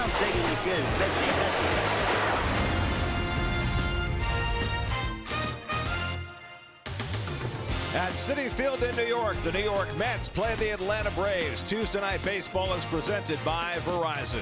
I'm thinking we could, especially At Citi Field in New York, the New York Mets play the Atlanta Braves. Tuesday Night Baseball is presented by Verizon.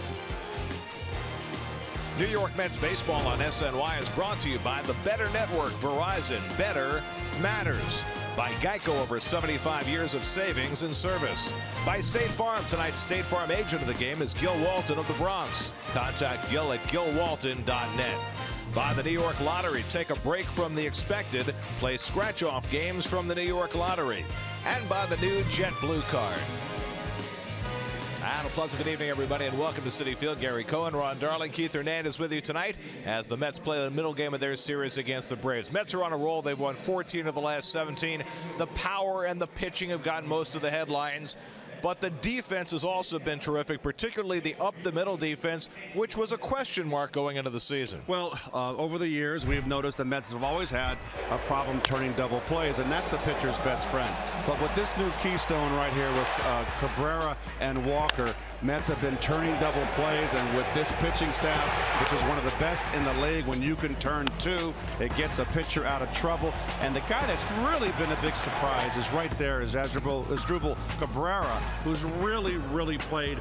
New York Mets baseball on SNY is brought to you by the Better Network. Verizon, better matters. By Geico, over 75 years of savings and service. By State Farm, tonight's State Farm agent of the game is Gil Walton of the Bronx. Contact Gil at gilwalton.net. By the New York Lottery, take a break from the expected. Play scratch-off games from the New York Lottery. And by the new JetBlue card. And a pleasant good evening, everybody, and welcome to Citi Field. Gary Cohen, Ron Darling, Keith Hernandez with you tonight as the Mets play the middle game of their series against the Braves. Mets are on a roll. They've won 14 of the last 17. The power and the pitching have gotten most of the headlines. But the defense has also been terrific, particularly the up-the-middle defense, which was a question mark going into the season. Well, over the years, we've noticed the Mets have always had a problem turning double plays, and that's the pitcher's best friend. But with this new keystone right here with Cabrera and Walker, Mets have been turning double plays, and with this pitching staff, which is one of the best in the league, when you can turn two, it gets a pitcher out of trouble. And the guy that's really been a big surprise is right there is Asdrubal Cabrera, who's really played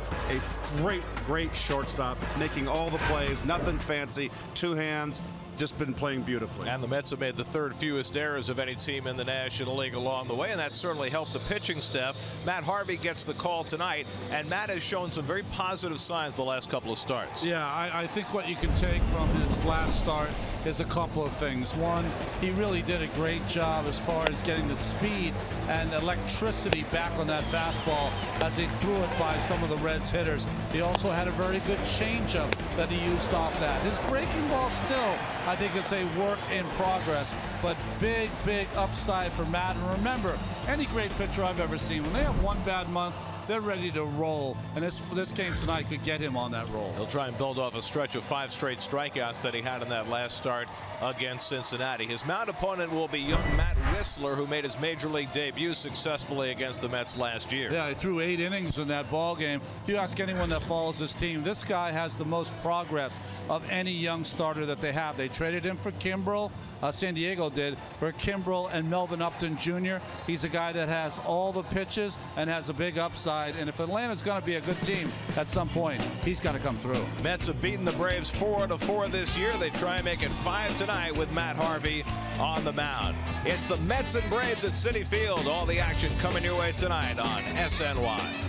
a great shortstop, making all the plays, nothing fancy, two hands, just been playing beautifully. And the Mets have made the third fewest errors of any team in the National League along the way, and that certainly helped the pitching staff. Matt Harvey gets the call tonight, and Matt has shown some very positive signs the last couple of starts. Yeah, I think what you can take from his last start is a couple of things. One, he really did a great job as far as getting the speed and electricity back on that fastball as he threw it by some of the Reds hitters. He also had a very good changeup that he used off that. His breaking ball still, I think it's a work in progress, but big upside for Matt. And remember, any great pitcher I've ever seen, when they have one bad month, they're ready to roll, and this game tonight could get him on that roll. He'll try and build off a stretch of 5 straight strikeouts that he had in that last start against Cincinnati. His mound opponent will be young Matt Whistler, who made his major league debut successfully against the Mets last year. Yeah, he threw 8 innings in that ball game. If you ask anyone that follows this team, this guy has the most progress of any young starter that they have. They traded him for Kimbrel. San Diego did, for Kimbrel and Melvin Upton Jr. He's a guy that has all the pitches and has a big upside. And if Atlanta's going to be a good team at some point, he's got to come through. Mets have beaten the Braves 4 out of 4 this year. They try and make it 5 tonight with Matt Harvey on the mound. It's the Mets and Braves at Citi Field. All the action coming your way tonight on SNY.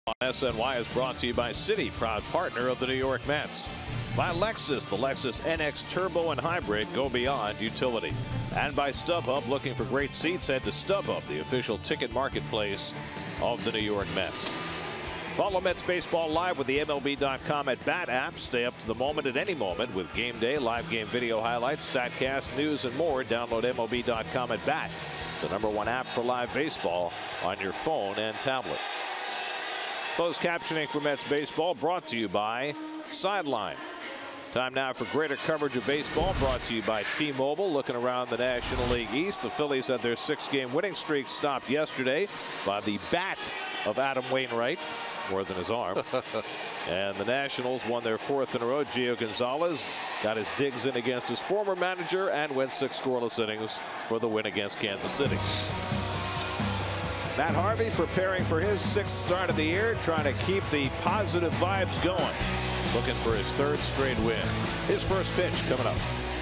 SNY is brought to you by Citi, proud partner of the New York Mets. By Lexus, the Lexus NX Turbo and Hybrid go beyond utility. And by StubHub, looking for great seats, head to StubHub, the official ticket marketplace of the New York Mets. Follow Mets baseball live with the MLB.com at Bat app. Stay up to the moment at any moment with game day, live game video highlights, StatCast, news, and more. Download MLB.com at Bat, the #1 app for live baseball on your phone and tablet. Closed captioning for Mets baseball brought to you by Sideline. Time now for greater coverage of baseball, brought to you by T-Mobile. Looking around the National League East, the Phillies had their 6-game winning streak stopped yesterday by the bat of Adam Wainwright, more than his arm. And the Nationals won their 4th in a row. Gio Gonzalez got his digs in against his former manager and went 6 scoreless innings for the win against Kansas City. Matt Harvey preparing for his 6th start of the year, trying to keep the positive vibes going. Looking for his 3rd straight win. His first pitch coming up.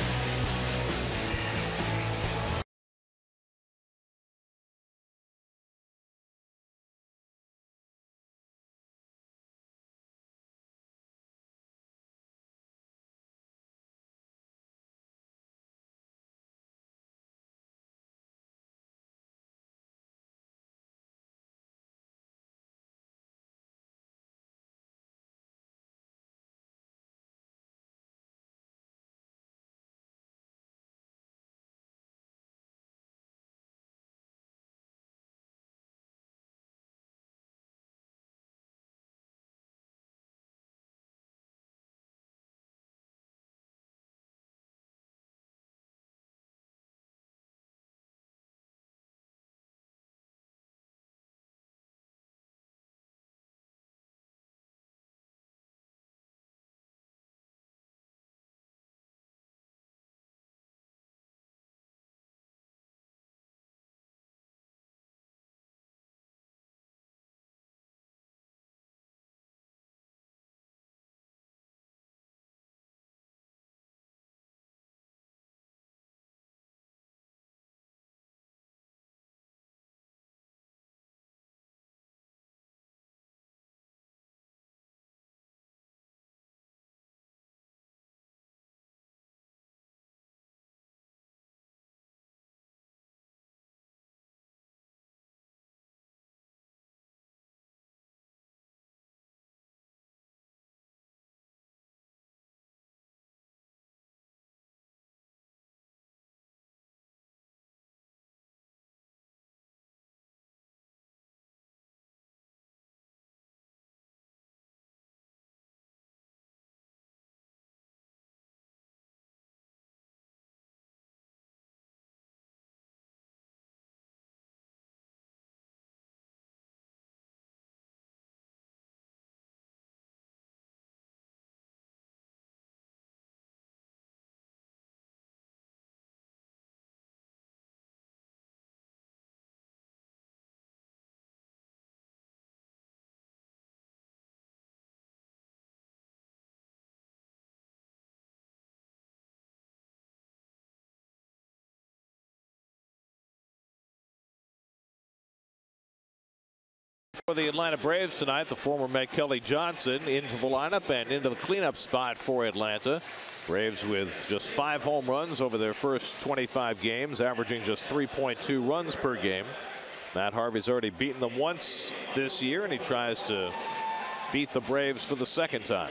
For the Atlanta Braves tonight, the former Met Kelly Johnson into the lineup and into the cleanup spot for Atlanta. Braves with just 5 home runs over their first 25 games, averaging just 3.2 runs per game. Matt Harvey's already beaten them once this year, and he tries to beat the Braves for the 2nd time.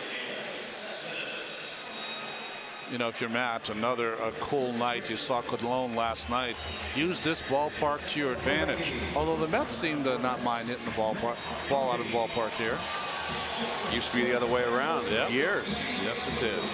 You know, if you're Matt, another cool night. You saw Cologne last night. Use this ballpark to your advantage. Although the Mets seem to not mind hitting the ball out of the ballpark here. Used to be the other way around. Yep. Years. Yes, it did.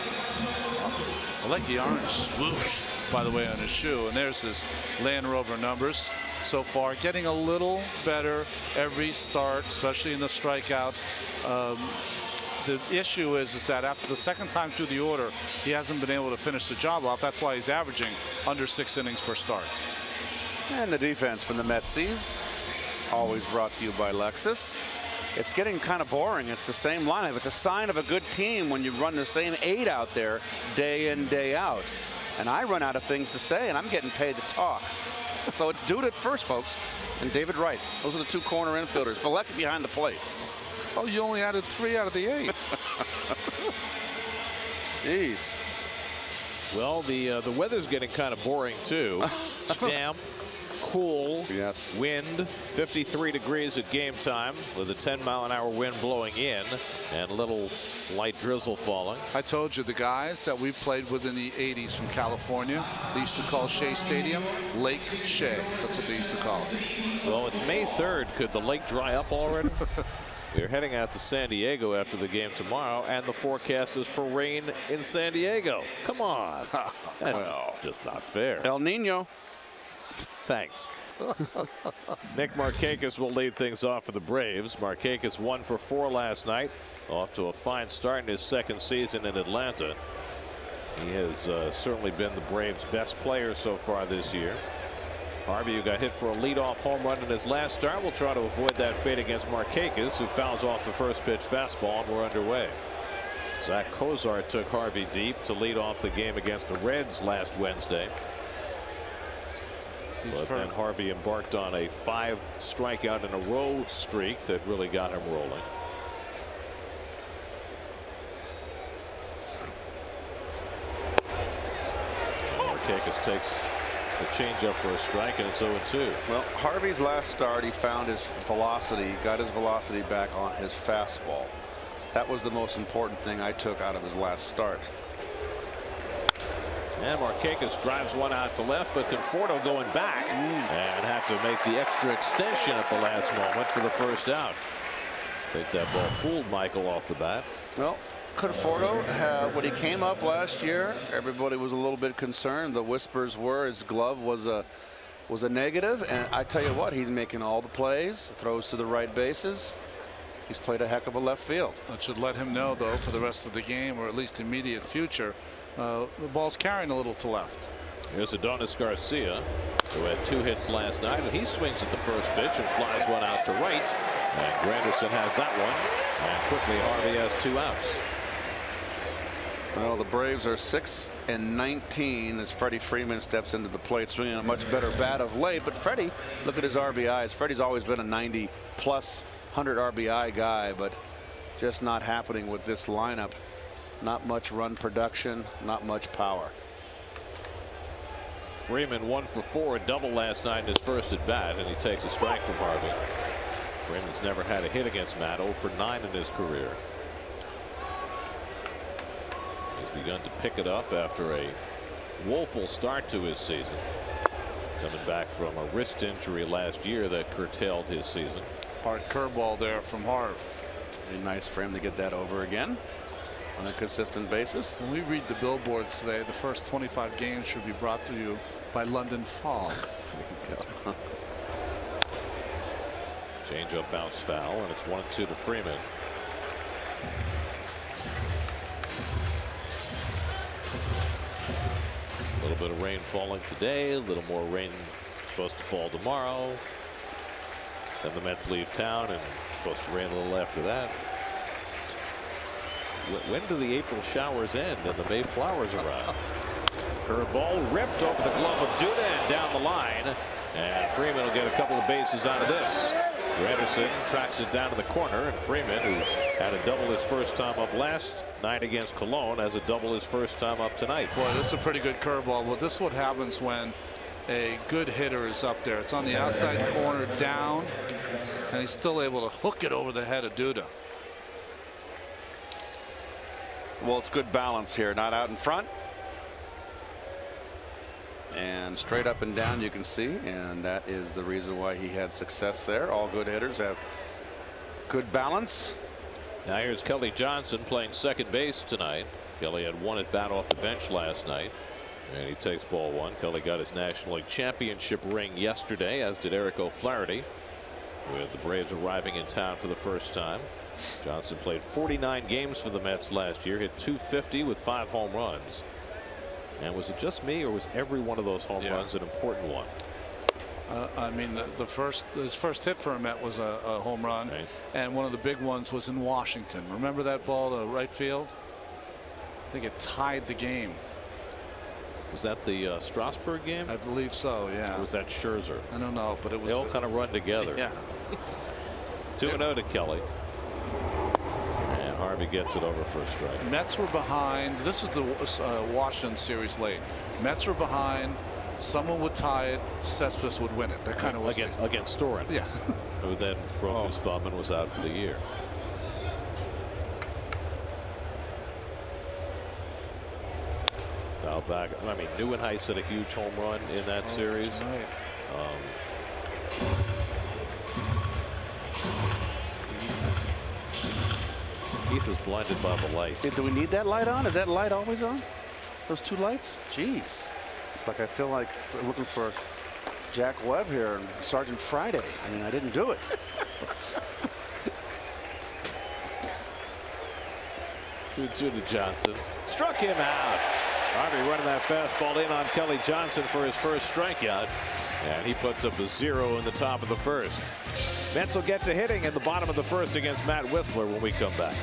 I like the orange swoosh, by the way, on his shoe. And there's his Land Rover numbers so far. Getting a little better every start, especially in the strikeout. The issue is that after the 2nd time through the order, he hasn't been able to finish the job off. That's why he's averaging under 6 innings per start. And the defense from the Metsies, always brought to you by Lexus. It's getting kind of boring. It's the same lineup. It's a sign of a good team when you run the same 8 out there day in, day out. And I run out of things to say, and I'm getting paid to talk. So it's Duda at first, folks, and David Wright. Those are the two corner infielders. Vallecki behind the plate. Oh, you only added 3 out of the 8. Jeez. Well, the weather's getting kind of boring too. Damp, cool, yes. Wind, 53 degrees at game time with a 10-mile-an-hour wind blowing in and a little light drizzle falling. I told you the guys that we played with in the 80s from California, they used to call Shea Stadium Lake Shea. That's what they used to call it. Well, it's May 3rd. Could the lake dry up already? We're heading out to San Diego after the game tomorrow, and the forecast is for rain in San Diego. Come on. That's just not fair. El Nino. Thanks. Nick Markakis will lead things off for the Braves. Markakis 1 for 4 last night, off to a fine start in his second season in Atlanta. He has certainly been the Braves' best player so far this year. Harvey, who got hit for a leadoff home run in his last start, will try to avoid that fate against Markakis, who fouls off the first pitch fastball, and we're underway. Zach Kozar took Harvey deep to lead off the game against the Reds last Wednesday. But then Harvey embarked on a 5 strikeout in a row streak that really got him rolling. Markakis takes the changeup for a strike, and it's 0-2. Well, Harvey's last start, he found his velocity, got his velocity back on his fastball. That was the most important thing I took out of his last start. And Markakis drives one out to left, but Conforto going back and have to make the extra extension at the last moment for the first out. I think that ball fooled Michael off the bat. Well, Conforto, when he came up last year, everybody was a little bit concerned. The whispers were his glove was a negative, and I tell you what, he's making all the plays, throws to the right bases. He's played a heck of a left field. That should let him know, though, for the rest of the game, or at least immediate future, the ball's carrying a little to left. Here's Adonis Garcia, who had 2 hits last night, and he swings at the first pitch and flies one out to right. And Granderson has that one, and quickly Harvey has 2 outs. Well, the Braves are 6-19 as Freddie Freeman steps into the plate, swinging a much better bat of late. But Freddie, look at his RBIs. Freddie's always been a 90-plus 100 RBI guy, but just not happening with this lineup. Not much run production, not much power. Freeman 1 for 4, a double last night in his first at bat, and he takes a strike from Harvey. Freeman's never had a hit against Matt, 0 for 9 in his career. He's begun to pick it up after a woeful start to his season. Coming back from a wrist injury last year that curtailed his season. Hard curveball there from Harv. Be nice for him to get that over again on a consistent basis. When we read the billboards today, the first 25 games should be brought to you by London Fog. Changeup bounce foul, and it's 1-2 to Freeman. A little bit of rain falling today, a little more rain supposed to fall tomorrow. Then the Mets leave town, and it's supposed to rain a little after that. When do the April showers end and the May flowers arrive? Curveball ripped over the glove of Duda and down the line. And Freeman will get a couple of bases out of this. Granderson tracks it down to the corner, and Freeman, who had a double his first time up last night against Cologne, has a double his first time up tonight. Boy, this is a pretty good curveball. Well, this is what happens when a good hitter is up there. It's on the outside corner down, and he's still able to hook it over the head of Duda. Well, it's good balance here, not out in front. And straight up and down, you can see, and that is the reason why he had success there. All good hitters have good balance. Now here's Kelly Johnson playing second base tonight. Kelly had 1 at bat off the bench last night, and he takes ball 1. Kelly got his National League Championship ring yesterday, as did Eric O'Flaherty, with the Braves arriving in town for the first time. Johnson played 49 games for the Mets last year, hit .250 with 5 home runs. And was it just me, or was every one of those home runs an important one? I mean, his first hit for a Met was a home run, right. And one of the big ones was in Washington. Remember that ball to right field? I think it tied the game. Was that the Strasburg game? I believe so, yeah. Or was that Scherzer? I don't know, but it was. They all kind of run together. Yeah. 2-0 to Kelly. And Harvey gets it over for a strike. Mets were behind. This is the Washington series late. Mets were behind. Someone would tie it. Cespedes would win it. That kind of was against Storen. Yeah. Who then broke his thumb and was out for the year. Foul back. I mean, Neuenhuis hit a huge home run in that series. Right. Keith was blinded by the light. Do we need that light on? Is that light always on? Those two lights? Jeez. It's like I feel like we're looking for Jack Webb here and Sergeant Friday. I mean, I didn't do it. 2-2 to Johnson. Struck him out. Harvey running that fastball in on Kelly Johnson for his first strikeout. And he puts up a 0 in the top of the first. Mets will get to hitting in the bottom of the first against Matt Whistler when we come back.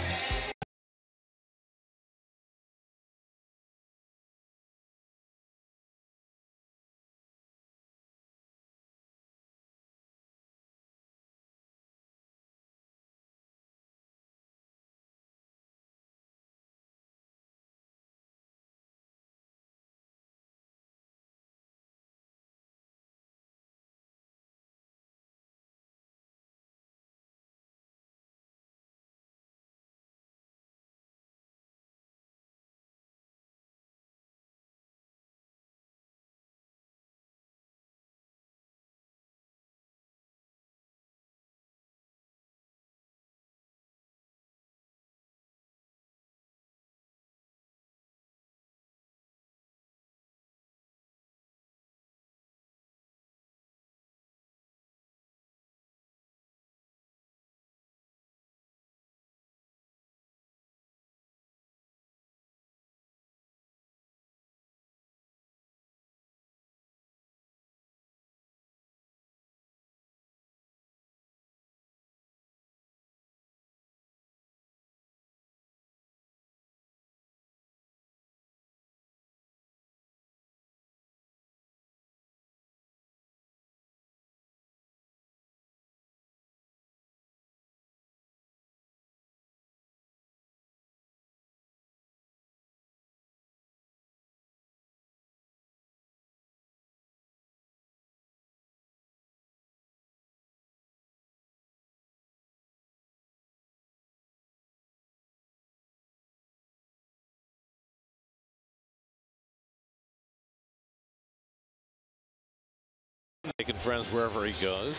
Making friends wherever he goes.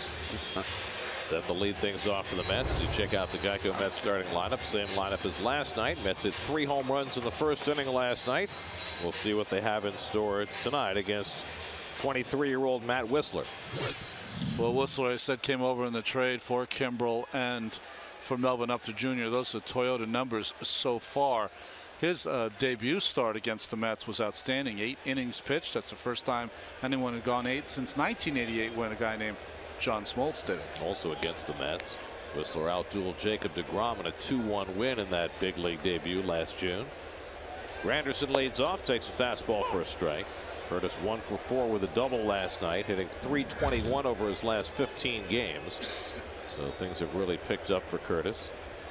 Set to lead things off for the Mets. You check out the Geico Mets starting lineup. Same lineup as last night. Mets hit 3 home runs in the first inning last night. We'll see what they have in store tonight against 23-year-old Matt Whistler. Well, Whistler, I said, came over in the trade for Kimbrel and for Melvin Upton Jr. Those are Toyota numbers so far. His debut start against the Mets was outstanding. 8 innings pitched. That's the first time anyone had gone 8 since 1988 when a guy named John Smoltz did it. Also against the Mets, Whistler outdueled Jacob deGrom in a 2-1 win in that big league debut last June. Granderson leads off, takes a fastball for a strike. Curtis 1 for 4 with a double last night, hitting .321 over his last 15 games. So things have really picked up for Curtis.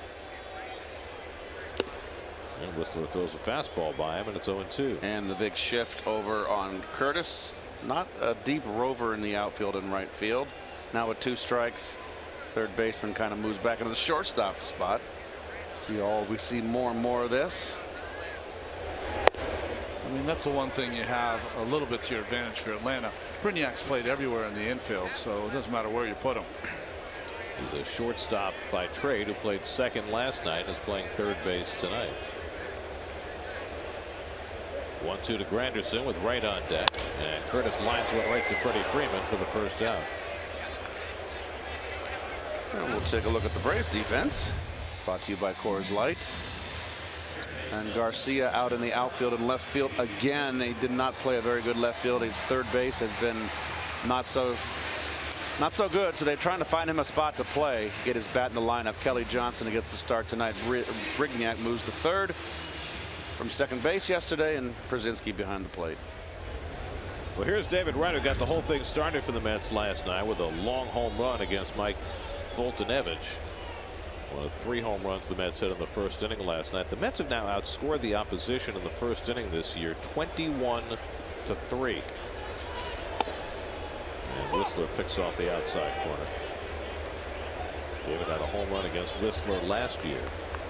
And Whistler throws a fastball by him, and it's 0-2. And the big shift over on Curtis. Not a deep rover in the outfield and right field. Now with 2 strikes, third baseman kind of moves back into the shortstop spot. We see more and more of this. I mean, that's the one thing you have a little bit to your advantage for Atlanta. Brignac played everywhere in the infield, so it doesn't matter where you put him. He's a shortstop by trade who played second last night and is playing third base tonight. 1-2 to Granderson with right on deck, and Curtis lines one right to Freddie Freeman for the first out. And we'll take a look at the Braves defense, brought to you by Coors Light. And Garcia out in the outfield and left field again. He did not play a very good left field. His third base has been not so good, so they're trying to find him a spot to play, get his bat in the lineup. Kelly Johnson gets the start tonight. Brignac moves to third from second base yesterday, and Przinsky behind the plate. Well, here's David Wright, who got the whole thing started for the Mets last night with a long home run against Mike Foltynewicz. One of 3 home runs the Mets hit in the first inning last night. The Mets have now outscored the opposition in the first inning this year 21-3. And Whistler picks off the outside corner. David had a home run against Whistler last year.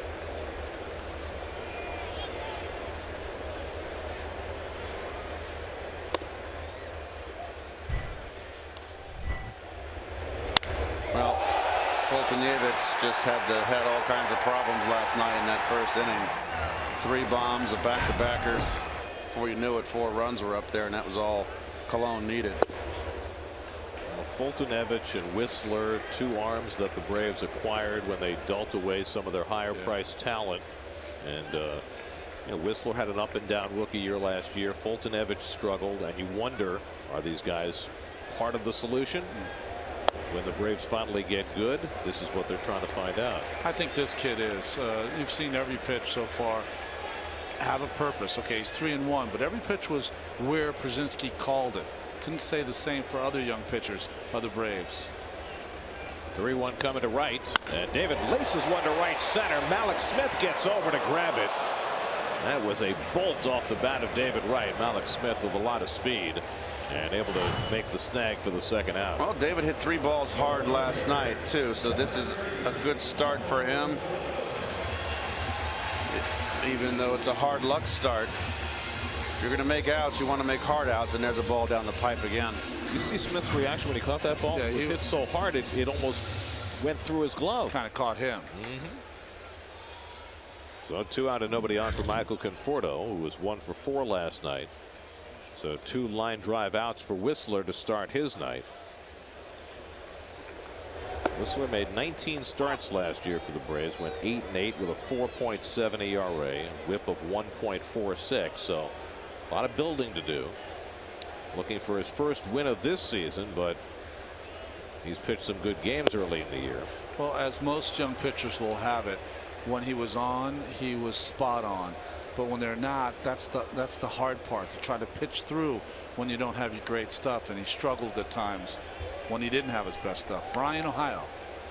Well, Foltynewicz just had all kinds of problems last night in that first inning. 3 bombs, a back-to-backers. Before you knew it, 4 runs were up there, and that was all Cologne needed. Foltynewicz and Whistler, 2 arms that the Braves acquired when they dealt away some of their higher priced talent. And you know, Whistler had an up and down rookie year last year. Foltynewicz struggled, and you wonder, are these guys part of the solution? When the Braves finally get good, this is what they're trying to find out. I think this kid is. You've seen every pitch so far have a purpose. Okay, he's 3-1, but every pitch was where Przinsky called it. Couldn't say the same for other young pitchers of the Braves. 3-1 coming to right, and David laces one to right center. Malik Smith gets over to grab it. That was a bolt off the bat of David Wright. Malik Smith with a lot of speed and able to make the snag for the second out. Well, David hit 3 balls hard last night too, so this is a good start for him. Even though it's a hard luck start, if you're going to make outs, you want to make hard outs, and there's a ball down the pipe again. You see Smith's reaction when he caught that ball? Yeah, he hit so hard it almost went through his glove. Kind of caught him. So 2 out and nobody on for Michael Conforto, who was 1 for 4 last night. So 2 line drive outs for Whistler to start his night. Whistler made 19 starts last year for the Braves, went 8-8 with a 4.7 ERA, a whip of 1.46. So a lot of building to do. Looking for his first win of this season, but he's pitched some good games early in the year. Well, as most young pitchers will have it, when he was on, he was spot on. But when they're not, that's the hard part, to try to pitch through when you don't have your great stuff. And he struggled at times when he didn't have his best stuff. Bryan, Ohio.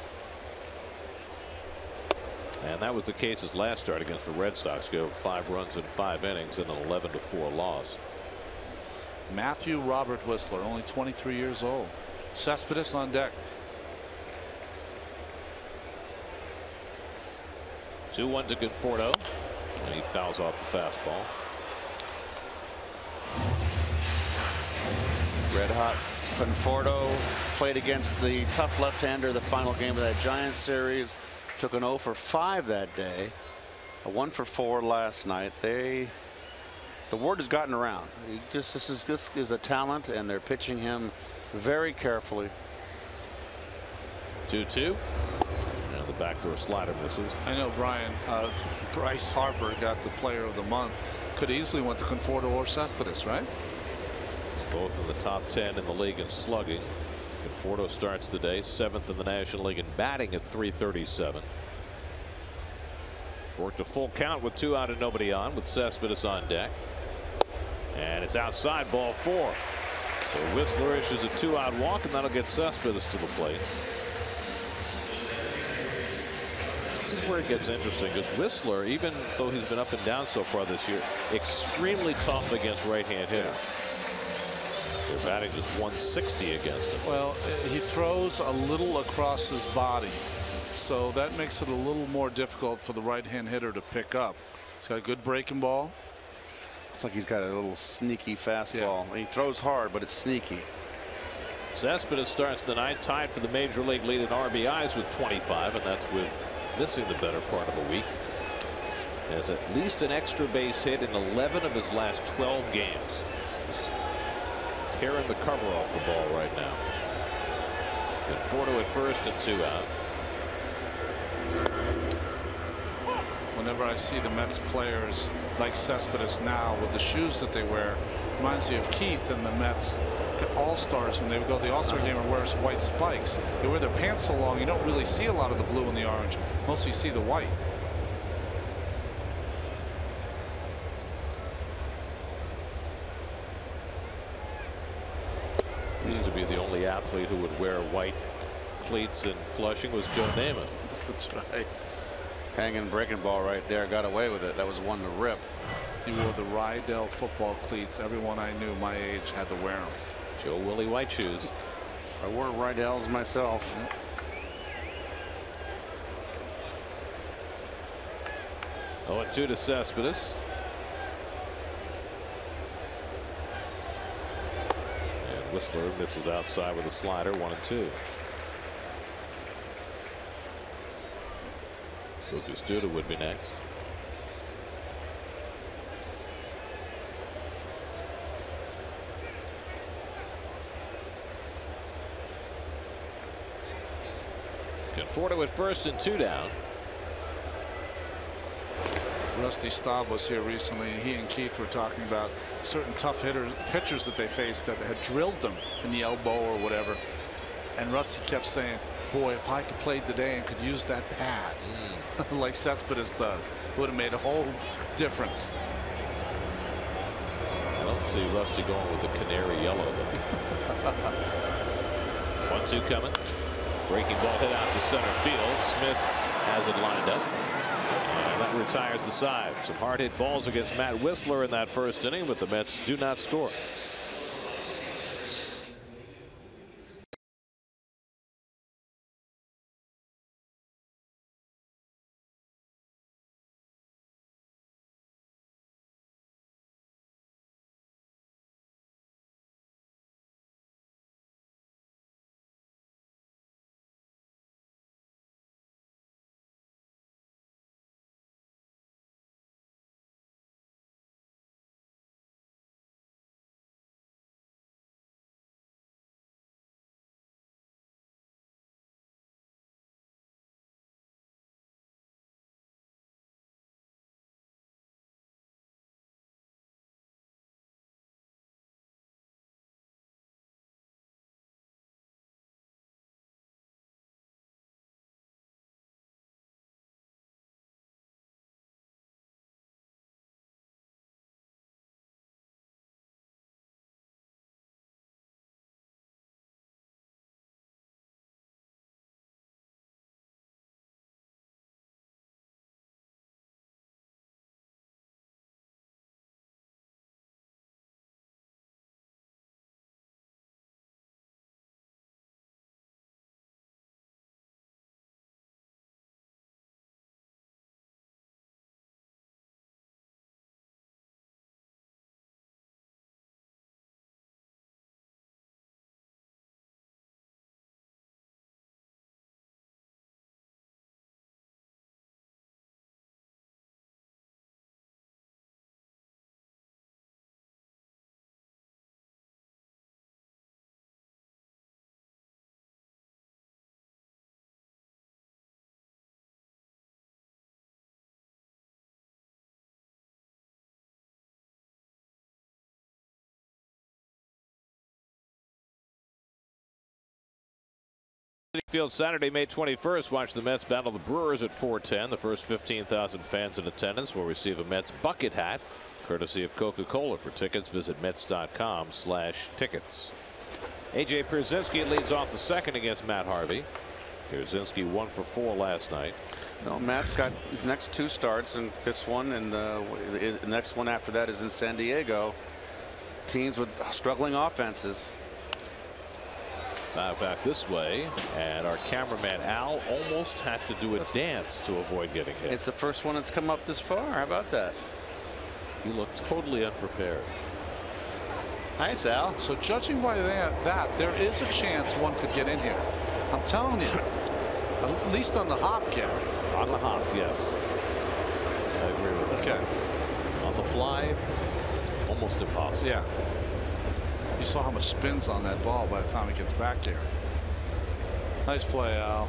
And that was the case his last start against the Red Sox. Go 5 runs in 5 innings and an 11-4 loss. Matthew Robert Whistler, only 23 years old. Cespedes on deck. 2-1 to Conforto, and he fouls off the fastball. Red hot Conforto played against the tough left-hander the final game of that Giants series. Took an 0 for 5 that day, a 1 for 4 last night. The word has gotten around. This is a talent, and they're pitching him very carefully. 2-2. And the backdoor slider misses. I know, Brian. Bryce Harper got the player of the month. Could easily went to Conforto or Cespedes, right? Both in the top 10 in the league in slugging. Conforto starts the day 7th in the National League in batting at .337. Worked a full count with 2 out and nobody on, with Cespedes on deck. And it's outside, ball 4. So Whistler issues a 2-out walk, and that'll get Cespedes to the plate. This is where it gets interesting, because Whistler, even though he's been up and down so far this year, extremely tough against right-hand hitters. They're batting just .160 against him. Well, he throws a little across his body, so that makes it a little more difficult for the right-hand hitter to pick up. He's got a good breaking ball. It's like he's got a little sneaky fastball. Yeah. He throws hard, but it's sneaky. Cespedes starts the night tied for the major league lead in RBIs with 25, and that's with missing the better part of a week. Has at least an extra base hit in 11 of his last 12 games. Just tearing the cover off the ball right now. Conforto at first and 2 out. Whenever I see the Mets players like Cespedes now with the shoes that they wear, reminds me of Keith and the Mets All-Stars when they would go to the All-Star game and wear white spikes. They wear their pants so long you don't really see a lot of the blue and the orange. Mostly see the white. athlete who would wear white cleats in Flushing was Joe Namath. That's right. Hanging breaking ball right there. Got away with it. That was one to rip. He wore the Rydell football cleats. Everyone I knew my age had to wear them. Joe Willie White shoes. I wore Rydells myself. 0-2 to Cespedes. And Whistler misses outside with a slider. 1-2. Lucas Duda would be next. Conforto at first and 2 down. Rusty Staub was here recently. He and Keith were talking about certain tough pitchers that they faced that had drilled them in the elbow or whatever. And Rusty kept saying, boy, if I could play today and could use that pad like Cespedes does, would have made a whole difference. I don't see Rusty going with the canary yellow though. 1-2 coming. Breaking ball hit out to center field. Smith has it lined up. And that retires the side. Some hard hit balls against Matt Whistler in that first inning, but the Mets do not score. Field Saturday, May 21st. Watch the Mets battle the Brewers at 4:10. The first 15,000 fans in attendance will receive a Mets bucket hat, courtesy of Coca-Cola. For tickets, visit Mets.com/tickets. A.J. Pierzynski leads off the second against Matt Harvey. Pierzynski 1 for 4 last night. Well, Matt's got his next 2 starts, and this one and the next one after that is in San Diego. Teams with struggling offenses. Back this way, and our cameraman Al almost had to do a dance to avoid getting hit. It's the first one that's come up this far. How about that? He looked totally unprepared. Nice, Al. So judging by that, there is a chance one could get in here. I'm telling you, at least on the hop, Gary. On the hop, yes. I agree with that. Okay. On the fly, almost impossible. Yeah. You saw how much spins on that ball by the time it gets back there. Nice play, Al.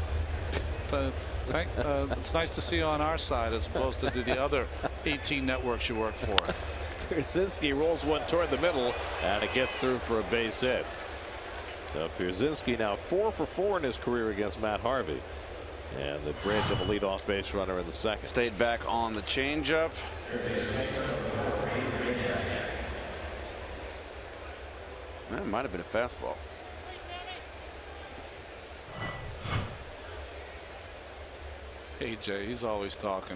It's nice to see you on our side as opposed to the other 18 networks you work for. Pierzynski rolls one toward the middle, and it gets through for a base hit. So Pierzynski now 4 for 4 in his career against Matt Harvey. And the Braves have a leadoff base runner in the second. Stayed back on the changeup. That might have been a fastball. AJ, he's always talking.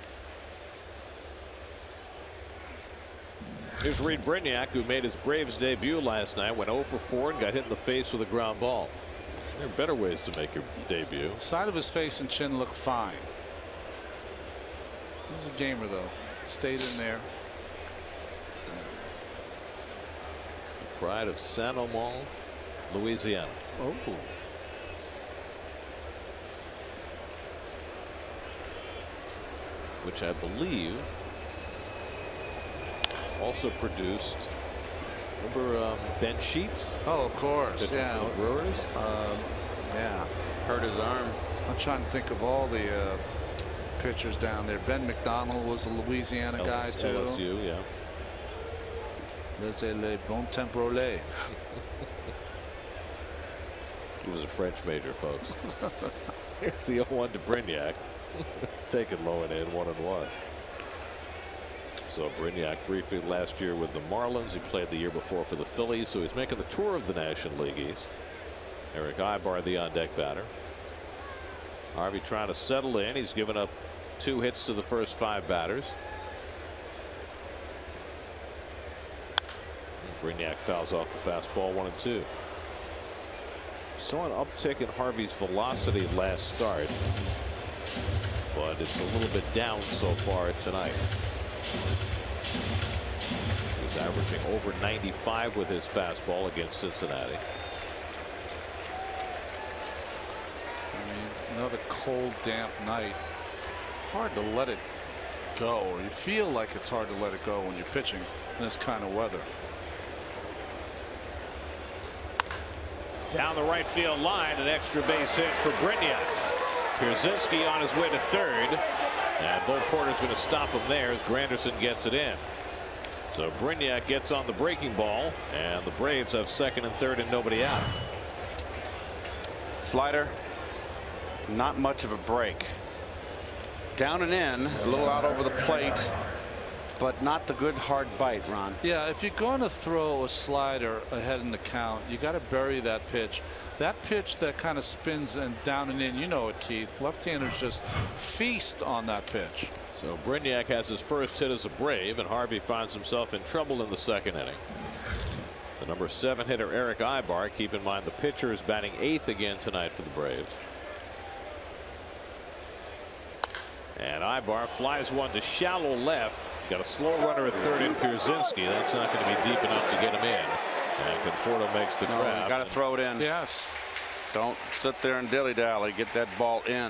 Here's Reed Brignac, who made his Braves debut last night, went 0 for 4 and got hit in the face with a ground ball. There are better ways to make your debut. Side of his face and chin look fine. He was a gamer, though. Stayed in there. The pride of San Omar, Louisiana. Oh. Which I believe also produced, remember Ben Sheets? Oh, of course. Yeah. The Brewers? Yeah. Hurt his arm. I'm trying to think of all the pitchers down there. Ben McDonald was a Louisiana guy, too. LSU, yeah. Laissez le bon temps rouler. He was a French major, folks. Here's the 0-1 to Brignac. It's taken low and in, 1-1. So Brignac briefly last year with the Marlins. He played the year before for the Phillies, so he's making the tour of the National League East. Eric Ibar, the on-deck batter. Harvey trying to settle in. He's given up 2 hits to the first 5 batters. Brignac fouls off the fastball, 1-2. Saw an uptick in Harvey's velocity last start, but it's a little bit down so far tonight. He's averaging over 95 with his fastball against Cincinnati. I mean, another cold, damp night. Hard to let it go, or you feel like it's hard to let it go when you're pitching in this kind of weather. Down the right field line, an extra base hit for Brignac. Pierzynski on his way to third, and Bo Porter's going to stop him there as Granderson gets it in. So Brignac gets on the breaking ball, and the Braves have second and third and nobody out. Slider, not much of a break. Down and in, a little out over the plate, but not the good hard bite, Ron. Yeah, if you're going to throw a slider ahead in the count, you got to bury that pitch. That pitch that kind of spins and down and in, you know it, Keith. Left-handers just feast on that pitch. So Brignac has his first hit as a Brave, and Harvey finds himself in trouble in the second inning. The number 7 hitter Eric Ibar, keep in mind the pitcher is batting 8th again tonight for the Braves. And Ibar flies one to shallow left. Got a slow runner at third in Pierzynski. That's not going to be deep enough to get him in. And Conforto makes the grab. You got to throw it in. Yes. Don't sit there and dilly-dally. Get that ball in.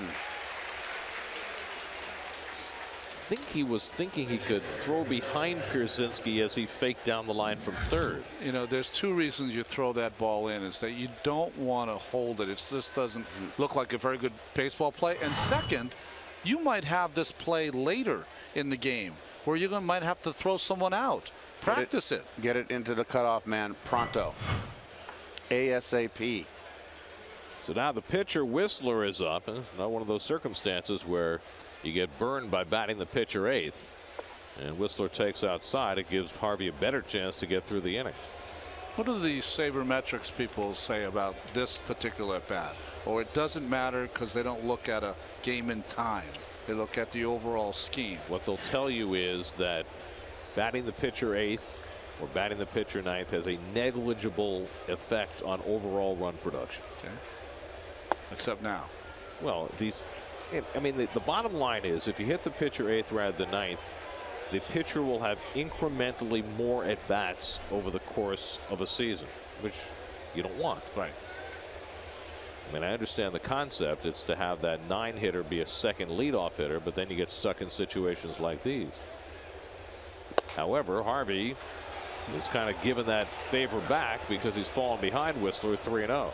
I think he was thinking he could throw behind Pierzynski as he faked down the line from third. You know, there's 2 reasons you throw that ball in. Is that you don't want to hold it. It just doesn't look like a very good baseball play. And second, you might have this play later in the game where you might have to throw someone out. Practice it. Get it into the cutoff man pronto. ASAP. So now the pitcher Whistler is up. And it's not one of those circumstances where you get burned by batting the pitcher 8th. And Whistler takes outside. It gives Harvey a better chance to get through the inning. What do the sabermetrics people say about this particular at bat? Or it doesn't matter because they don't look at a game in time. They look at the overall scheme. What they'll tell you is that batting the pitcher 8th or batting the pitcher 9th has a negligible effect on overall run production. Okay. Except now. Well, I mean, the bottom line is if you hit the pitcher 8th rather than 9th, the pitcher will have incrementally more at bats over the course of a season, which you don't want. Right. I mean, I understand the concept. It's to have that 9 hitter be a second leadoff hitter, but then you get stuck in situations like these. However, Harvey is kind of given that favor back because he's fallen behind Whistler 3-0.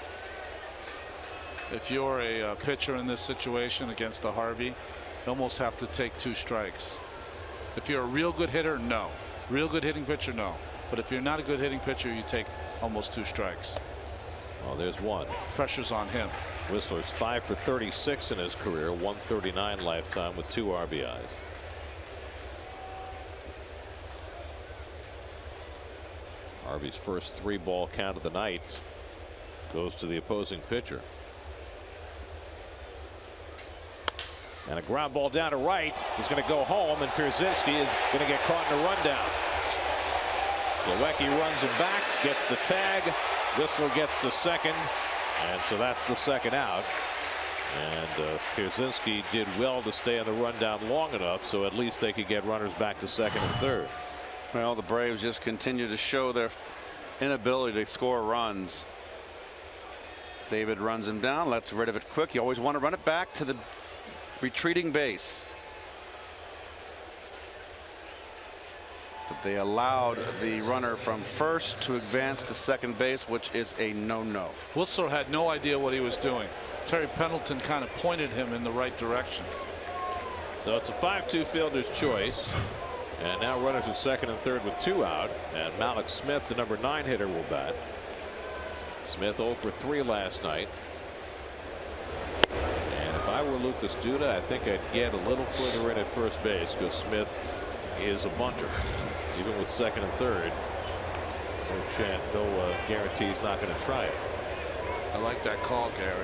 If you're a pitcher in this situation against the Harvey, you almost have to take 2 strikes. If you're a real good hitter, no. Real good hitting pitcher, no. But if you're not a good hitting pitcher, you take almost 2 strikes. Well, there's one. Pressure's on him. Whistler's 5 for 36 in his career, 139 lifetime with 2 RBIs. Harvey's first 3-ball count of the night goes to the opposing pitcher. And a ground ball down to right. He's going to go home, and Pierzynski is going to get caught in a rundown. Milwaukee runs him back, gets the tag. Whistler gets the second, and so that's the second out. And Pierzynski did well to stay on the rundown long enough, so at least they could get runners back to second and third. Well, the Braves just continue to show their inability to score runs. David runs him down, lets rid of it quick. You always want to run it back to the retreating base. But they allowed the runner from first to advance to second base, which is a no-no. Whistler had no idea what he was doing. Terry Pendleton kind of pointed him in the right direction. So it's a 5-2 fielder's choice. And now runners at second and third with 2 out. And Malik Smith, the number 9 hitter, will bat. Smith 0 for 3 last night. And if I were Lucas Duda, I think I'd get a little further in at first base because Smith is a bunter. Even with second and third, no guarantee he's not going to try it. I like that call, Gary.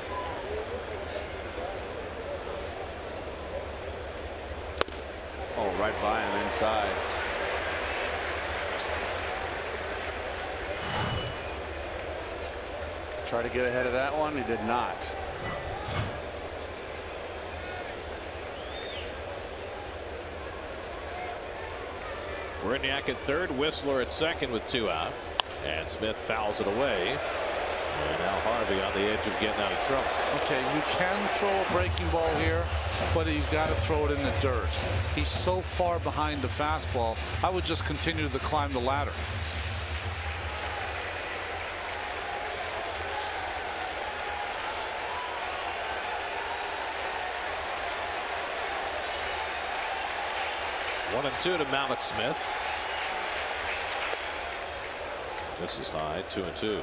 Oh, right by him inside. Try to get ahead of that one. He did not. Brignac at third, Whistler at second with 2 out, and Smith fouls it away. And now Harvey on the edge of getting out of trouble. Okay, you can throw a breaking ball here, but you've got to throw it in the dirt. He's so far behind the fastball. I would just continue to climb the ladder. One and 2 to Malik Smith. This is high, 2 and 2.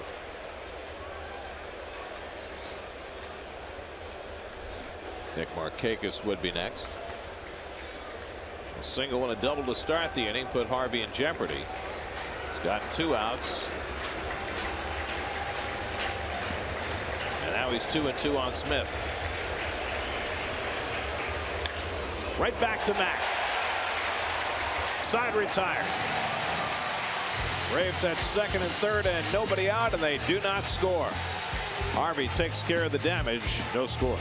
Nick Markakis would be next. A single and a double to start the inning put Harvey in jeopardy. He's gotten 2 outs. And now he's 2 and 2 on Smith. Right back to Mack. Side retired. Braves at second and third and nobody out, and they do not score. Harvey takes care of the damage. No score.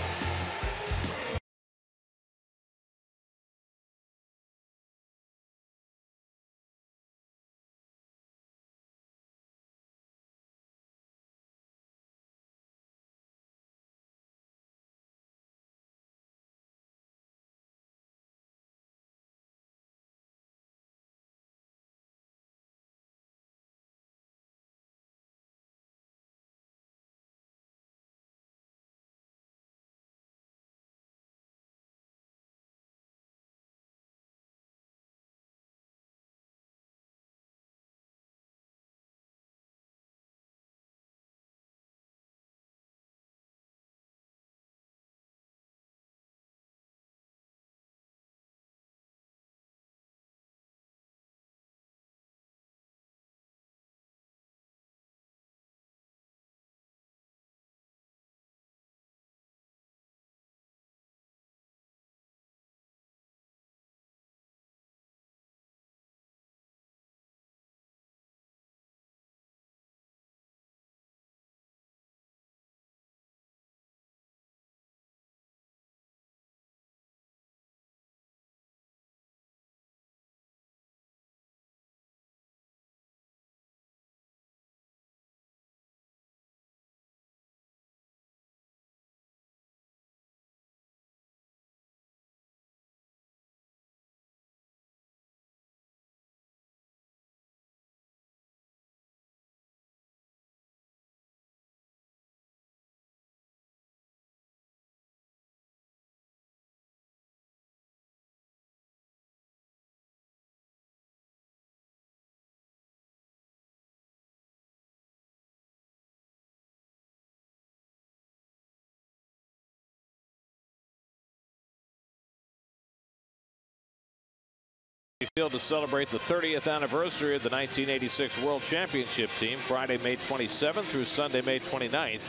Field to celebrate the 30th anniversary of the 1986 World Championship team. Friday, May 27th through Sunday, May 29th.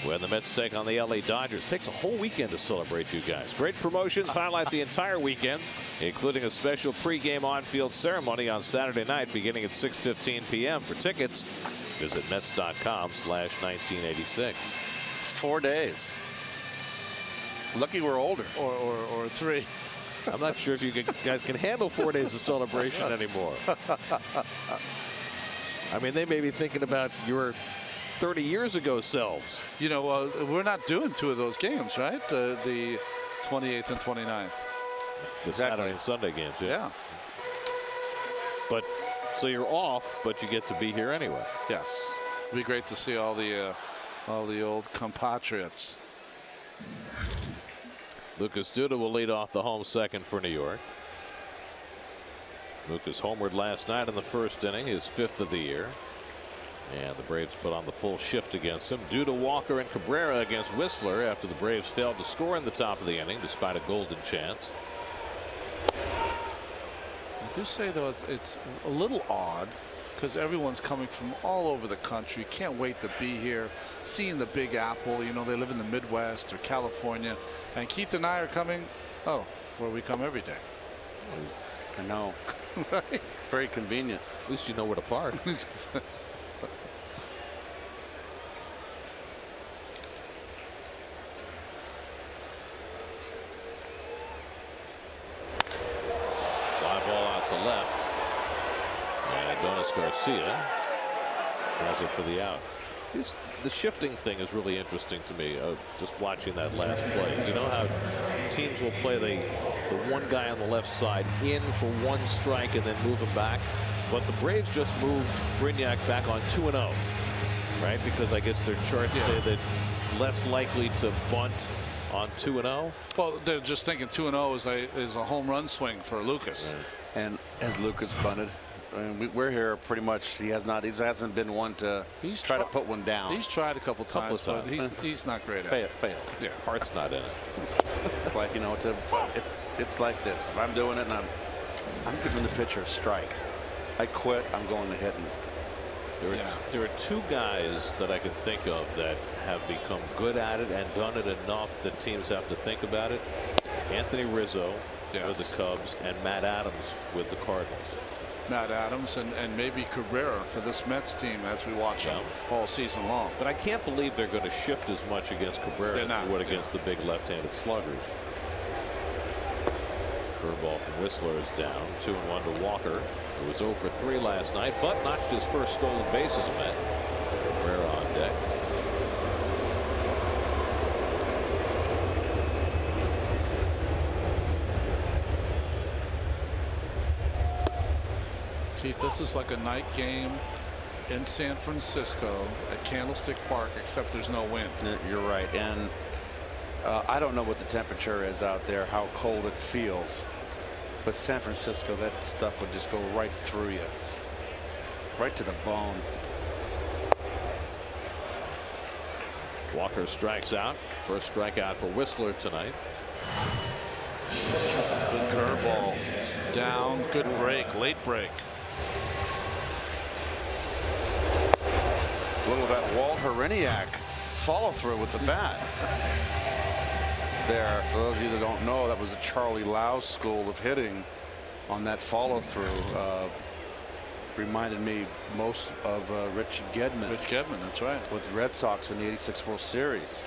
when the Mets take on the LA Dodgers. Takes a whole weekend to celebrate, you guys. Great promotions highlight the entire weekend, including a special pregame on-field ceremony on Saturday night beginning at 6:15 p.m. For tickets, visit Mets.com/1986. 4 days. Lucky we're older. Or 3. I'm not sure if you guys can handle 4 days of celebration anymore. I mean, they may be thinking about your 30 years ago selves. You know, we're not doing 2 of those games, right? The 28th and 29th. The Saturday and Sunday games, yeah. But so you're off, but you get to be here anyway. Yes, it'd be great to see all the old compatriots. Lucas Duda will lead off the home second for New York. Lucas homered last night in the first inning, his 5th of the year. And the Braves put on the full shift against him. Duda, Walker, and Cabrera against Whistler after the Braves failed to score in the top of the inning despite a golden chance. I do say, though, it's a little odd because everyone's coming from all over the country. Can't wait to be here, seeing the Big Apple. You know, they live in the Midwest or California. And Keith and I are coming, where we come every day. I know. Right? Very convenient. At least you know where to park. To left, and Adonis Garcia has it for the out. The shifting thing is really interesting to me. Just watching that last play, you know how teams will play the one guy on the left side in for 1 strike and then move him back, but the Braves just moved Brignac back on 2-0, right? Because I guess their charts say that it's less likely to bunt on 2-0. Well, they're just thinking 2-0 is a home run swing for Lucas. Right. And as Lucas bunted, I mean, we're here pretty much. He hasn't been one to try to put one down. He's tried a couple times, but he's not great at it. Failed. Yeah, Heart's not in it. It's like, you know, it's like this. If I'm doing it and I'm giving the pitcher a strike, I quit. I'm going to hit him. There are 2 guys that I can think of that have become good at it and done it enough that teams have to think about it. Anthony Rizzo with the Cubs and Matt Adams with the Cardinals. Matt Adams and maybe Cabrera for this Mets team as we watch them all season long. But I can't believe they're going to shift as much against Cabrera as they would against the big left-handed sluggers. Curveball from Whistler is down. 2-1 to Walker, who was 0 for 3 last night, but notched his first stolen base as a Met. Cabrera on deck. Keith, this is like a night game in San Francisco at Candlestick Park, except there's no wind. You're right. And I don't know what the temperature is out there, how cold it feels. But San Francisco, that stuff would just go right through you, right to the bone. Walker strikes out. First strikeout for Whistler tonight. Good curveball. Down. Good break. Late break. A little of that Walt Horeniak follow through with the bat. There, for those of you that don't know, that was a Charlie Lau school of hitting on that follow through. Reminded me most of Rich Gedman. Rich Gedman, that's right. With the Red Sox in the '86 World Series.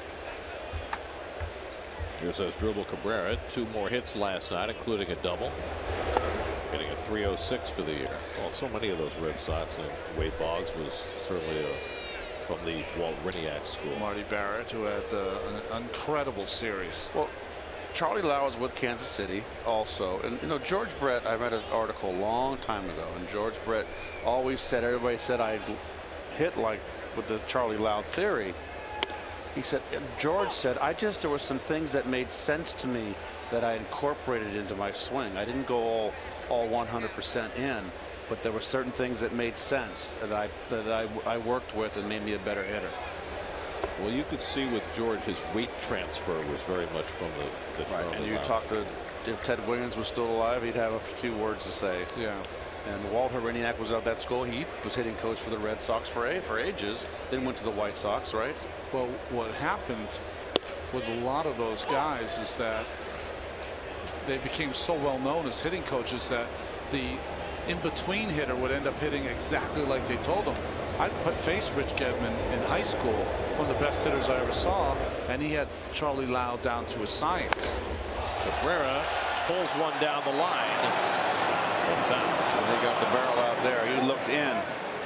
Here's Asdrubal Cabrera. 2 more hits last night, including a double. Getting a .306 for the year. Well, so many of those Red Sox, and Wade Boggs was certainly from the Walt Horeniak school. Marty Barrett, who had an incredible series. Well, Charlie Lau was with Kansas City also. And, you know, George Brett, I read his article a long time ago, and George Brett always said, everybody said I hit like with the Charlie Lau theory. He said, George said, there were some things that made sense to me that I incorporated into my swing. I didn't go all 100% in, but there were certain things that made sense that I worked with and made me a better hitter. Well, you could see with George, his weight transfer was very much from the right. And you talk to, if Ted Williams was still alive, he'd have a few words to say. Yeah. And Walt Horeniak was at that school. He was hitting coach for the Red Sox for ages, then went to the White Sox, right? Well, what happened with a lot of those guys is that they became so well known as hitting coaches that the in-between hitter would end up hitting exactly like they told him. I faced Rich Gedman in high school, one of the best hitters I ever saw, and he had Charlie Lau down to a science. Cabrera pulls one down the line. They got the barrel out there. He looked in.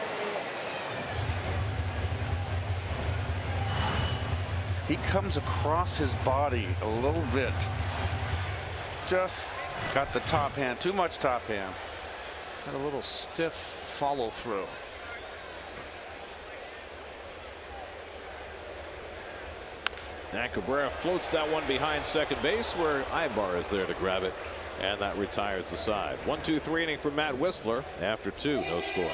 He comes across his body a little bit. Just got the top hand. Too much top hand. He's got a little stiff follow through. And Cabrera floats that one behind second base where Ibar is there to grab it, and that retires the side. 1-2-3 inning for Matt Whistler. After 2, no score.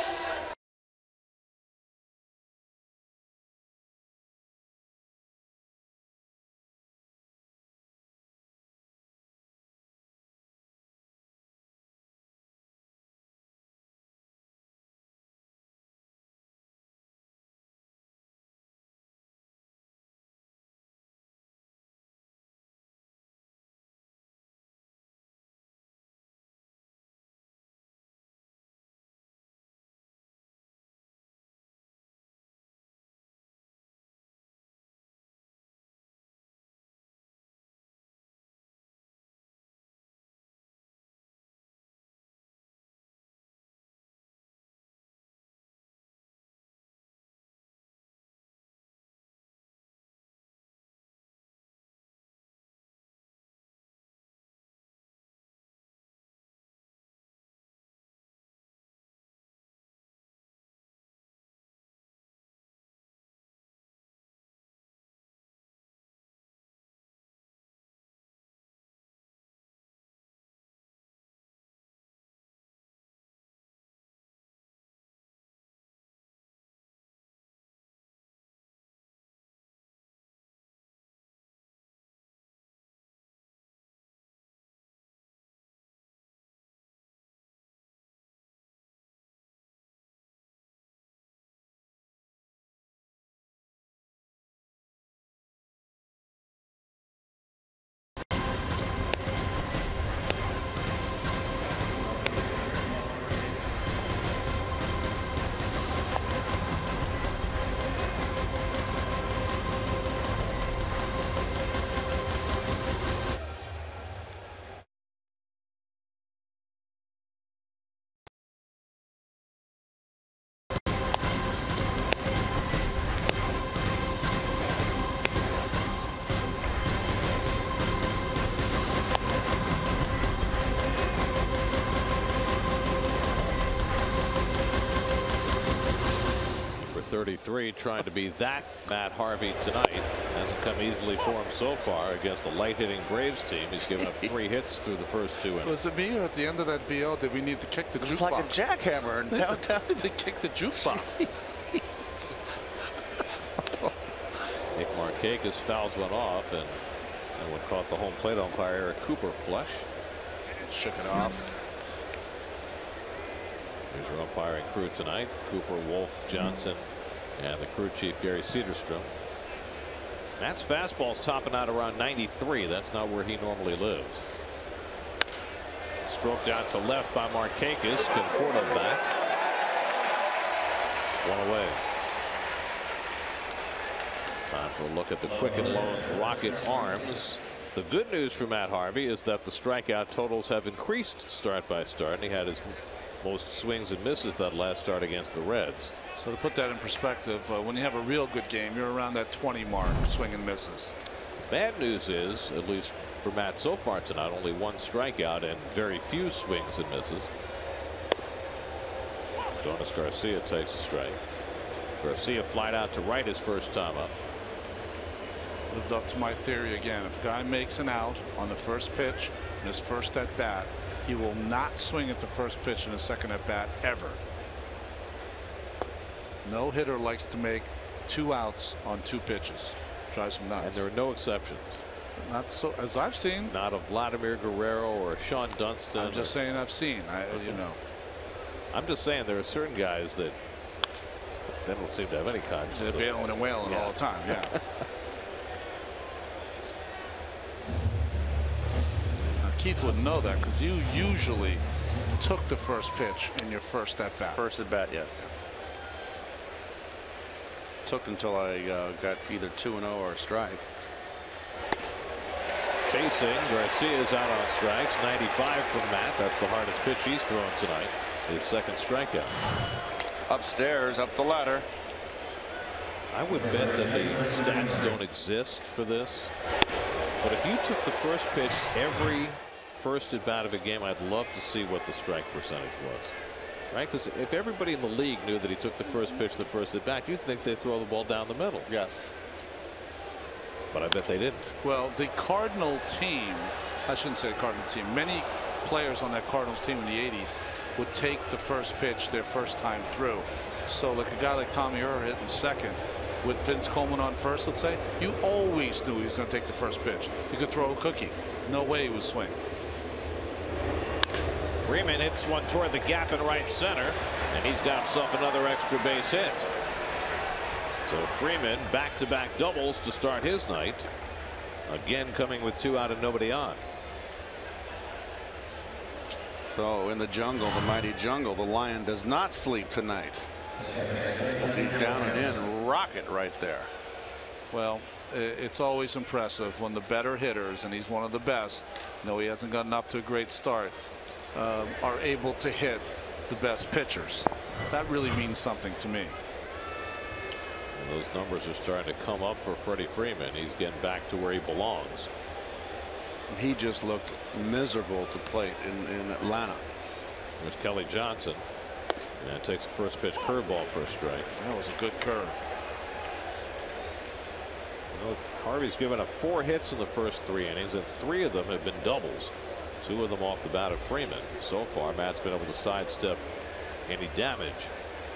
For 33, trying to be that Matt Harvey tonight. Hasn't come easily for him so far against a light hitting Braves team. He's given up 3 hits through the first 2 innings. Was it me, or at the end of that VO did we need to kick the jukebox? It's like a jackhammer downtown. To kick the jukebox. Nick Markakis fouls one off, and what caught the home plate umpire Eric Cooper flush. Shook it off. Here's your umpiring crew tonight: Cooper, Wolf, Johnson, and the crew chief Gary Cederstrom. Matt's fastball's topping out around 93. That's not where he normally lives. Stroked out to left by Markakis. Conforto back. 1 away. Time for a look at the Quicken Loans Rocket Arms. The good news for Matt Harvey is that the strikeout totals have increased start by start, and he had his most swings and misses that last start against the Reds. So to put that in perspective, when you have a real good game, you're around that 20 mark, swing and misses. Bad news is, at least for Matt so far tonight, only 1 strikeout and very few swings and misses. Donis Garcia takes a strike. Garcia flied out to right his first time up. Lived up to my theory again. If a guy makes an out on the first pitch in his first at bat, he will not swing at the first pitch in his second at bat ever. No hitter likes to make 2 outs on 2 pitches. Drives him nuts. And there are no exceptions. Not so, as I've seen. Not of Vladimir Guerrero or Sean Dunston. I'm just saying I've seen. You know. I'm just saying there are certain guys that They don't seem to have any conscience. They're bailing and wailing all the time. Yeah. Now, Keith would know that because you usually took the first pitch in your first at bat. First at bat, yes. Took until I got either 2-0 or a strike. Chasing, Garcia's out on strikes. 95 from Matt. That's the hardest pitch he's thrown tonight. His second strikeout. Upstairs, up the ladder. I would bet that the stats don't exist for this. But if you took the first pitch every first at bat of a game, I'd love to see what the strike percentage was. Right? Because if everybody in the league knew that he took the first pitch the first at bat, you'd think they'd throw the ball down the middle. Yes. But I bet they didn't. Well, the Cardinal team, I shouldn't say Cardinal team, many players on that Cardinals team in the 80s would take the first pitch their first time through. So like a guy like Tommy Earl hitting second with Vince Coleman on first, let's say, you always knew he was going to take the first pitch. You could throw a cookie. No way he would swing. Freeman hits one toward the gap in right center, and he's got himself another extra base hit. So Freeman back-to-back doubles to start his night. Again coming with 2 out and nobody on. So in the jungle, the mighty jungle, the Lion does not sleep tonight. Deep down and in, rocket right there. Well, it's always impressive when the better hitters, and he's one of the best, no, he hasn't gotten up to a great start, are able to hit the best pitchers. That really means something to me. And those numbers are starting to come up for Freddie Freeman. He's getting back to where he belongs. He just looked miserable to plate in Atlanta. There's Kelly Johnson. And takes the first pitch curveball for a strike. That was a good curve. Well, Harvey's given up 4 hits in the first 3 innings, and 3 of them have been doubles. 2 of them off the bat of Freeman. So far, Matt's been able to sidestep any damage.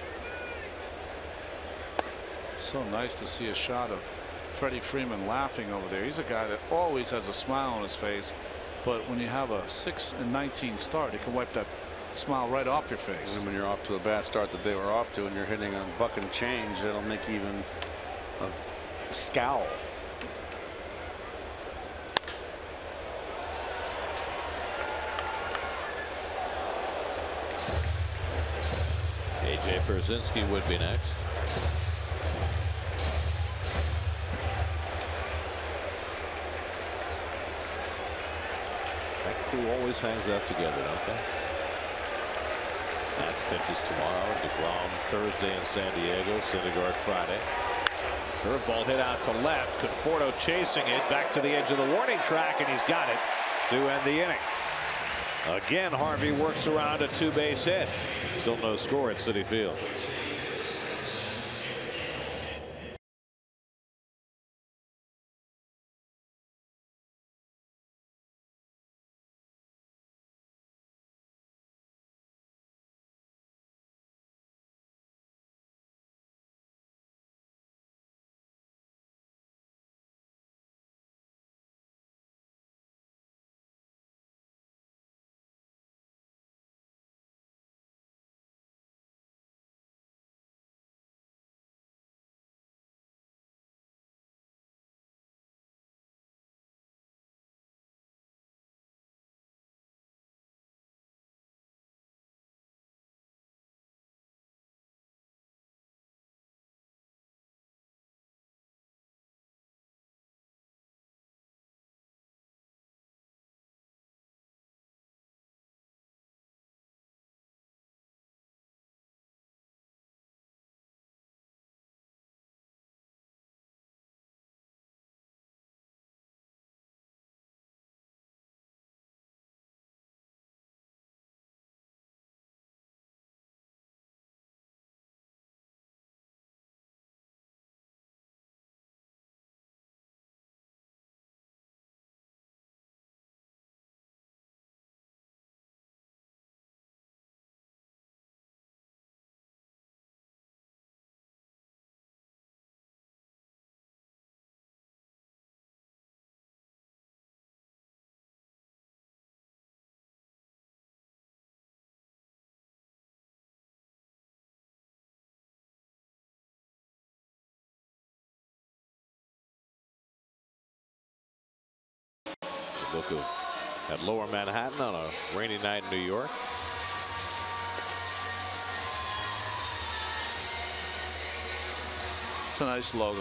So nice to see a shot of Freddie Freeman laughing over there. He's a guy that always has a smile on his face, but when you have a 6-19 start, he can wipe that smile right off your face. And when you're off to the bad start that they were off to, and you're hitting a buck and change, it'll make even a scowl. AJ Pierzynski would be next. That crew always hangs out together, don't they? That's pitches tomorrow. DeGrom Thursday in San Diego. Syndergaard Friday. Curveball hit out to left. Conforto chasing it back to the edge of the warning track, and he's got it to end the inning. Again, Harvey works around a 2-base hit. Still no score at Citi Field. Look at Lower Manhattan on a rainy night in New York. It's a nice logo.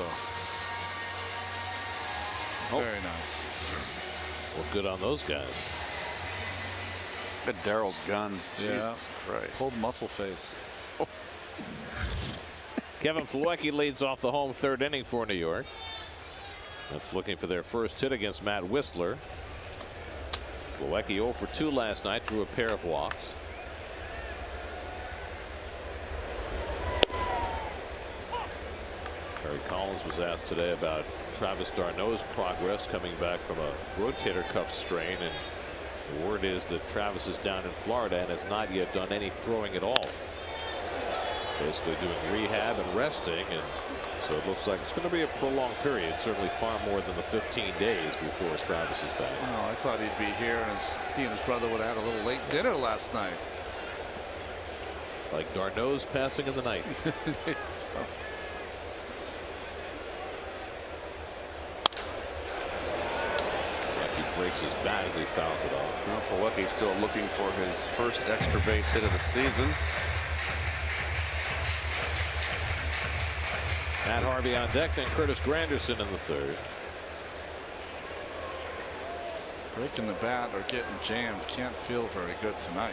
Very nice. Well, good on those guys. Look at Darrell's guns. Yeah. Jesus Christ. Old muscle face. Oh. Kevin Plawecki leads off the home third inning for New York. That's looking for their first hit against Matt Whistler. Plawecki 0 for 2 last night, threw a pair of walks. Terry Collins was asked today about Travis d'Arnaud's progress coming back from a rotator cuff strain, and the word is that Travis is down in Florida and has not yet done any throwing at all. Basically doing rehab and resting, and so it looks like it's going to be a prolonged period, certainly far more than the 15 days before Travis is back. Oh, I thought he'd be here, and he and his brother would have had a little late dinner last night. Like d'Arnaud's passing in the night. Breaks his bat as he fouls it off. Well, Plawecki's still looking for his first extra base hit of the season. Matt Harvey on deck, then Curtis Granderson in the third. Breaking the bat or getting jammed can't feel very good tonight.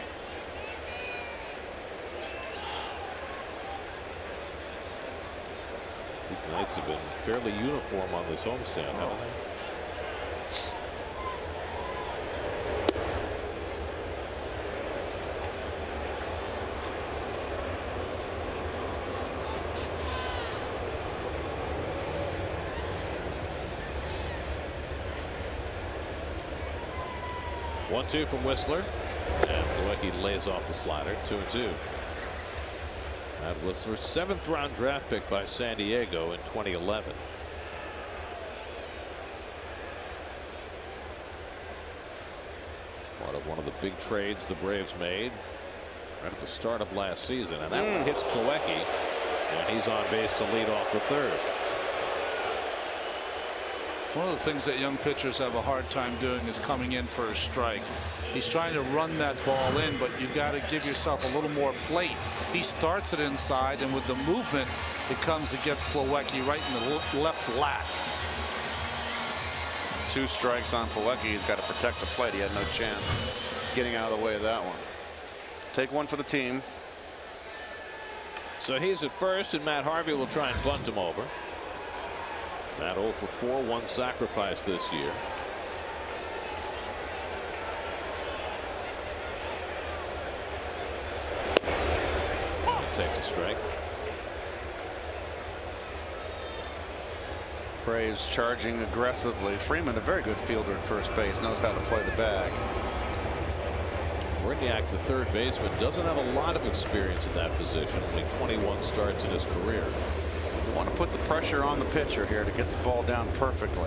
These nights have been fairly uniform on this homestand, haven't they? 1-2 from Whistler, and Plawecki lays off the slider. 2-2. Matt Whistler, 7th round draft pick by San Diego in 2011. Part of one of the big trades the Braves made right at the start of last season, and that one hits Plawecki, and he's on base to lead off the third. One of the things that young pitchers have a hard time doing is coming in for a strike. He's trying to run that ball in, but you got to give yourself a little more plate. He starts it inside, and with the movement, it comes against Plawecki right in the left lat. 2 strikes on Plawecki. He's got to protect the plate. He had no chance getting out of the way of that one. Take one for the team. So he's at first, and Matt Harvey will try and bunt him over. Matt 0 for 4, 1 sacrifice this year. And he takes a strike. Braves charging aggressively. Freeman, a very good fielder at first base, knows how to play the bag. Brignac, the third baseman, doesn't have a lot of experience in that position. Only 21 starts in his career. You want to put the pressure on the pitcher here to get the ball down perfectly.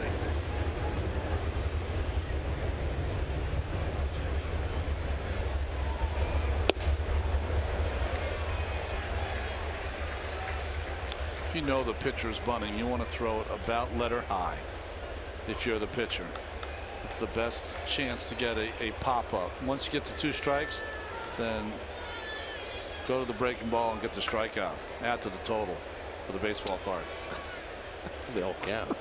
If you know the pitcher's bunting, you want to throw it about letter high. If you're the pitcher, it's the best chance to get a pop up. Once you get to 2 strikes, then go to the breaking ball and get the strikeout. Add to the total for the baseball card. They'll count.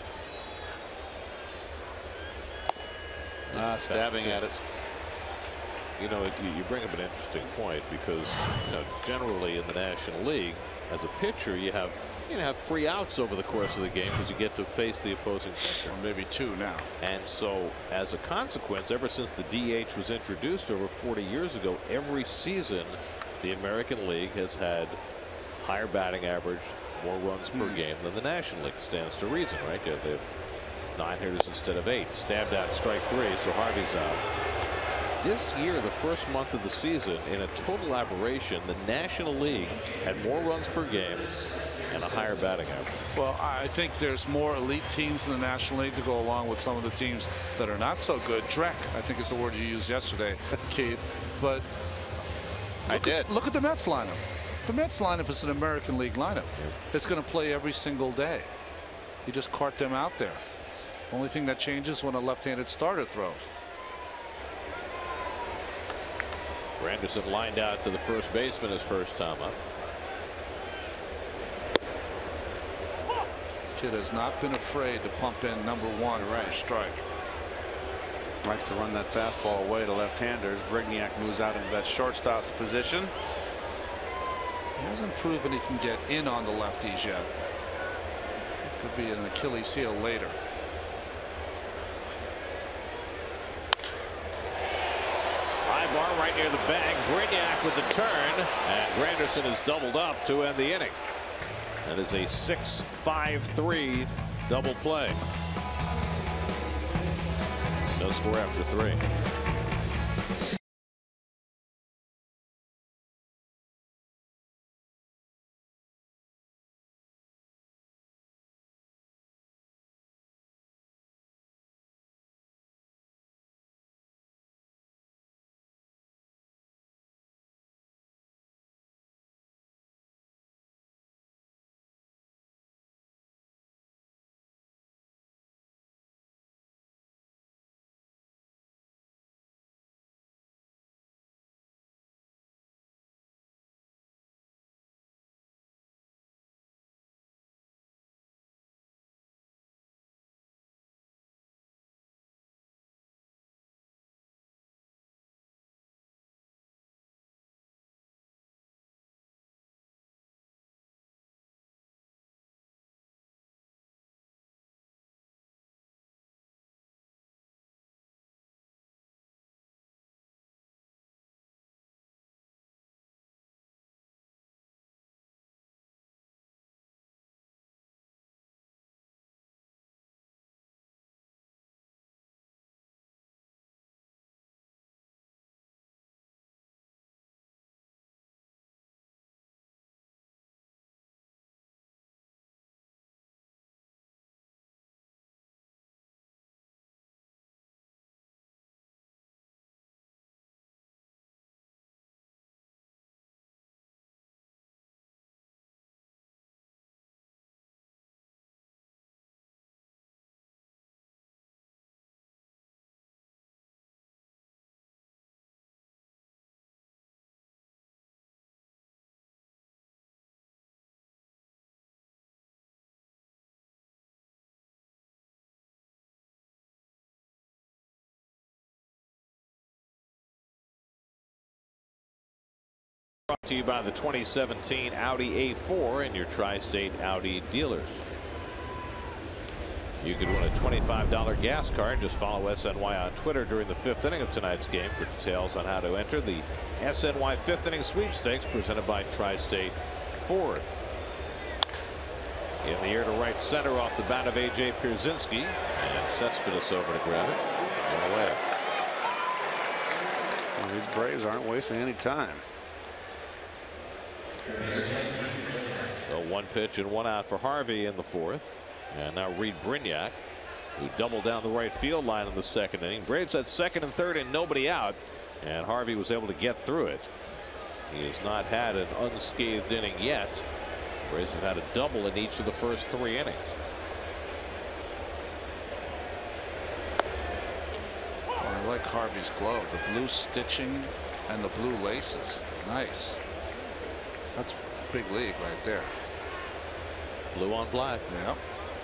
Stabbing at it. You know, you bring up an interesting point, because generally in the National League, as a pitcher, you have free outs over the course of the game because you get to face the opposing pitcher. Or maybe 2 now. And so, as a consequence, ever since the DH was introduced over 40 years ago, every season the American League has had higher batting average, more runs per game than the National League. Stands to reason, right? They have 9 hitters instead of 8. Stabbed out, strike 3, so Harvey's out. This year, the first month of the season, in a total aberration, the National League had more runs per game and a higher batting average. Well, I think there's more elite teams in the National League to go along with some of the teams that are not so good. Dreck, I think is the word you used yesterday, Keith. But look at the Mets lineup. The Mets lineup is an American League lineup. It's going to play every single day. You just cart them out there. Only thing that changes when a left-handed starter throws. Granderson lined out to the first baseman his first time up. This kid has not been afraid to pump in #1 for a strike. Likes to run that fastball away to left-handers. Brignac moves out into that shortstop's position. He hasn't proven he can get in on the lefties yet. It could be an Achilles heel later. High bar right near the bag. Brignac with the turn, and Granderson is doubled up to end the inning. That is a 6-5-3 double play. No score after 3. Brought to you by the 2017 Audi A4 and your tri-state Audi dealers. You could win a $25 gas card. Just follow SNY on Twitter during the 5th inning of tonight's game for details on how to enter the SNY 5th inning sweepstakes presented by Tri-State Ford. In the air to right center off the bat of A.J. Pierzynski, and Cespedes over to grab it. One away. Well, these Braves aren't wasting any time. So 1 pitch and 1 out for Harvey in the 4th. And now Reed Brignac, who doubled down the right field line in the 2nd inning. Braves had 2nd and 3rd and nobody out, and Harvey was able to get through it. He has not had an unscathed inning yet. Braves have had a double in each of the first 3 innings. Oh, I like Harvey's glove, the blue stitching and the blue laces. Nice. That's big league right there. Blue on black. Yep.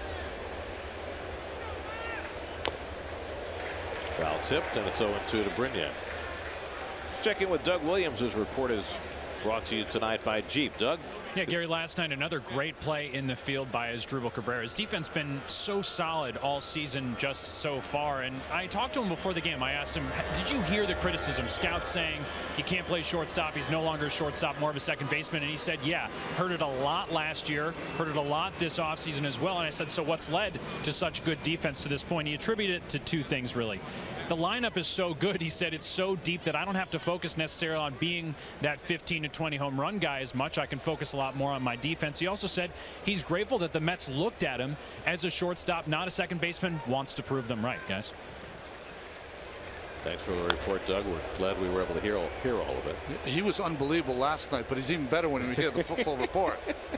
Foul tipped, and it's 0-2 to Brignac. Let's check in with Doug Williams, whose report is brought to you tonight by Jeep. Doug? Yeah, Gary, last night another great play in the field by Asdrubal Cabrera. His defense been so solid all season just so far, and I talked to him before the game. I asked him, did you hear the criticism? Scouts saying he can't play shortstop, he's no longer a shortstop, more of a second baseman, and he said, yeah, heard it a lot last year, heard it a lot this offseason as well. And I said, so what's led to such good defense to this point? He attributed it to 2 things, really. The lineup is so good, he said it's so deep that I don't have to focus necessarily on being that 15 to 20 home run guy as much. I can focus a lot more on my defense. He also said he's grateful that the Mets looked at him as a shortstop, not a second baseman, wants to prove them right, guys. Thanks for the report, Doug. We're glad we were able to hear all of it. He was unbelievable last night, but he's even better when we hear the football report.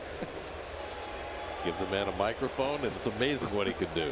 Give the man a microphone, and it's amazing what he can do.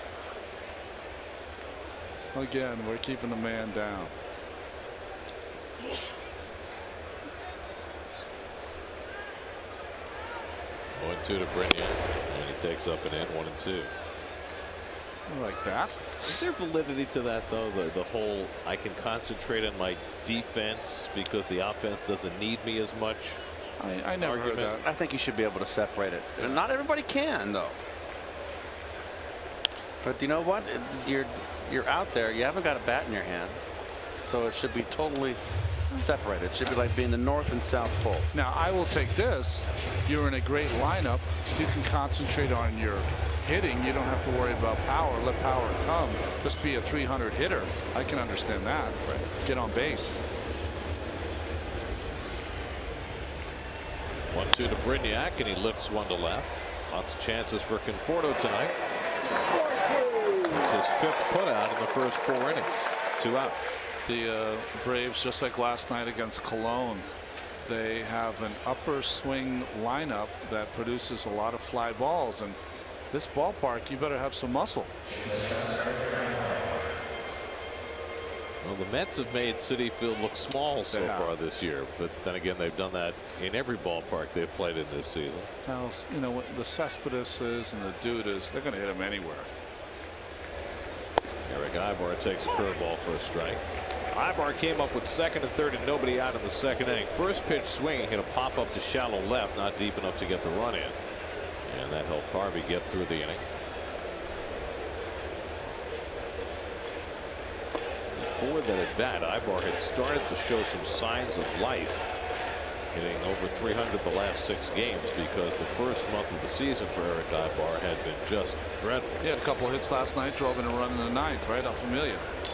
Again, we're keeping the man down. 1-2 to Brinya, and he takes up an end 1-2. I like that. Is there validity to that, though? The whole I can concentrate on my defense because the offense doesn't need me as much. I never heard that. I think you should be able to separate it. And not everybody can, though. But you know what? You're out there. You haven't got a bat in your hand, so it should be totally separated. It should be like being the North and South Pole. Now I will take this. You're in a great lineup. You can concentrate on your hitting. You don't have to worry about power. Let power come. Just be a 300 hitter. I can understand that. Right. Get on base. 1-2 to Brignac, and he lifts one to left. Lots of chances for Conforto tonight. It's his 5th putout in the first 4 innings. 2 out. The Braves, just like last night against Cologne, they have an upper swing lineup that produces a lot of fly balls, and this ballpark, you better have some muscle. Well, the Mets have made Citi Field look small so far this year, but then again, they've done that in every ballpark they've played in this season. Now, you know, the Cespedes and the Dudas, they're going to hit him anywhere. Eric Ibar takes a curveball for a strike. Ibar came up with 2nd and 3rd and nobody out in the 2nd inning. First pitch swinging, hit a pop up to shallow left, not deep enough to get the run in, and that helped Harvey get through the inning. Before that at bat, Ibar had started to show some signs of life, hitting over 300 the last 6 games, because the first month of the season for Eric Ibar had been just dreadful. He had a couple of hits last night, drove in a run in the 9th, right off Familia.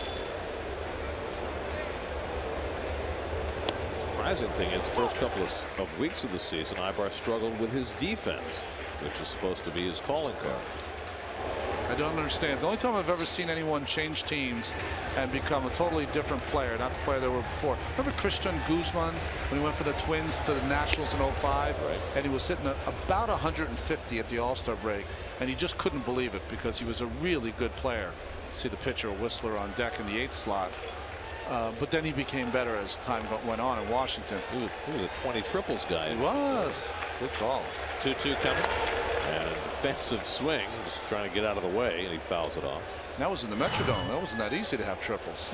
Surprising thing is, first couple of weeks of the season, Ibar struggled with his defense, which is supposed to be his calling card. I don't understand. The only time I've ever seen anyone change teams and become a totally different player, not the player they were before. Remember Christian Guzman when he went for the Twins to the Nationals in 05? Right. And he was hitting about 150 at the All-Star break, and he just couldn't believe it because he was a really good player. See the pitcher, Whistler, on deck in the 8th slot. But then he became better as time went on in Washington. Ooh, he was a 20 triples guy. He was. Good call. 2-2 coming. And a defensive swing, just trying to get out of the way, and he fouls it off. That was in the Metrodome. That wasn't that easy to have triples.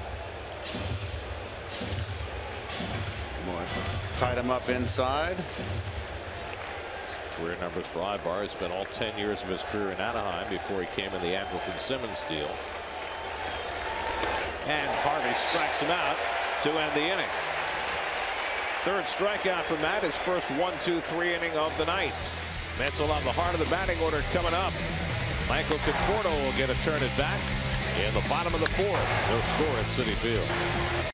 Tied him up inside. Career numbers for Ibar. He spent all 10 years of his career in Anaheim before he came in the Andrelton Simmons deal. And Harvey strikes him out to end the inning. 3rd strikeout for Matt, his first 1-2-3 inning of the night. Mets will have the heart of the batting order coming up. Michael Conforto will get a turn at bat in the bottom of the 4th. He'll score at Citi Field.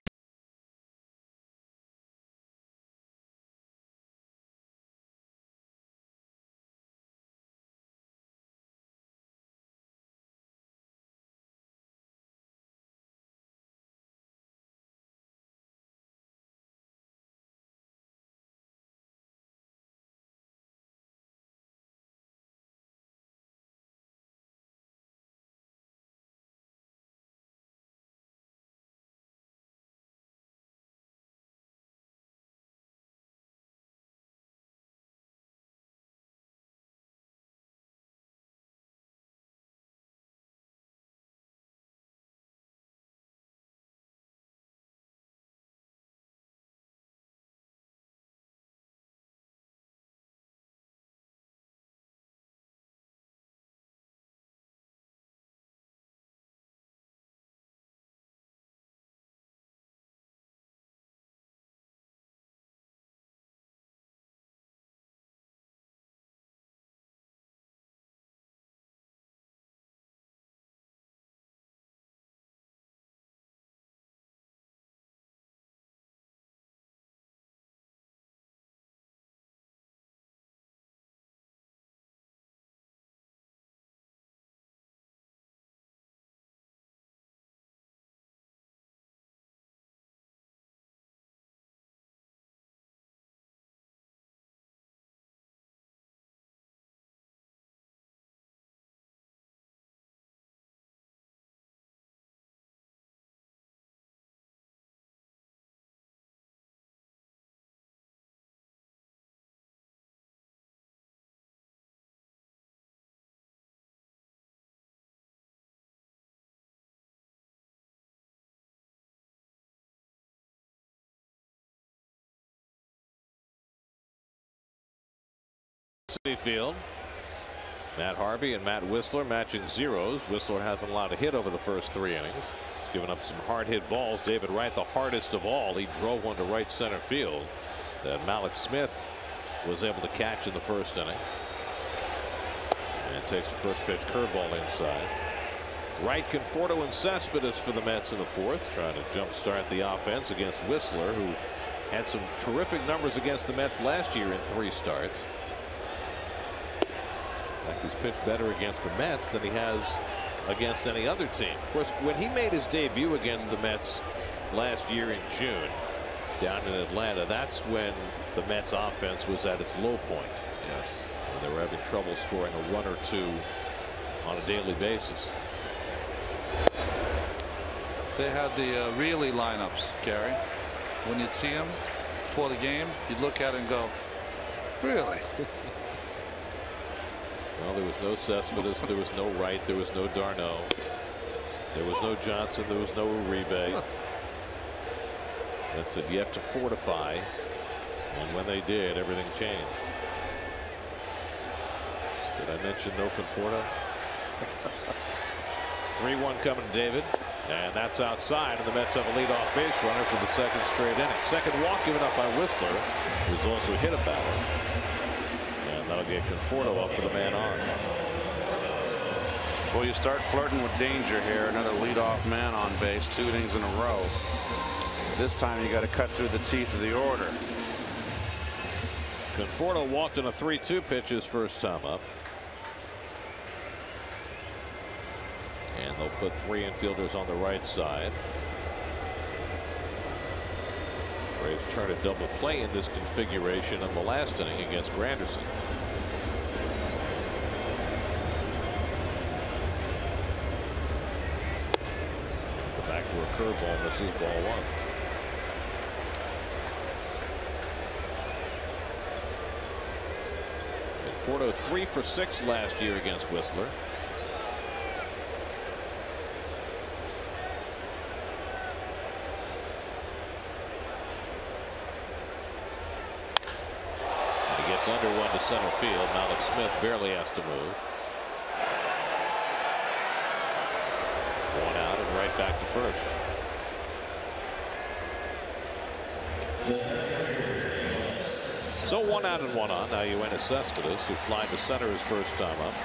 Field. Matt Harvey and Matt Whistler matching zeros. Whistler hasn't allowed a hit over the first 3 innings. He's given up some hard hit balls. David Wright, the hardest of all. He drove one to right center field that Malik Smith was able to catch in the first inning. And takes the first pitch curveball inside. Wright, Conforto, and Cespedes for the Mets in the fourth, trying to jumpstart the offense against Whistler, who had some terrific numbers against the Mets last year in 3 starts. In fact, he's pitched better against the Mets than he has against any other team. Of course, when he made his debut against the Mets last year in June down in Atlanta, that's when the Mets offense was at its low point. Yes. They were having trouble scoring a run or two on a daily basis. They had the really lineups, Gary. When you'd see them before the game, you'd look at it and go, really? Well, there was no Cespedes, there was no Wright, there was no Darno, there was no Johnson, there was no Uribe. That's it, yet to fortify. And when they did, everything changed. Did I mention no Conforto? 3-1 coming to David. And that's outside, and the Mets have a leadoff base runner for the second straight inning. Second walk given up by Whistler, who's also hit a batter. And that'll get Conforto up for the man on. Well, you start flirting with danger here. Another leadoff man on base, 2 innings in a row. This time you got to cut through the teeth of the order. Conforto walked in a 3-2 pitch his first time up. And they'll put 3 infielders on the right side. Braves turned a double play in this configuration in the last inning against Granderson. Back to a curveball, misses, ball 1. Conforto 3 for 6 last year against Whistler. Under one to center field. Malik Smith barely has to move. 1 out and right back to first. So 1 out and 1 on. Now you win Cespedes, who flied to center his first time up.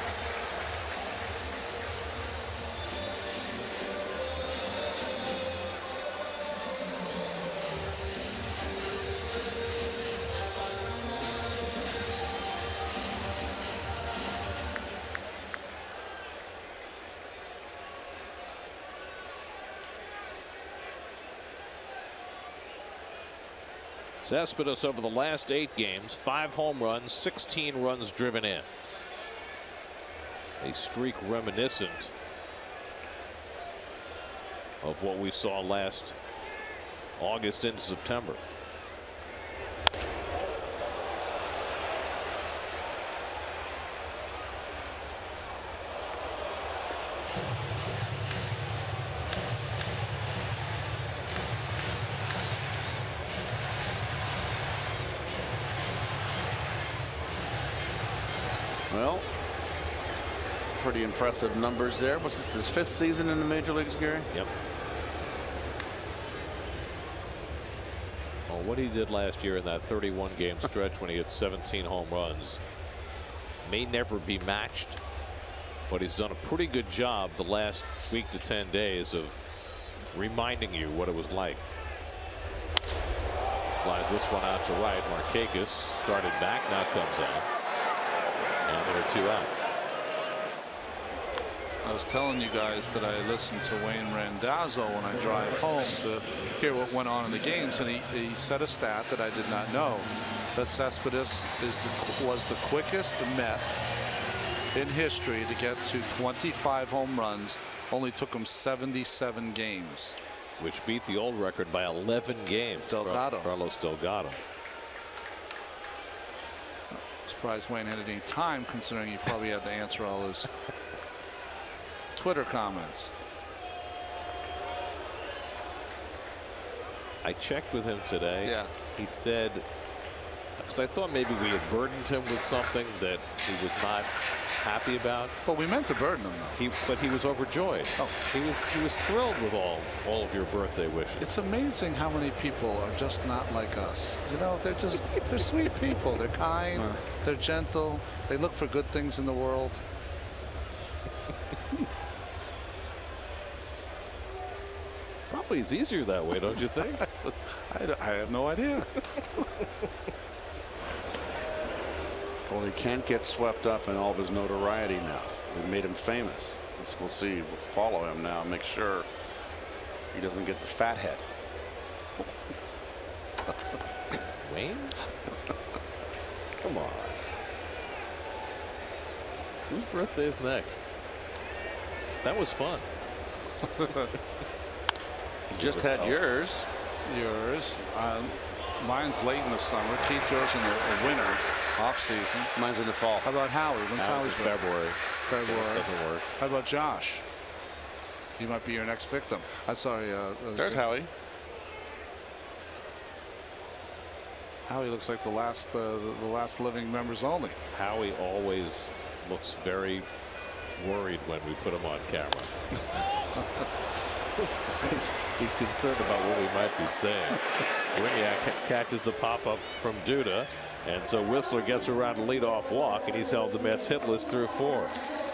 Cespedes over the last 8 games, 5 home runs, 16 runs driven in. A streak reminiscent of what we saw last August into September. Well, pretty impressive numbers there. Was this his 5th season in the major leagues, Gary? Yep. Well, what he did last year in that 31 game stretch when he had 17 home runs may never be matched, but he's done a pretty good job the last week to 10 days of reminding you what it was like. Flies this one out to right. Markakis started back, now comes out. And there are 2 out. I was telling you guys that I listened to Wayne Randazzo when I drive home to hear what went on in the games, and he said a stat that I did not know, that Cespedes was the quickest Met in history to get to 25 home runs. Only took him 77 games. Which beat the old record by 11 games. Delgado. Carlos Delgado. Surprised Wayne had any time, considering he probably had to answer all his Twitter comments. I checked with him today. Yeah. He said Because I thought maybe we had burdened him with something that he was not happy about. But we meant to burden him, though. But he was overjoyed. Oh. He was thrilled with all of your birthday wishes. It's amazing how many people are just not like us. You know, they're sweet people. They're kind. They're gentle. They look for good things in the world. Probably it's easier that way, don't you think? I have no idea. Well, he can't get swept up in all of his notoriety now. We made him famous. We'll see. We'll follow him now. Make sure he doesn't get the fat head. Wayne? Come on. Whose birthday is next? That was fun. Just had yours. Yours. Mine's late in the summer. Keith, yours in the winter, off season. Mine's in the fall. How about Howie? When's Howie's birthday? February. February. Doesn't work. How about Josh? He might be your next victim. I'm sorry. There's Howie. Howie looks like the last living members only. Howie always looks very worried when we put him on camera. He's concerned about what we might be saying. Briniak catches the pop-up from Duda, and so Whistler gets around a leadoff walk, and he's held the Mets hitless through 4.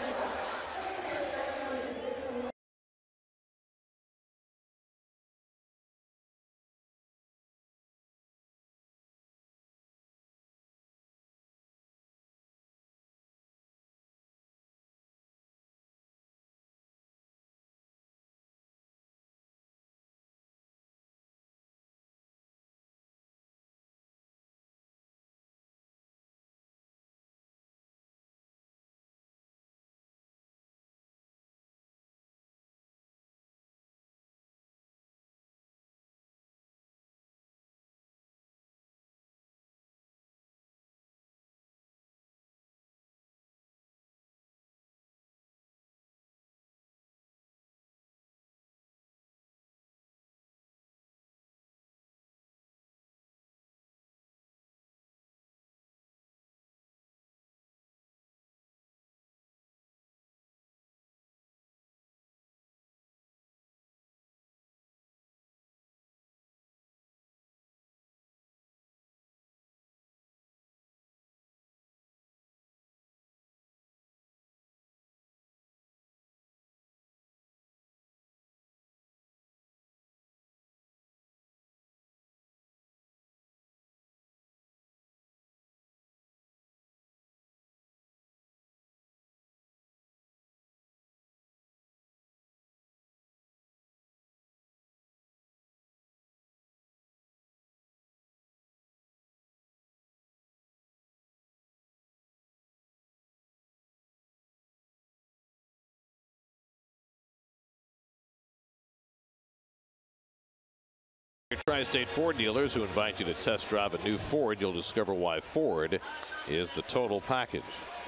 Your Tri-State Ford dealers who invite you to test drive a new Ford. You'll discover why Ford is the total package.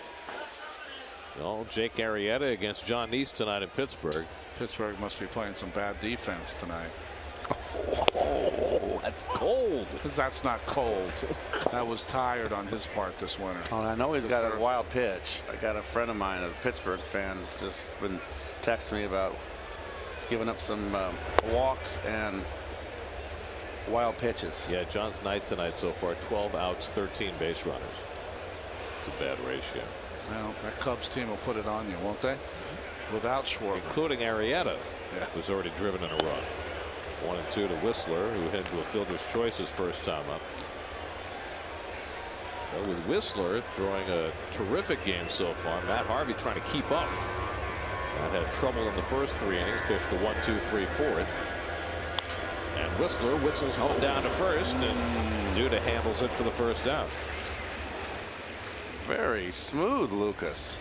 Well, Jake Arrieta against John Neese tonight in Pittsburgh. Pittsburgh must be playing some bad defense tonight. Oh, that's cold. That's not cold. That was tired on his part this winter. Oh, I know he's got a wild pitch. I got a friend of mine, a Pittsburgh fan, just been texting me about he's giving up some walks and wild pitches. Yeah, John's night tonight so far, 12 outs, 13 base runners. It's a bad ratio. Well, that Cubs team will put it on you, won't they? Without Schwarber. Including Arrieta, who's already driven in a run. 1 and 2 to Whistler, who headed to a fielder's choice his first time up. Well, with Whistler throwing a terrific game so far, Matt Harvey trying to keep up. Matt had trouble in the first 3 innings, pitched the 1-2-3 fourth. And Whistler whistles home down to first, and Duda handles it for the first out. Very smooth, Lucas.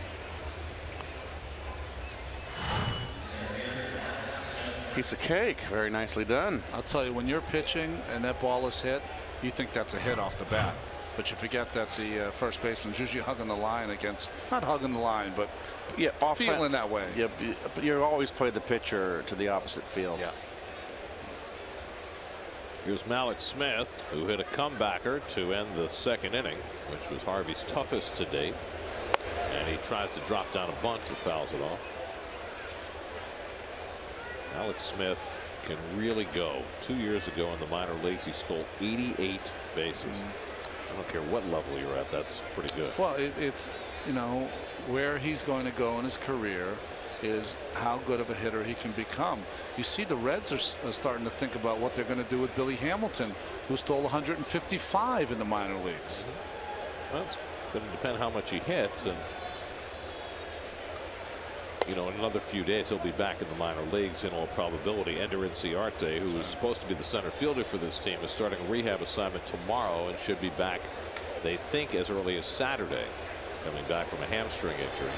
Piece of cake. Very nicely done. I'll tell you, when you're pitching and that ball is hit, you think that's a hit off the bat. But you forget that the first baseman's usually hugging the line against, not hugging the line, but feeling that way. Yeah, but you always play the pitcher to the opposite field. Yeah. Here's Malik Smith, who hit a comebacker to end the second inning, which was Harvey's toughest to date. And he tries to drop down a bunt, but fouls it off. Malik Smith can really go. 2 years ago in the minor leagues, he stole 88 bases. I don't care what level you're at, that's pretty good. Well, it's, you know, where he's going to go in his career is how good of a hitter he can become. You see, the Reds are starting to think about what they're going to do with Billy Hamilton, who stole 155 in the minor leagues. Well, it's going to depend how much he hits, and you know, in another few days he'll be back in the minor leagues in all probability. Ender Inciarte, who is supposed to be the center fielder for this team, is starting a rehab assignment tomorrow and should be back, they think, as early as Saturday, coming back from a hamstring injury.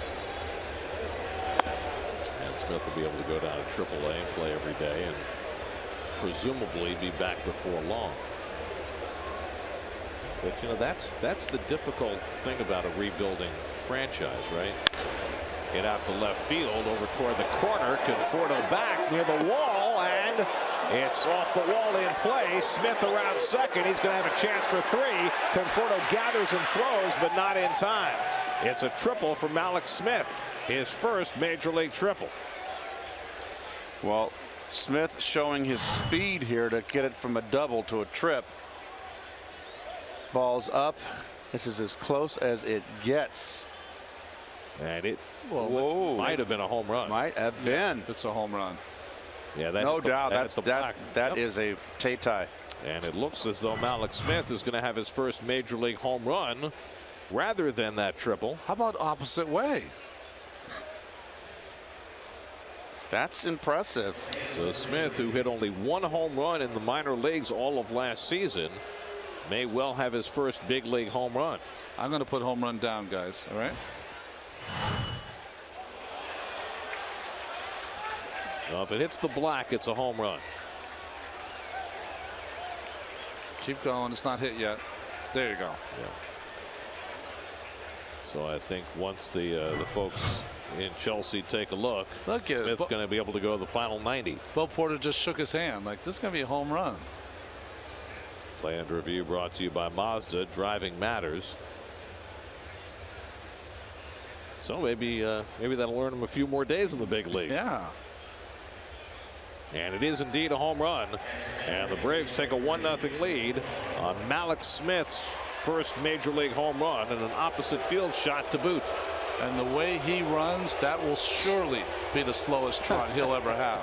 And Smith will be able to go down to AAA and play every day and presumably be back before long. But you know, that's the difficult thing about a rebuilding franchise, right? Get out to left field, over toward the corner. Conforto back near the wall, and it's off the wall in play. Smith around second. He's going to have a chance for three. Conforto gathers and throws, but not in time. It's a triple for Malik Smith, his first major league triple. Well, Smith showing his speed here to get it from a double to a trip. Ball's up. This is as close as it gets. And it might have been a home run. Might have been. It's a home run. Yeah, no doubt. That is a tie. And it looks as though Malik Smith is going to have his first major league home run rather than that triple. How about opposite way? That's impressive. So Smith, who hit only one home run in the minor leagues all of last season, may well have his first big league home run. I'm going to put home run down, guys. All right. Well, if it hits the black, it's a home run. Keep going. It's not hit yet. There you go. Yeah. So I think once the folks in Chelsea take a look, Smith's going to be able to go to the final 90. Bo Porter just shook his hand like this is going to be a home run. Play and review brought to you by Mazda. Driving matters. So maybe that'll earn him a few more days in the big leagues. Yeah. And it is indeed a home run. And the Braves take a 1-0 lead on Malik Smith's first major league home run and an opposite field shot to boot. And the way he runs, that will surely be the slowest trot he'll ever have.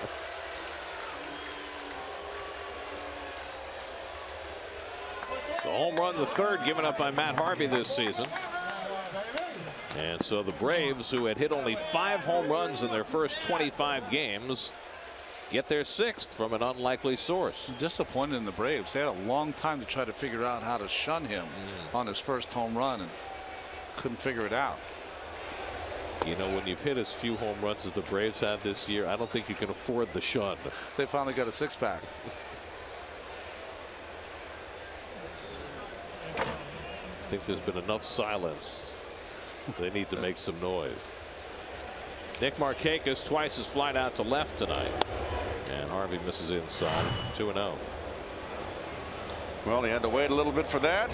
The home run, the third given up by Matt Harvey this season. And so the Braves, who had hit only 5 home runs in their first 25 games, get their 6th from an unlikely source. Disappointed in the Braves. They had a long time to try to figure out how to shun him on his first home run and couldn't figure it out. You know, when you've hit as few home runs as the Braves had this year, I don't think you can afford the shun. They finally got a 6-pack. I think there's been enough silence. They need to make some noise. Nick Markakis twice his flight out to left tonight. And Harvey misses inside. 2-0. Well, he had to wait a little bit for that.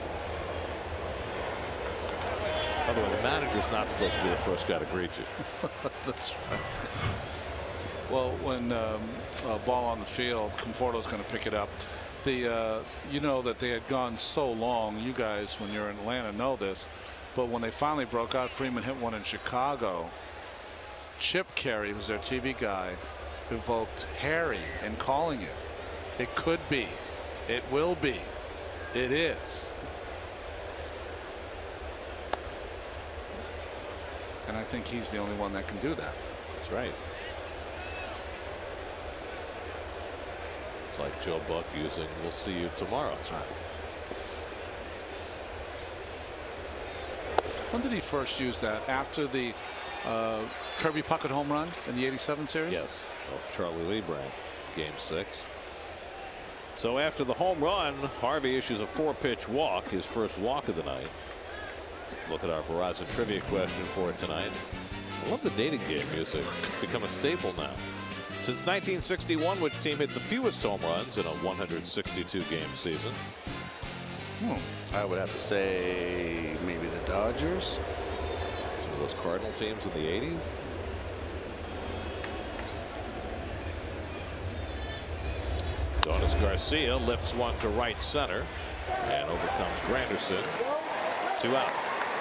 By the way, the manager's not supposed to be the first guy to greet you. That's right. Well, when a ball on the field, Conforto's going to pick it up. You know that they had gone so long. You guys, when you're in Atlanta, know this. But when they finally broke out, Freeman hit one in Chicago. Chip Carey, who's their TV guy, evoked Harry in calling it. It could be. It will be. It is. And I think he's the only one that can do that. That's right. It's like Joe Buck using "we'll see you tomorrow." That's right. When did he first use that? After the Kirby Puckett home run in the '87 series? Yes, off Charlie Liebrand, Game 6. So after the home run, Harvey issues a 4-pitch walk, his first walk of the night. Look at our Verizon trivia question for tonight. I love the dating game music. It's become a staple now. Since 1961, which team hit the fewest home runs in a 162-game season? I would have to say maybe the Dodgers. Some of those Cardinal teams in the 80s. Donis Garcia lifts one to right center and overcomes Granderson. 2 out.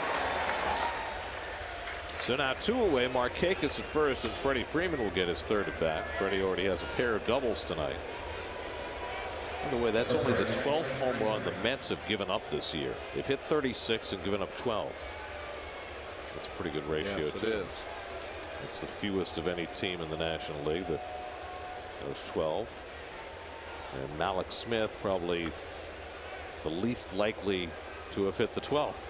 So now 2 away. Markakis at first, and Freddie Freeman will get his 3rd at bat. Freddie already has a pair of doubles tonight. By the way, that's only the 12th home run the Mets have given up this year. They've hit 36 and given up 12. That's a pretty good ratio. Yes, it is. It's the fewest of any team in the National League. Those 12. And Malik Smith probably the least likely to have hit the 12th.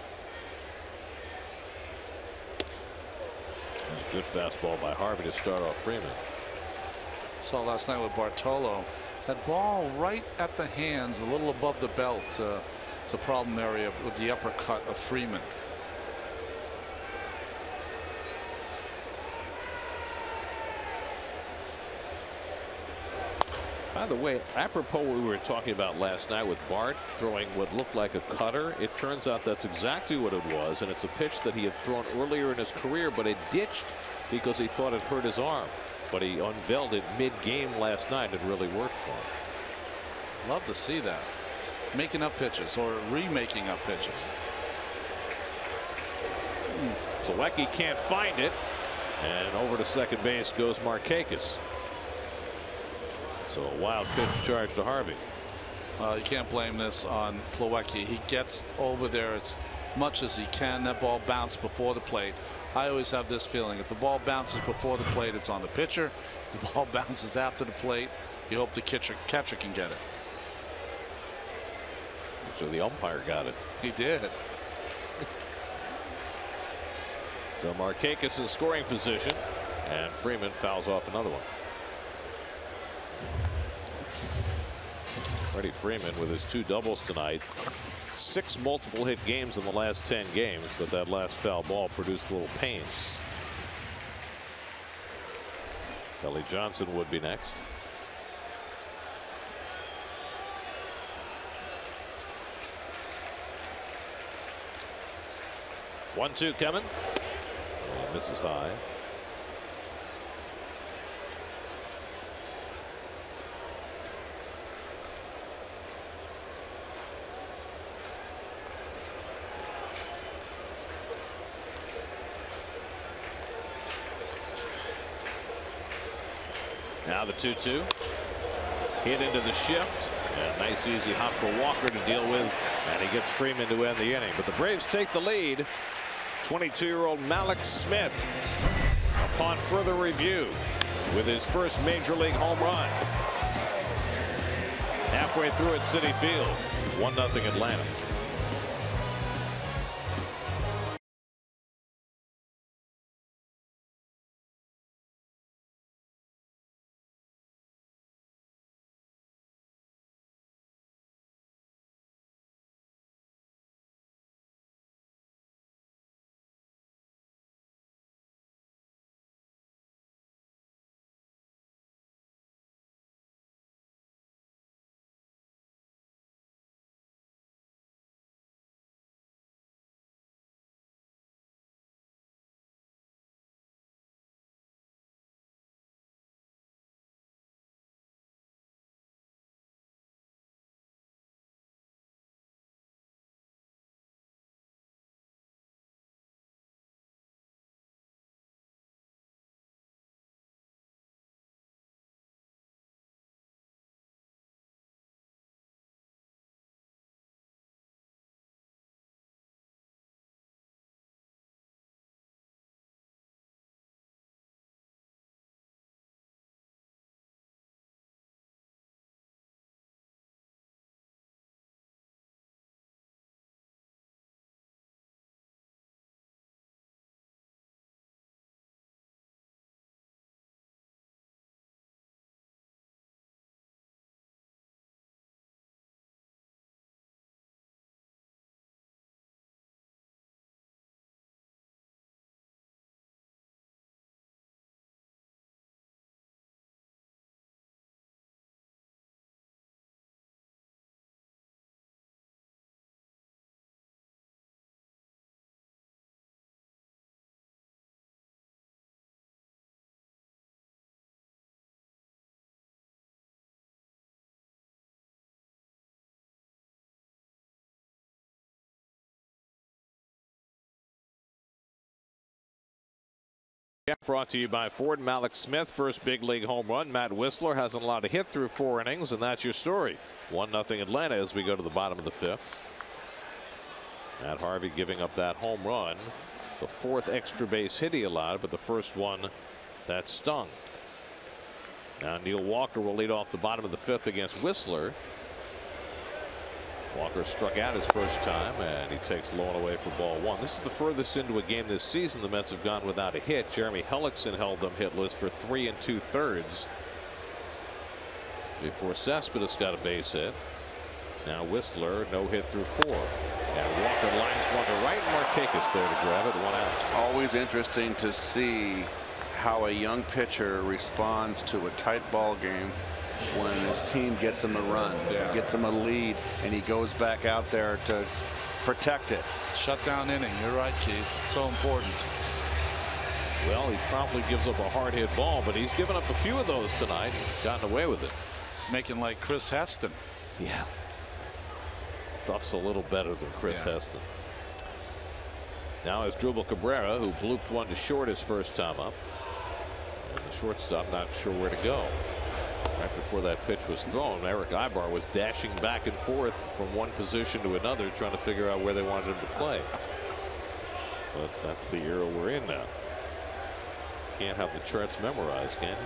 A good fastball by Harvey to start off Freeman. Saw last night with Bartolo. That ball right at the hands, a little above the belt. It's a problem area with the uppercut of Freeman. By the way, apropos what we were talking about last night with Bart throwing what looked like a cutter, it turns out that's exactly what it was, and it's a pitch that he had thrown earlier in his career, but it ditched because he thought it hurt his arm. But he unveiled it mid-game last night. It really worked for him. Love to see that. Making up pitches or remaking up pitches. Plawecki can't find it, and over to second base goes Markakis. So a wild pitch charge to Harvey. You can't blame this on Plawecki. He gets over there as much as he can. That ball bounced before the plate. I always have this feeling, if the ball bounces before the plate, it's on the pitcher. If the ball bounces after the plate, you hope the catcher can get it. So the umpire got it. He did. So Markakis in scoring position, and Freeman fouls off another one. Freddie Freeman with his 2 doubles tonight. 6 multiple hit games in the last 10 games, but that last foul ball produced a little pain. Kelly Johnson would be next. One-two coming. And misses high. Now the 2-2 hit into the shift, and nice easy hop for Walker to deal with, and he gets Freeman to end the inning. But the Braves take the lead. 22-year-old Malik Smith, upon further review, with his first major league home run. Halfway through at Citi Field, 1-0 Atlanta. Brought to you by Ford. Malik Smith, first big league home run. Matt Whistler hasn't allowed a hit through 4 innings, and that's your story. 1-0 Atlanta as we go to the bottom of the 5th. Matt Harvey giving up that home run. The 4th extra base hit he allowed, but the first one that stung. Now Neil Walker will lead off the bottom of the 5th against Whistler. Walker struck out his first time, and he takes low and away for ball 1. This is the furthest into a game this season the Mets have gone without a hit. Jeremy Hellickson held them hitless for 3 2/3 before Cespedes got a base hit. Now Whistler no hit through 4. And Walker lines one to right, and Markakis there to grab it, 1 out. Always interesting to see how a young pitcher responds to a tight ball game when his team gets him a run, gets him a lead, and he goes back out there to protect it. Shutdown inning. You're right, Chief. So important. Well, he probably gives up a hard hit ball, but he's given up a few of those tonight and gotten away with it. Making like Chris Heston. Yeah. Stuff's a little better than Chris Heston's. Now is Drupal Cabrera, who blooped one to short his first time up. And the shortstop not sure where to go. Right before that pitch was thrown, Eric Ibar was dashing back and forth from one position to another, trying to figure out where they wanted him to play. But that's the era we're in now. Can't have the charts memorized, can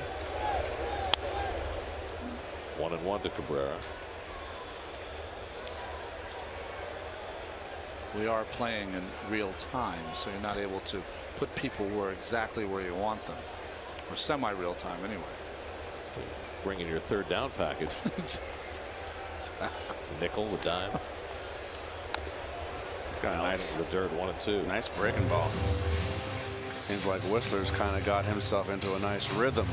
you? 1-1 to Cabrera. We are playing in real time, so you're not able to put people exactly where you want them, or semi-real time anyway. Bringing your 3rd down package. Nickel, the dime. Got a nice, the dirt, 1 and 2. Nice breaking ball. Seems like Whistler's kind of got himself into a nice rhythm.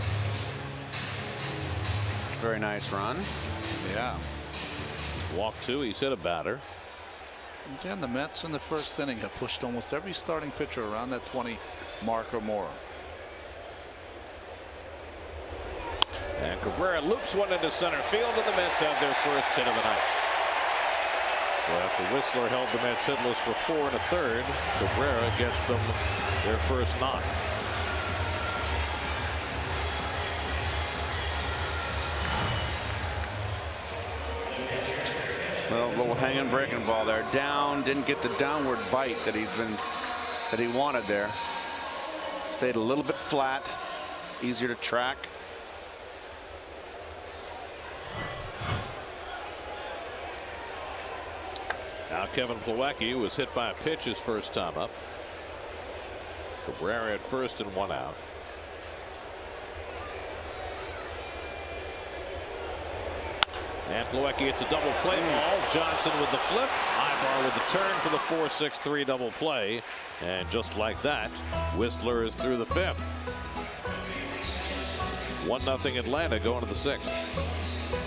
Very nice run. Yeah. Walk 2. He's hit a batter. Again, the Mets in the first inning have pushed almost every starting pitcher around that 20 mark or more. And Cabrera loops one into center field, and the Mets have their first hit of the night. Well, after Whistler held the Mets hitless for 4 1/3, Cabrera gets them their first knock. Well, a little hanging breaking ball there. Down, didn't get the downward bite that he wanted there. Stayed a little bit flat, easier to track. Now Kevin Plawecki was hit by a pitch his first time up. Cabrera at first and 1 out. And Plawecki hits a double play ball. Johnson with the flip. Ibar with the turn for the 4-6-3 double play. And just like that, Whistler is through the 5th. 1-0 Atlanta going to the 6th.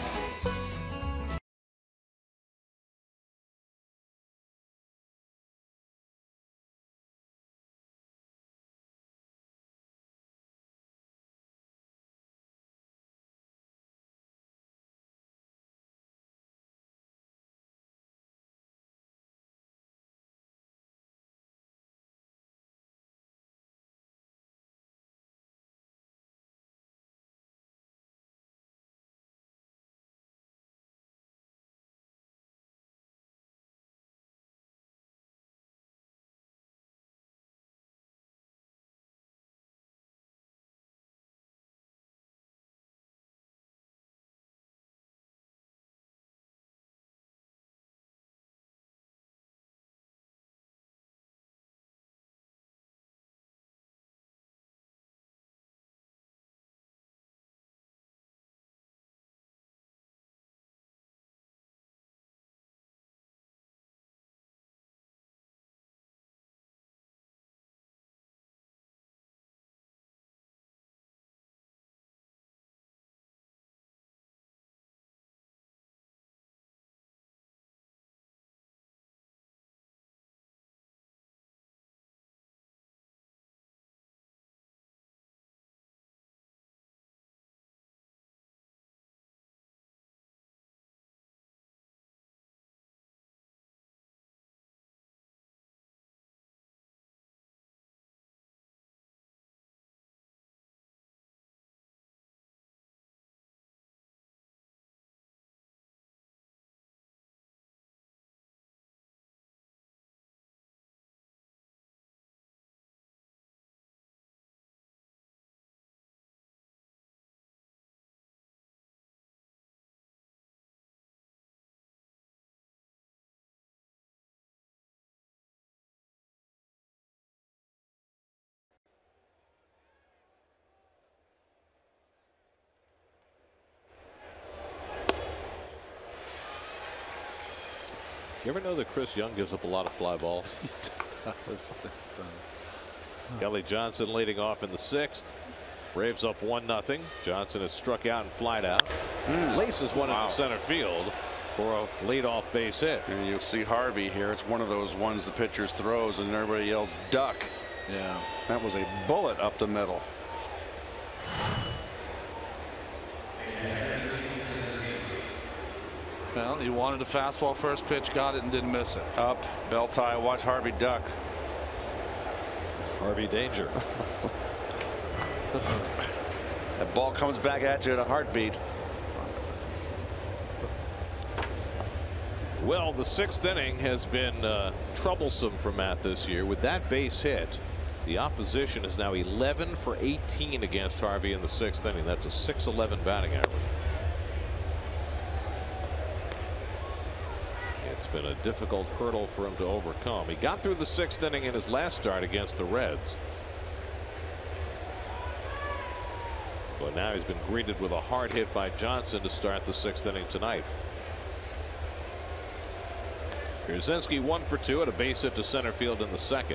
You ever know that Chris Young gives up a lot of fly balls? Kelly Johnson leading off in the 6th. Braves up 1-0. Johnson has struck out and flied out. Laces one into center field for a leadoff base hit. And you'll see Harvey here. It's one of those ones the pitcher throws and everybody yells duck. Yeah, that was a bullet up the middle. Well, he wanted a fastball first pitch, got it, and didn't miss it. Up, bell tie, watch Harvey duck. Harvey danger. That ball comes back at you in a heartbeat. Well, the 6th inning has been troublesome for Matt this year. With that base hit, the opposition is now 11 for 18 against Harvey in the 6th inning. That's a .611 batting average. It's been a difficult hurdle for him to overcome. He got through the 6th inning in his last start against the Reds. But now he's been greeted with a hard hit by Johnson to start the 6th inning tonight. Pierzynski 1 for 2 at a base hit to center field in the 2nd.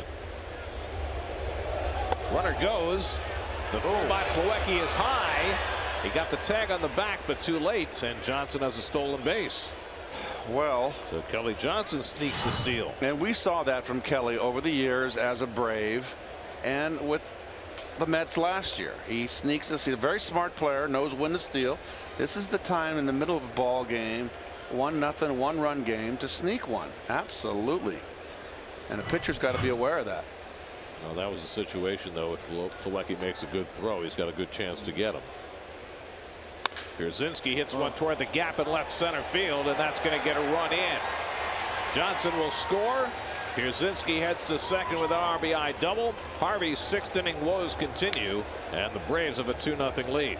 Runner goes. The throw by Plawecki is high. He got the tag on the back, but too late, and Johnson has a stolen base. Well, so Kelly Johnson sneaks a steal. And we saw that from Kelly over the years as a Brave and with the Mets last year. He sneaks us. He's a very smart player, knows when to steal. This is the time in the middle of a ball game, 1-0, 1-run game, to sneak one. Absolutely. And a pitcher's got to be aware of that. Well, that was a situation, though. If Plawecki makes a good throw, he's got a good chance to get him. Pierzynski hits one toward the gap in left center field, and that's going to get a run in. Johnson will score. Pierzynski heads to second with an RBI double. Harvey's 6th inning woes continue, and the Braves have a 2-0 lead.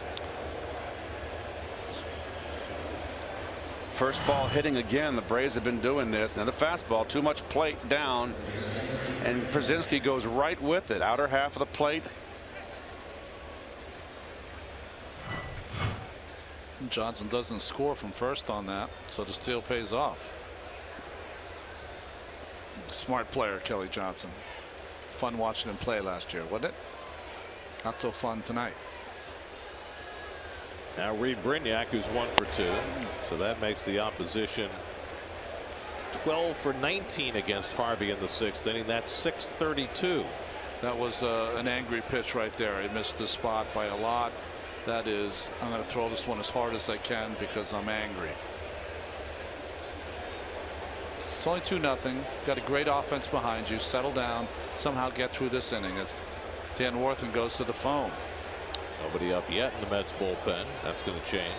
First ball hitting again. The Braves have been doing this. Now the fastball, too much plate down, and Pierzynski goes right with it. Outer half of the plate. Johnson doesn't score from first on that, so the steal pays off. Smart player, Kelly Johnson. Fun watching him play last year, wasn't it? Not so fun tonight. Now Reed Brignac, who's 1 for 2, so that makes the opposition 12 for 19 against Harvey in the 6th inning. That's .632. That was an angry pitch right there. He missed the spot by a lot. That is, I'm going to throw this one as hard as I can because I'm angry. It's only 2-0. Got a great offense behind you. Settle down. Somehow get through this inning as Dan Worthen goes to the phone. Nobody up yet in the Mets bullpen. That's going to change.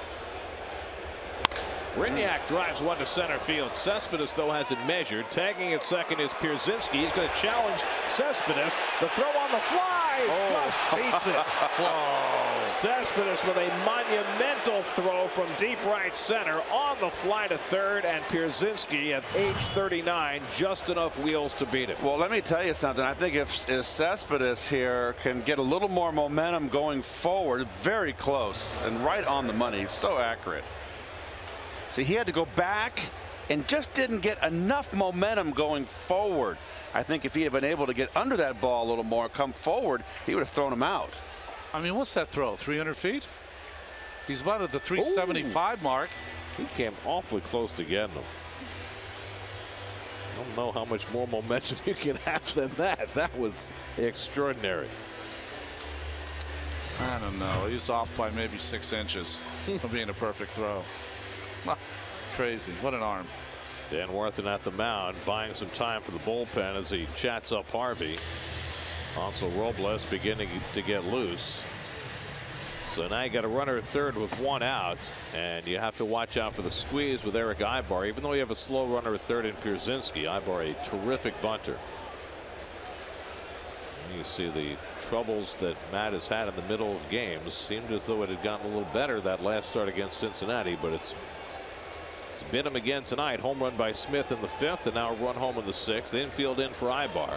Brignac drives one to center field. Cespedes, though, has it measured. Tagging at second is Pierzynski. He's going to challenge Cespedes. The throw on the fly just beats it. Whoa. Cespedes with a monumental throw from deep right center on the fly to third, and Pierzynski at age 39 just enough wheels to beat it. Well, let me tell you something. I think if Cespedes here can get a little more momentum going forward, very close and right on the money. So accurate. See, he had to go back and just didn't get enough momentum going forward. I think if he had been able to get under that ball a little more, come forward, he would have thrown him out. I mean, what's that throw? 300 feet? He's about at the 375 mark. He came awfully close to getting him. I don't know how much more momentum you can have than that. That was extraordinary. I don't know. He's off by maybe 6 inches from being a perfect throw. Crazy. What an arm. Dan Worthen at the mound, buying some time for the bullpen as he chats up Harvey. Hansel Robles beginning to get loose. So now you got a runner at third with 1 out, and you have to watch out for the squeeze with Eric Ibar. Even though you have a slow runner at third in Pierzynski, Ibar a terrific bunter. You see the troubles that Matt has had in the middle of games. Seemed as though it had gotten a little better that last start against Cincinnati, but it's been him again tonight. Home run by Smith in the 5th, and now a run home in the 6th. Infield in for Ibar.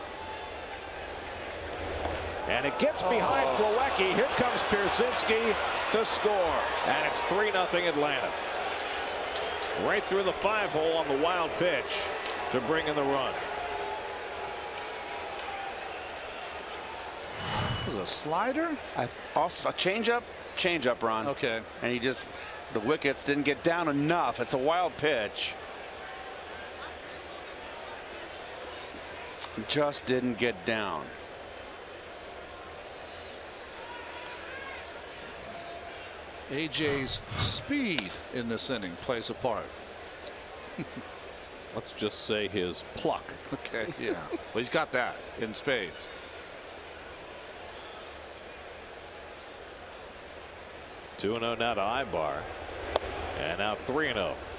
And it gets behind Plawecki. Here comes Pierzynski to score, and it's 3-0 Atlanta. right through the 5-hole on the wild pitch to bring in the run. Was it a slider? Also a changeup, Ron. Okay. And he just, the wickets didn't get down enough. It's a wild pitch. Just didn't get down. AJ's speed in this inning plays a part. Let's just say his pluck. Okay, yeah. Well, he's got that in spades. Two 2-0 now to Ibar. And now 3-0.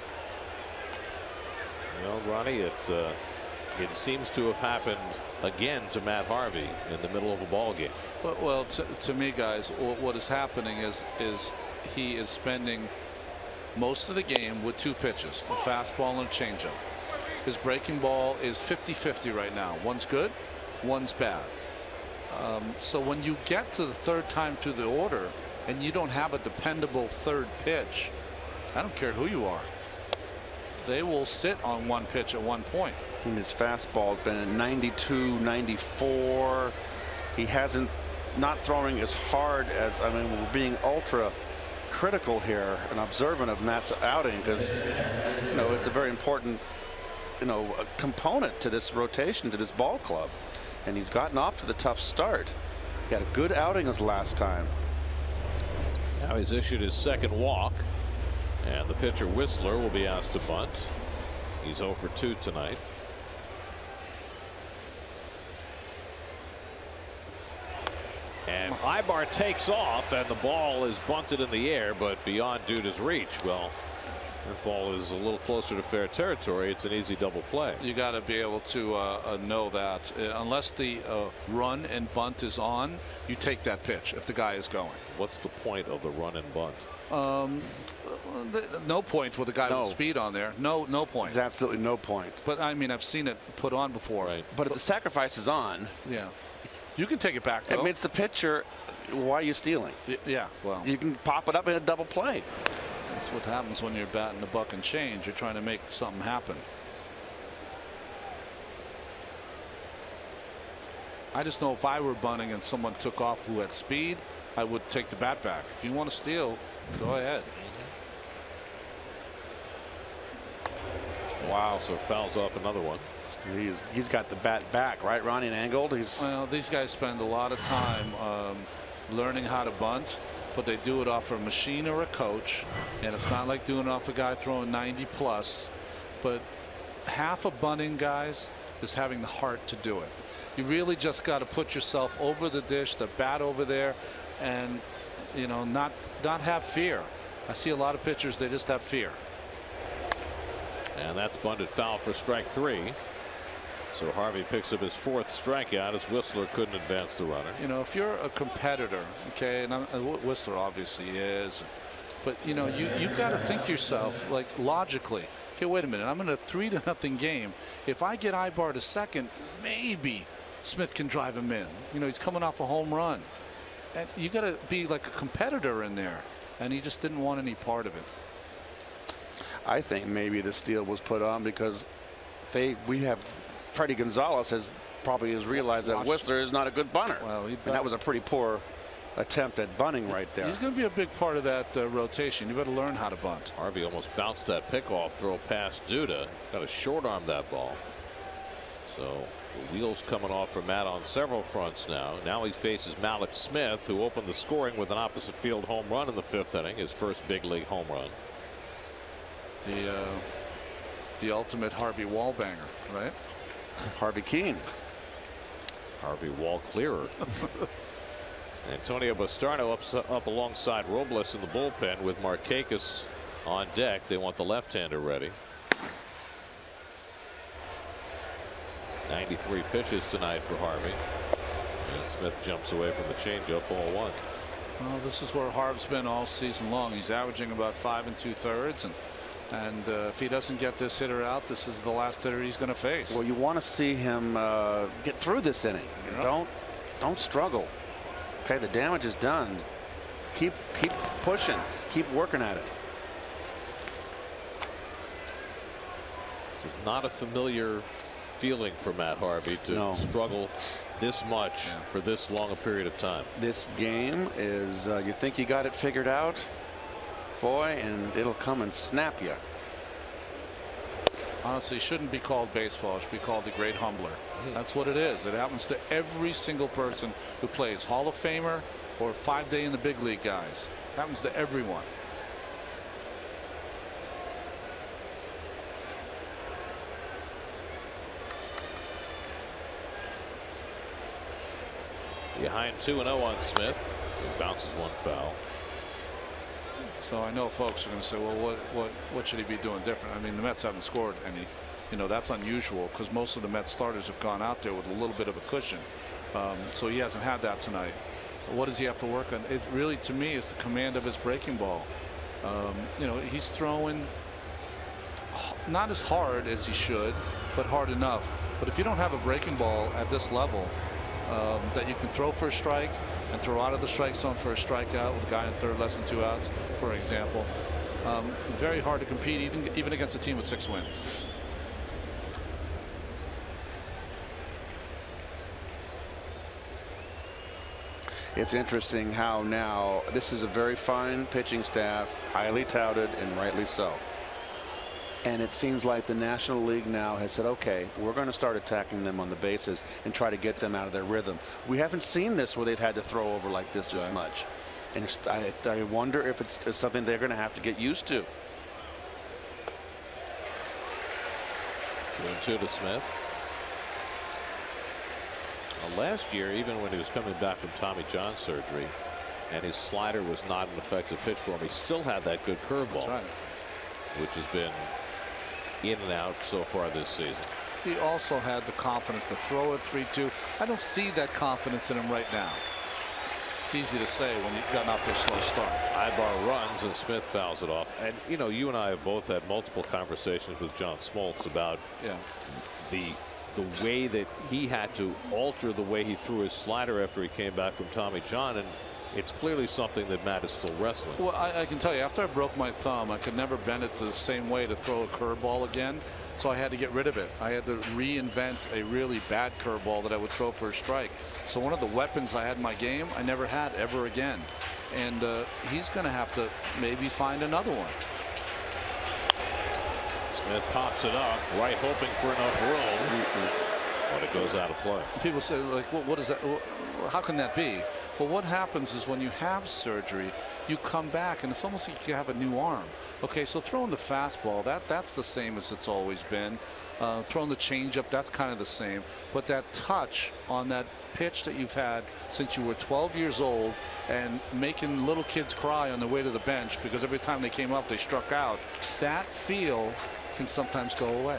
You know, Ronnie, it seems to have happened again to Matt Harvey in the middle of a ball game. Well, to me, guys, what is happening is he is spending most of the game with 2 pitches, a fastball and a changeup. His breaking ball is 50-50 right now. One's good, one's bad. So when you get to the 3rd time through the order and you don't have a dependable 3rd pitch, I don't care who you are, they will sit on one pitch at one point. And his fastball has been at 92, 94. He hasn't not throwing as hard as, I mean, we're being ultra critical here and observant of Matt's outing because, you know, it's a very important, you know, component to this rotation, to this ball club. And he's gotten off to the tough start. He had a good outing his last time. Now he's issued his 2nd walk. And the pitcher Whistler will be asked to bunt. He's 0 for 2 tonight. And Ibar takes off and the ball is bunted in the air but beyond Duda's reach. Well, that ball is a little closer to fair territory. It's an easy double play. You got to be able to know that unless the run and bunt is on, you take that pitch if the guy is going. What's the point of the run and bunt? No point with a guy with speed on there. No point. There's absolutely no point. But I mean, I've seen it put on before. Right. But if the sacrifice is on, yeah, you can take it back, though. I mean, it's the pitcher. Why are you stealing? Yeah, well, you can pop it up in a double play. That's what happens when you're batting a buck and change. You're trying to make something happen. I just know if I were bunting and someone took off who had speed, I would take the bat back. If you want to steal, go ahead. Wow. So fouls off another one. He's got the bat back, right, Ronnie, and angled. Well, these guys spend a lot of time learning how to bunt, but they do it off a machine or a coach, and it's not like doing it off a guy throwing 90 plus. But half of bunting, guys, is having the heart to do it. You really just got to put yourself over the dish, the bat over there, and, you know, not have fear. I see a lot of pitchers, they just have fear. And that's bunted foul for strike 3. So Harvey picks up his 4th strikeout as Whistler couldn't advance the runner. You know, if you're a competitor, okay, and Whistler obviously is, but you know, you've got to think to yourself, like, logically, okay, wait a minute, I'm in a 3-0 game. If I get Ibar to second, maybe Smith can drive him in. You know, he's coming off a home run, and you got to be like a competitor in there, and he just didn't want any part of it. I think maybe the steal was put on because Freddie Gonzalez has realized that Whistler is not a good bunter. Well, and that was a pretty poor attempt at bunting right there. He's going to be a big part of that rotation. You better learn how to bunt. Harvey almost bounced that pickoff throw past Duda. Got to short arm that ball. So the wheels coming off for Matt on several fronts now. Now he faces Malik Smith, who opened the scoring with an opposite field home run in the 5th inning, his first big league home run. The ultimate Harvey wall banger, right? Harvey Keene. Harvey wall clearer. Antonio Bastardo up alongside Robles in the bullpen with Markakis on deck. They want the left-hander ready. 93 pitches tonight for Harvey. And Smith jumps away from the changeup, ball 1. Well, this is where Harv's been all season long. He's averaging about 5 2/3, and if he doesn't get this hitter out, this is the last hitter he's going to face. Well, you want to see him get through this inning. Yep. Don't struggle. Okay, the damage is done. Keep pushing. Keep working at it. This is not a familiar feeling for Matt Harvey to struggle this much for this long a period of time. This game is you think you got it figured out, boy, and it'll come and snap you. Honestly, it shouldn't be called baseball. It should be called the great humbler. That's what it is. It happens to every single person who plays. Hall of Famer or 5-day in the big league guys. It happens to everyone. Behind 2-0 on Smith. He bounces one foul. So I know folks are going to say, well, what should he be doing different? I mean, the Mets haven't scored any. You know, that's unusual because most of the Mets starters have gone out there with a little bit of a cushion. So he hasn't had that tonight. What does he have to work on? It really, to me, is the command of his breaking ball. You know, he's throwing not as hard as he should, but hard enough. But if you don't have a breaking ball at this level that you can throw for a strike and throw out of the strike zone for a strikeout with a guy in third, less than 2 outs, for example, very hard to compete even against a team with 6 wins. It's interesting how now this is a very fine pitching staff, highly touted, and rightly so. And it seems like the National League now has said, okay, we're going to start attacking them on the bases and try to get them out of their rhythm. We haven't seen this where they've had to throw over like this as much. And I wonder if it's something they're going to have to get used to. 2-2 to Smith. Well, last year, even when he was coming back from Tommy John surgery and his slider was not an effective pitch for him, he still had that good curveball, which has been in and out so far this season. He also had the confidence to throw it 3-2. I don't see that confidence in him right now. It's easy to say when you've gotten off to a slow start. Ibar runs and Smith fouls it off. And you know, you and I have both had multiple conversations with John Smoltz about the way that he had to alter the way he threw his slider after he came back from Tommy John, and it's clearly something that Matt is still wrestling. Well, I can tell you, after I broke my thumb, I could never bend it the same way to throw a curveball again. So I had to get rid of it. I had to reinvent a really bad curveball that I would throw for a strike. So one of the weapons I had in my game, I never had ever again. And he's going to have to maybe find another one. Smith pops it up, right, hoping for enough room, but it goes out of play. People say, like, well, what is that? How can that be? Well, what happens is when you have surgery, you come back and it's almost like you have a new arm. Okay, so throwing the fastball, that's the same as it's always been. Throwing the changeup, that's kind of the same. But that touch on that pitch that you've had since you were 12 years old and making little kids cry on the way to the bench because every time they came up they struck out, that feel can sometimes go away.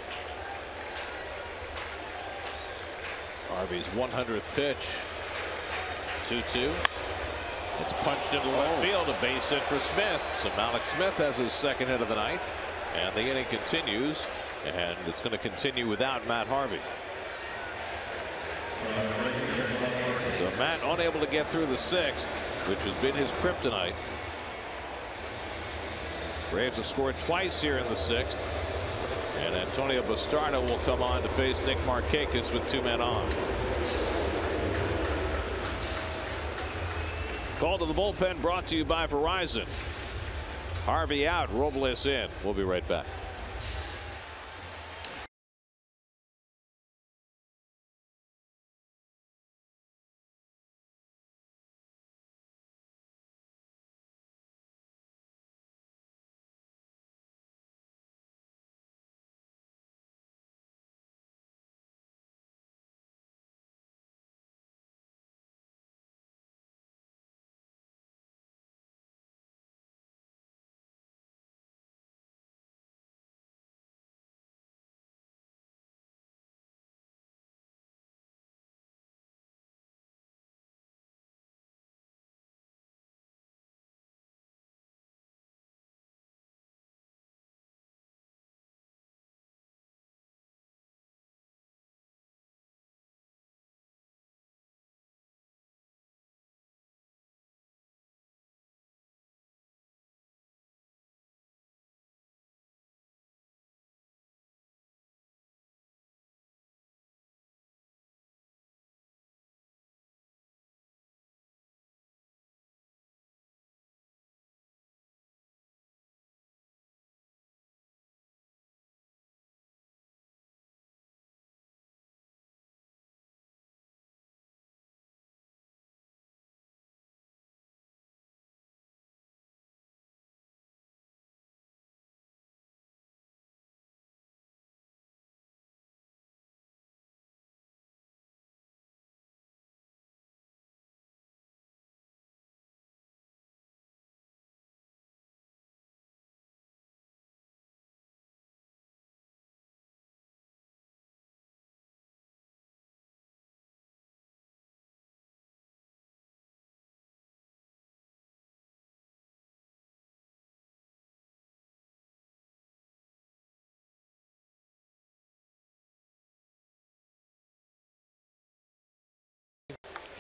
Harvey's 100th pitch. 2-2. It's punched into left field, a base hit for Smith. So Malik Smith has his second hit of the night, and the inning continues, and it's going to continue without Matt Harvey. So Matt unable to get through the 6th, which has been his kryptonite. Braves have scored twice here in the 6th, and Antonio Bastardo will come on to face Nick Markakis with 2 men on. Call to the bullpen brought to you by Verizon. Harvey out, Robles in. We'll be right back.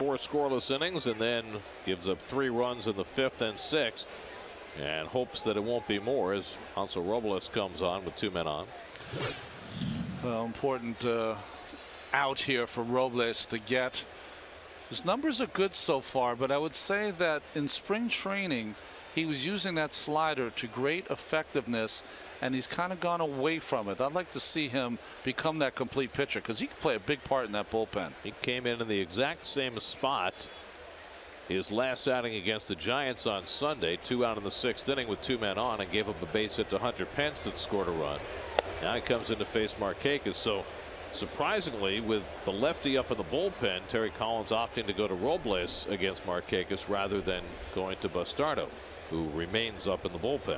4 scoreless innings and then gives up 3 runs in the 5th and 6th and hopes that it won't be more as Hansel Robles comes on with 2 men on. Well, important out here for Robles to get. His numbers are good so far, but I would say that in spring training he was using that slider to great effectiveness, and he's kind of gone away from it. I'd like to see him become that complete pitcher because he can play a big part in that bullpen. He came in the exact same spot his last outing against the Giants on Sunday, 2 out in the 6th inning with 2 men on, and gave up a base hit to Hunter Pence that scored a run. Now he comes in to face Markakis. So surprisingly, with the lefty up in the bullpen, Terry Collins opting to go to Robles against Markakis rather than going to Bastardo, who remains up in the bullpen.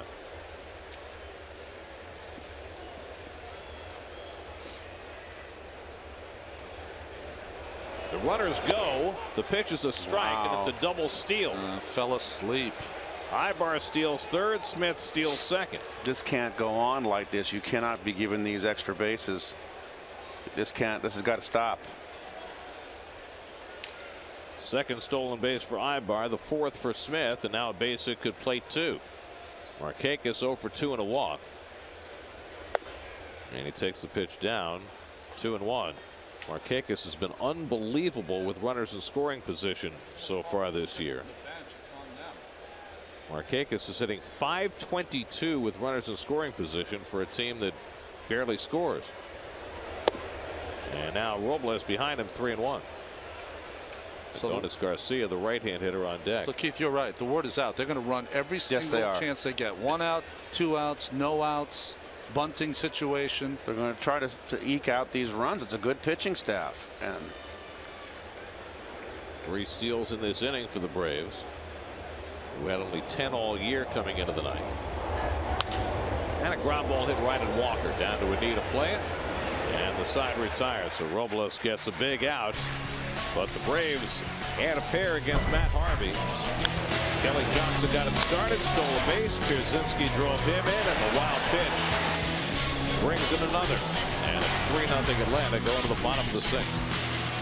The runners go. The pitch is a strike, and it's a double steal. Fell asleep. Ibar steals 3rd. Smith steals 2nd. This can't go on like this. You cannot be given these extra bases. This has got to stop. 2nd stolen base for Ibar, the 4th for Smith, and now a base hit could plate 2. Markakis 0 for 2 and a walk. And he takes the pitch down. 2-1. Markakis has been unbelievable with runners in scoring position so far this year. Markakis is hitting .522 with runners in scoring position for a team that barely scores. And now Robles behind him, 3-1. So Adonis Garcia, the right-hand hitter, on deck. So Keith, you're right. The word is out. They're going to run every single chance they get. 1 out, 2 outs, no outs, bunting situation. They're going to try to eke out these runs. It's a good pitching staff. And 3 steals in this inning for the Braves, who had only 10 all year coming into the night. And a ground ball hit right at Walker. Down to a knee to play it. And the side retired. So Robles gets a big out. But the Braves had a pair against Matt Harvey. Kelly Johnson got him started, stole a base. Pierzynski drove him in, and the wild pitch brings in another. And it's 3-0 Atlanta going to the bottom of the 6th.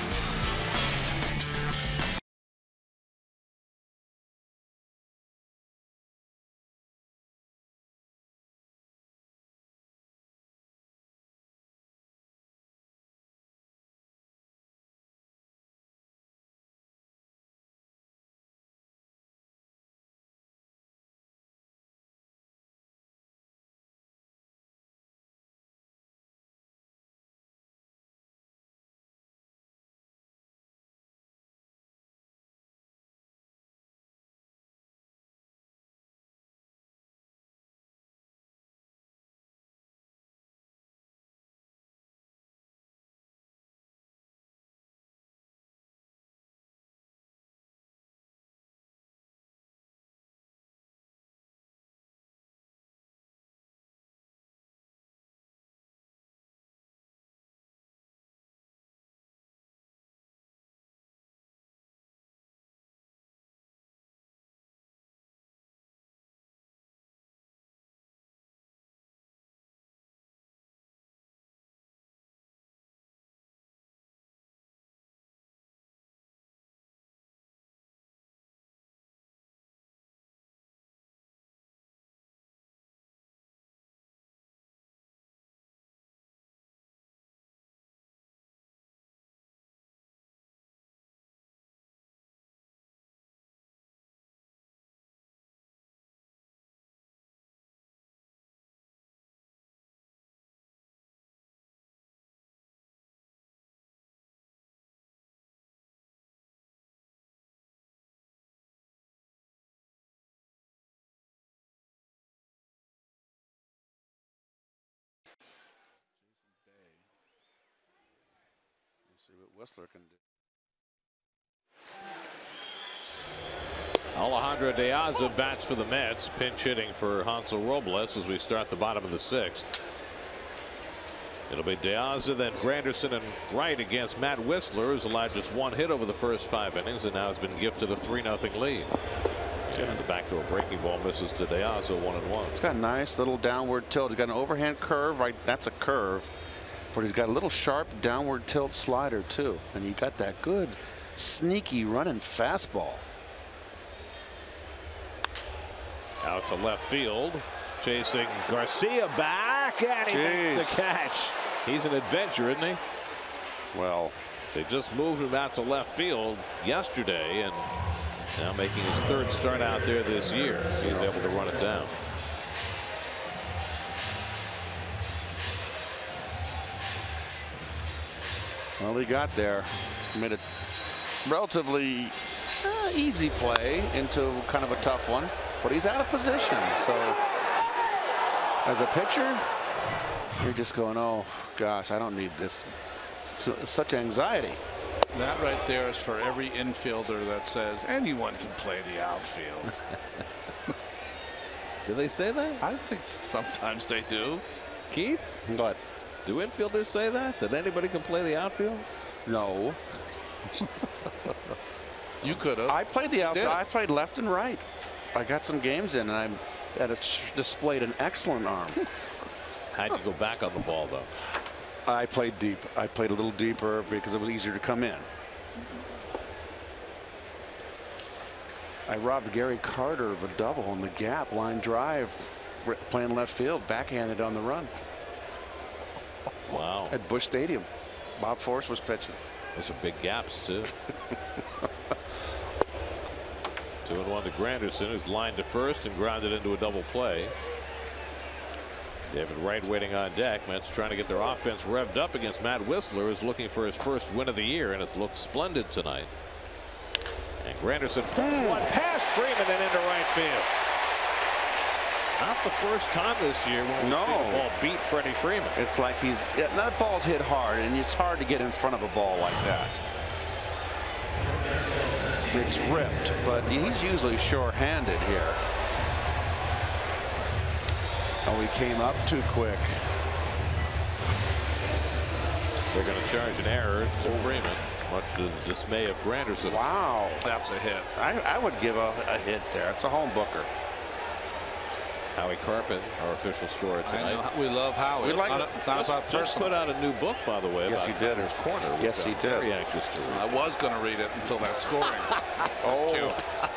See what Whistler can do. Alejandro De Aza bats for the Mets, pinch hitting for Hansel Robles as we start the bottom of the 6th. It'll be De Aza, then Granderson and Wright against Matt Whistler, who's allowed just 1 hit over the first 5 innings and now has been gifted a 3-0 lead. And the backdoor breaking ball misses to De Aza, 1-1. It's got a nice little downward tilt. He's got an overhand curve, right? That's a curve. But he's got a little sharp downward tilt slider too, and he got that good sneaky running fastball. Out to left field. Chasing Garcia back, and he makes the catch. He's an adventure, isn't he? Well, they just moved him out to left field yesterday, and now making his 3rd start out there this year. He's able to run it down. Well, he got there. Made a relatively easy play into kind of a tough one, but he's out of position. So as a pitcher, you're just going, oh, gosh, I don't need this. Such anxiety. That right there is for every infielder that says anyone can play the outfield. Do they say that? I think sometimes they do. Keith? What? Do infielders say that? That anybody can play the outfield? No. You could have. I played the outfield. I played left and right. I got some games in, and I displayed an excellent arm. How'd you go back on the ball, though? I played deep. I played a little deeper because it was easier to come in. I robbed Gary Carter of a double on the gap line drive, playing left field, backhanded on the run. Wow. At Busch Stadium. Bob Force was pitching. Those are big gaps, too. 2-1 to Granderson, who's lined to first and grounded into a double play. David Wright waiting on deck. Mets trying to get their offense revved up against Matt Whistler, who's looking for his first win of the year, and it's looked splendid tonight. And Granderson pulls one past Freeman and into right field. Not the first time this year when the ball beat Freddie Freeman. It's like that ball's hit hard, and it's hard to get in front of a ball like that. It's ripped, but he's usually sure-handed here. Oh, he came up too quick. They're going to charge an error to Freeman, much to the dismay of Granderson. Wow. That's a hit. I would give a hit there. It's a home booker. Howie Carpin, our official scorer tonight. We love Howie. We like it's not about just put out a new book, by the way. Yes, he did. His corner. Yes, he did. Very anxious to read. I was going to read it until that scoring. Oh.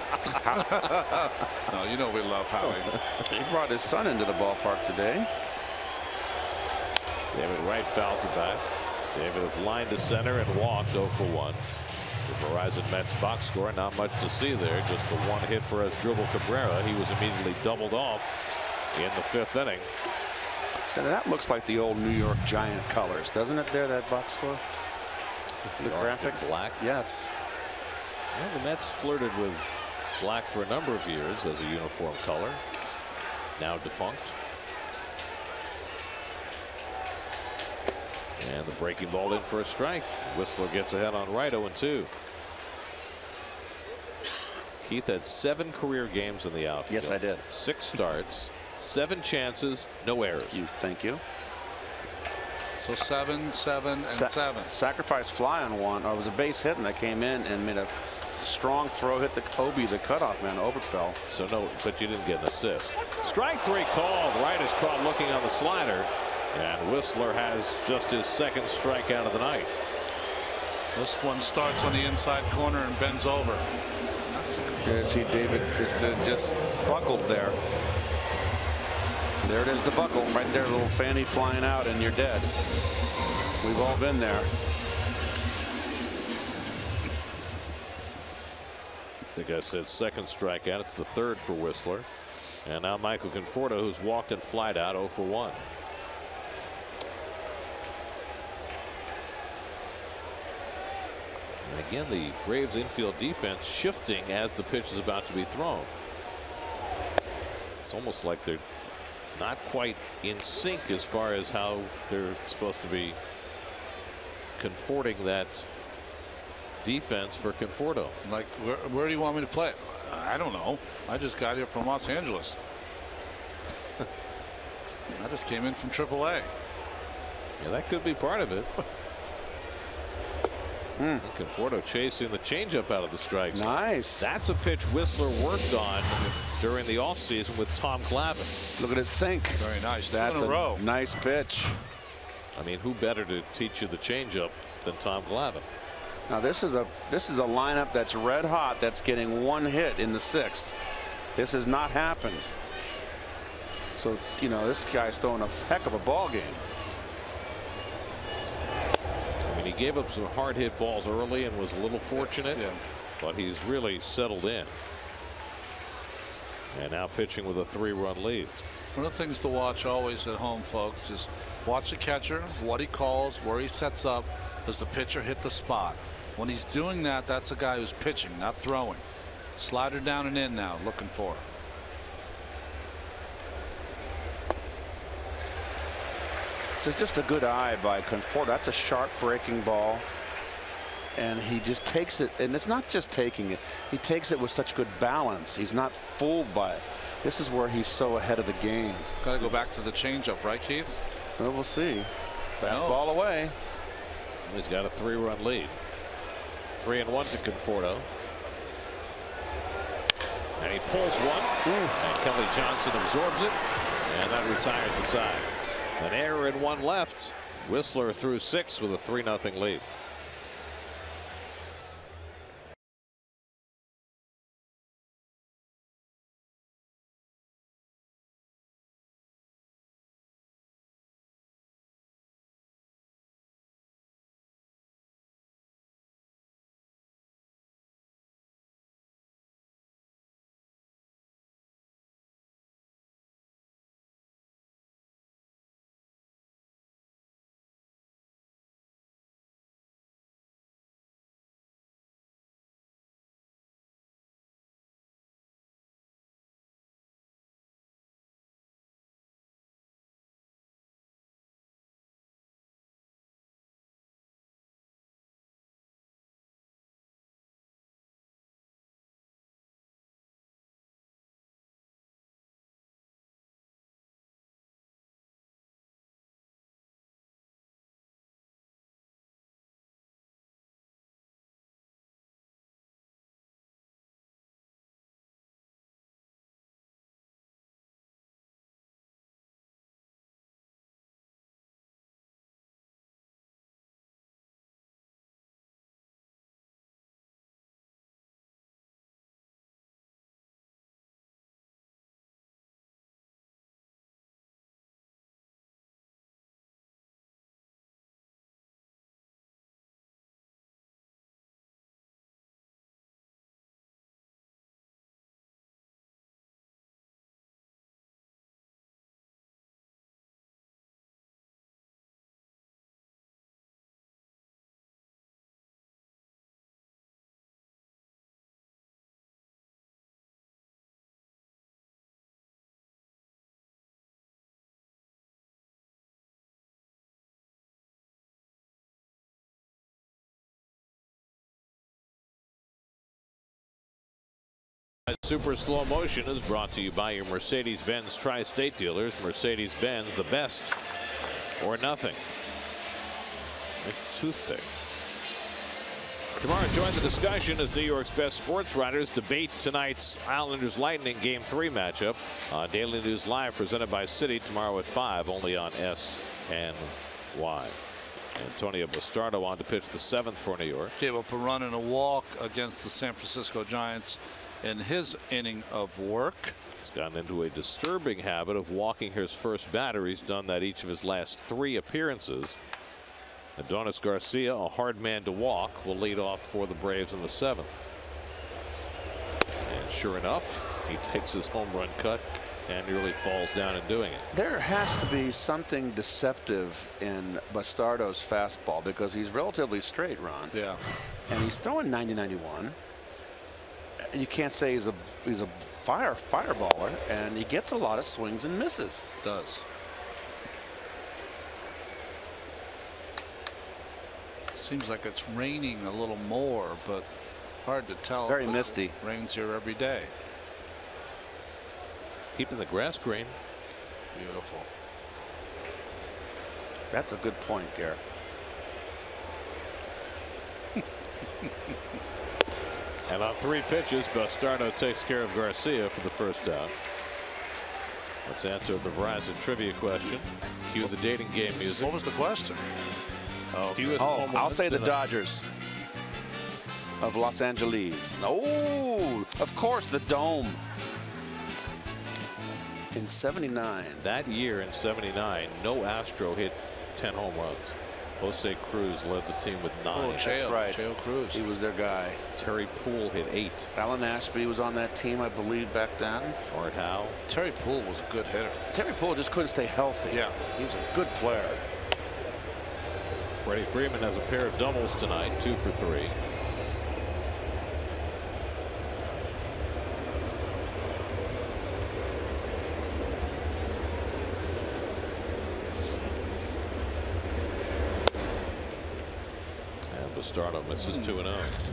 No, you know we love Howie. He brought his son into the ballpark today. David Wright fouls it back. David is lined to center and walked 0 for 1. The Verizon Mets box score, not much to see there. Just the one hit for Asdrubal Cabrera. He was immediately doubled off in the 5th inning. That looks like the old New York Giant colors, doesn't it? There, that box score. The graphics. Black. Yes. Well, the Mets flirted with black for a number of years as a uniform color. Now defunct. And the breaking ball in for a strike. Whistler gets ahead on right, 0-2. Keith had 7 career games in the outfield. Yes, I did. 6 starts, 7 chances, no errors. Thank you. So 7, 7, and 7. Sacrifice fly on one. Or it was a base hit, and they came in and made a strong throw, hit the Kobe, the cutoff man, Oberfell. So no, but you didn't get an assist. Strike 3 called. Wright is caught looking on the slider. And Whistler has just his 2nd strikeout of the night. This one starts on the inside corner and bends over. You see David just buckled there. There it is, the buckle right there, little fanny flying out, and you're dead. We've all been there. I think I said 2nd strikeout. It's the 3rd for Whistler. And now Michael Conforto, who's walked and flied out 0 for 1. And again, the Braves infield defense shifting as the pitch is about to be thrown. It's almost like they're not quite in sync as far as how they're supposed to be conforting that defense for Conforto. Like, where do you want me to play? I don't know. I just got here from Los Angeles. I just came in from AAA. Yeah, that could be part of it. Conforto chasing the changeup out of the strike zone. Nice. That's a pitch Whistler worked on during the offseason with Tom Glavine. Look at it sink. Very nice. That's 2 in a row. Nice pitch. I mean, who better to teach you the changeup than Tom Glavine? Now this is a lineup that's red hot, that's getting one hit in the 6th. This has not happened. So, you know, this guy's throwing a heck of a ball game. I mean, he gave up some hard hit balls early and was a little fortunate, but he's really settled in. And now pitching with a 3-run lead. One of the things to watch always at home, folks, is watch the catcher, what he calls, where he sets up. Does the pitcher hit the spot? When he's doing that, that's a guy who's pitching, not throwing. Slider down and in now, looking for. It's just a good eye by Conforto. That's a sharp breaking ball. And he just takes it, and it's not just taking it. He takes it with such good balance. He's not fooled by it. This is where he's so ahead of the game. Got to go back to the changeup, right, Keith? Well, we'll see. Fastball away. He's got a 3-run lead. 3-1 to Conforto. And he pulls one. And Kelly Johnson absorbs it. And that retires the side. An error and 1 left. Whistler through 6 with a 3-0 lead. Super Slow Motion is brought to you by your Mercedes-Benz Tri-State dealers. Mercedes-Benz, the best or nothing. A toothpick. Tomorrow, join the discussion as New York's best sports writers debate tonight's Islanders Lightning Game 3 matchup on Daily News Live, presented by Citi, tomorrow at 5, only on SNY. Antonio Bastardo on to pitch the 7th for New York. Gave up a run and a walk against the San Francisco Giants in his inning of work. He's gotten into a disturbing habit of walking his first batter. He's done that each of his last 3 appearances. Adonis Garcia, a hard man to walk, will lead off for the Braves in the 7th. And sure enough, he takes his home run cut and nearly falls down in doing it. There has to be something deceptive in Bastardo's fastball because he's relatively straight, Ron. Yeah. And he's throwing 90-91. You can't say he's a fireballer, and he gets a lot of swings and misses. Does. Seems like it's raining a little more, but hard to tell. Very misty. Rains here every day. Keeping the grass green. Beautiful. That's a good point, Garrett. And on 3 pitches, Bastardo takes care of Garcia for the first out. Let's answer the Verizon trivia question. Cue the dating game music. What was the question? I'll say the Dodgers. of Los Angeles. Oh, of course, the Dome. In 79. That year in 79, no Astro hit 10 home runs. Jose Cruz led the team with 9. Oh, That's right. Cheo Cruz. He was their guy. Terry Poole hit 8. Alan Ashby was on that team, I believe, back then. Art Howe. Terry Poole was a good hitter. Terry Poole just couldn't stay healthy. Yeah. He was a good player. Freddie Freeman has a pair of doubles tonight, 2 for 3. Bastardo misses 2-0.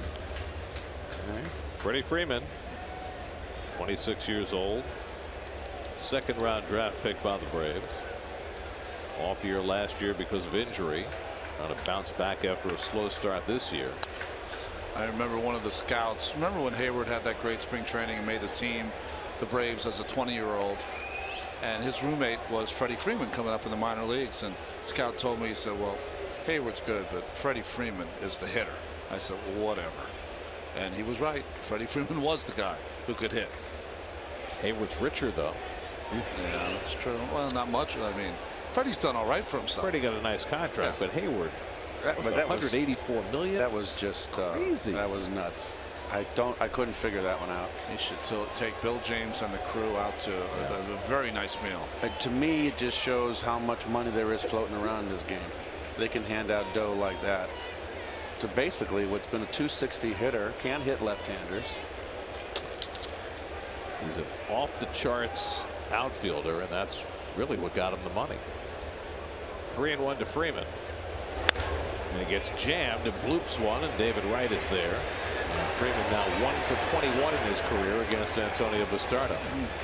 Freddie Freeman, 26 years old, second round draft pick by the Braves. Off year last year because of injury. Trying to bounce back after a slow start this year. I remember one of the scouts. Remember when Hayward had that great spring training and made the team, the Braves, as a 20-year-old, and his roommate was Freddie Freeman coming up in the minor leagues, and the scout told me, he said, well, Hayward's good, but Freddie Freeman is the hitter. I said, well, whatever. And he was right. Freddie Freeman was the guy who could hit. Hayward's richer, though. Yeah, that's true. Well, not much. I mean, Freddie's done all right for himself. Freddie got a nice contract, but Hayward, But that was $184 million. That was just crazy. That was nuts. I couldn't figure that one out. He should take Bill James and the crew out to a very nice meal. To me, it just shows how much money there is floating around in this game. They can hand out dough like that to basically what's been a 260 hitter, can hit left-handers. He's an off-the-charts outfielder, and that's really what got him the money. 3-1 to Freeman. And he gets jammed and bloops one, and David Wright is there. And Freeman now 1 for 21 in his career against Antonio Bastardo.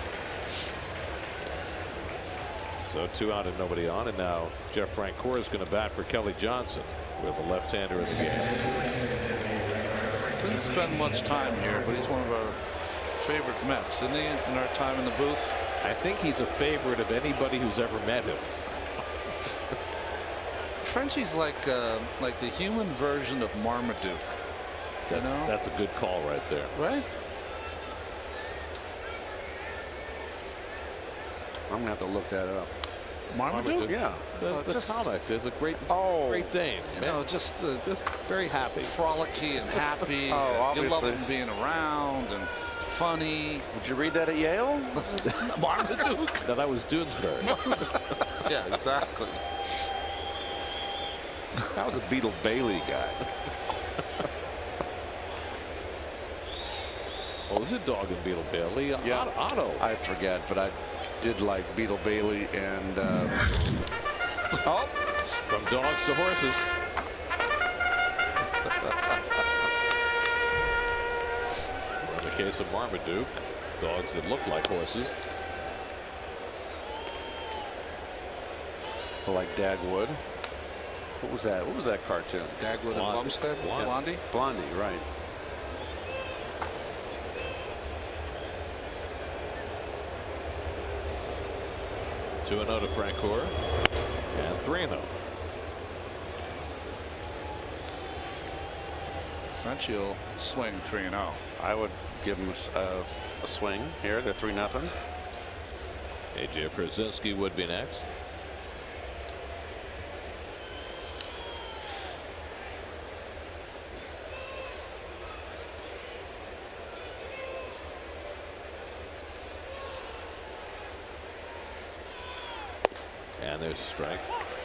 So 2 out and nobody on, and now Jeff Francoeur is going to bat for Kelly Johnson with a left-hander in the game. Didn't spend much time here, but he's one of our favorite Mets, isn't he, in our time in the booth? I think he's a favorite of anybody who's ever met him. Frenchie's like the human version of Marmaduke. You know? That's a good call right there. Right? I'm gonna have to look that up. Marmaduke? Yeah. The comic. There's a great Dane. You know, just very happy. Frolicky and happy. Oh, you love obviously. him being around and funny. Did you read that at Yale? Marmaduke? No, that was Dunesbury. Yeah, exactly. That was a Beetle Bailey guy. Oh, there's a dog in Beetle Bailey. Yeah. Otto. I forget, but I did like Beetle Bailey and From dogs to horses. Or in the case of Marmaduke, dogs that look like horses. like Dagwood. What was that? What was that cartoon? Dagwood and Lumstead? Blondie? Blondie, right. Two 2-0 to Francoeur. And 3-0. Frenchie will swing 3-0. I would give him a swing here to 3-0. AJ Pierzynski would be next. And there's a strike.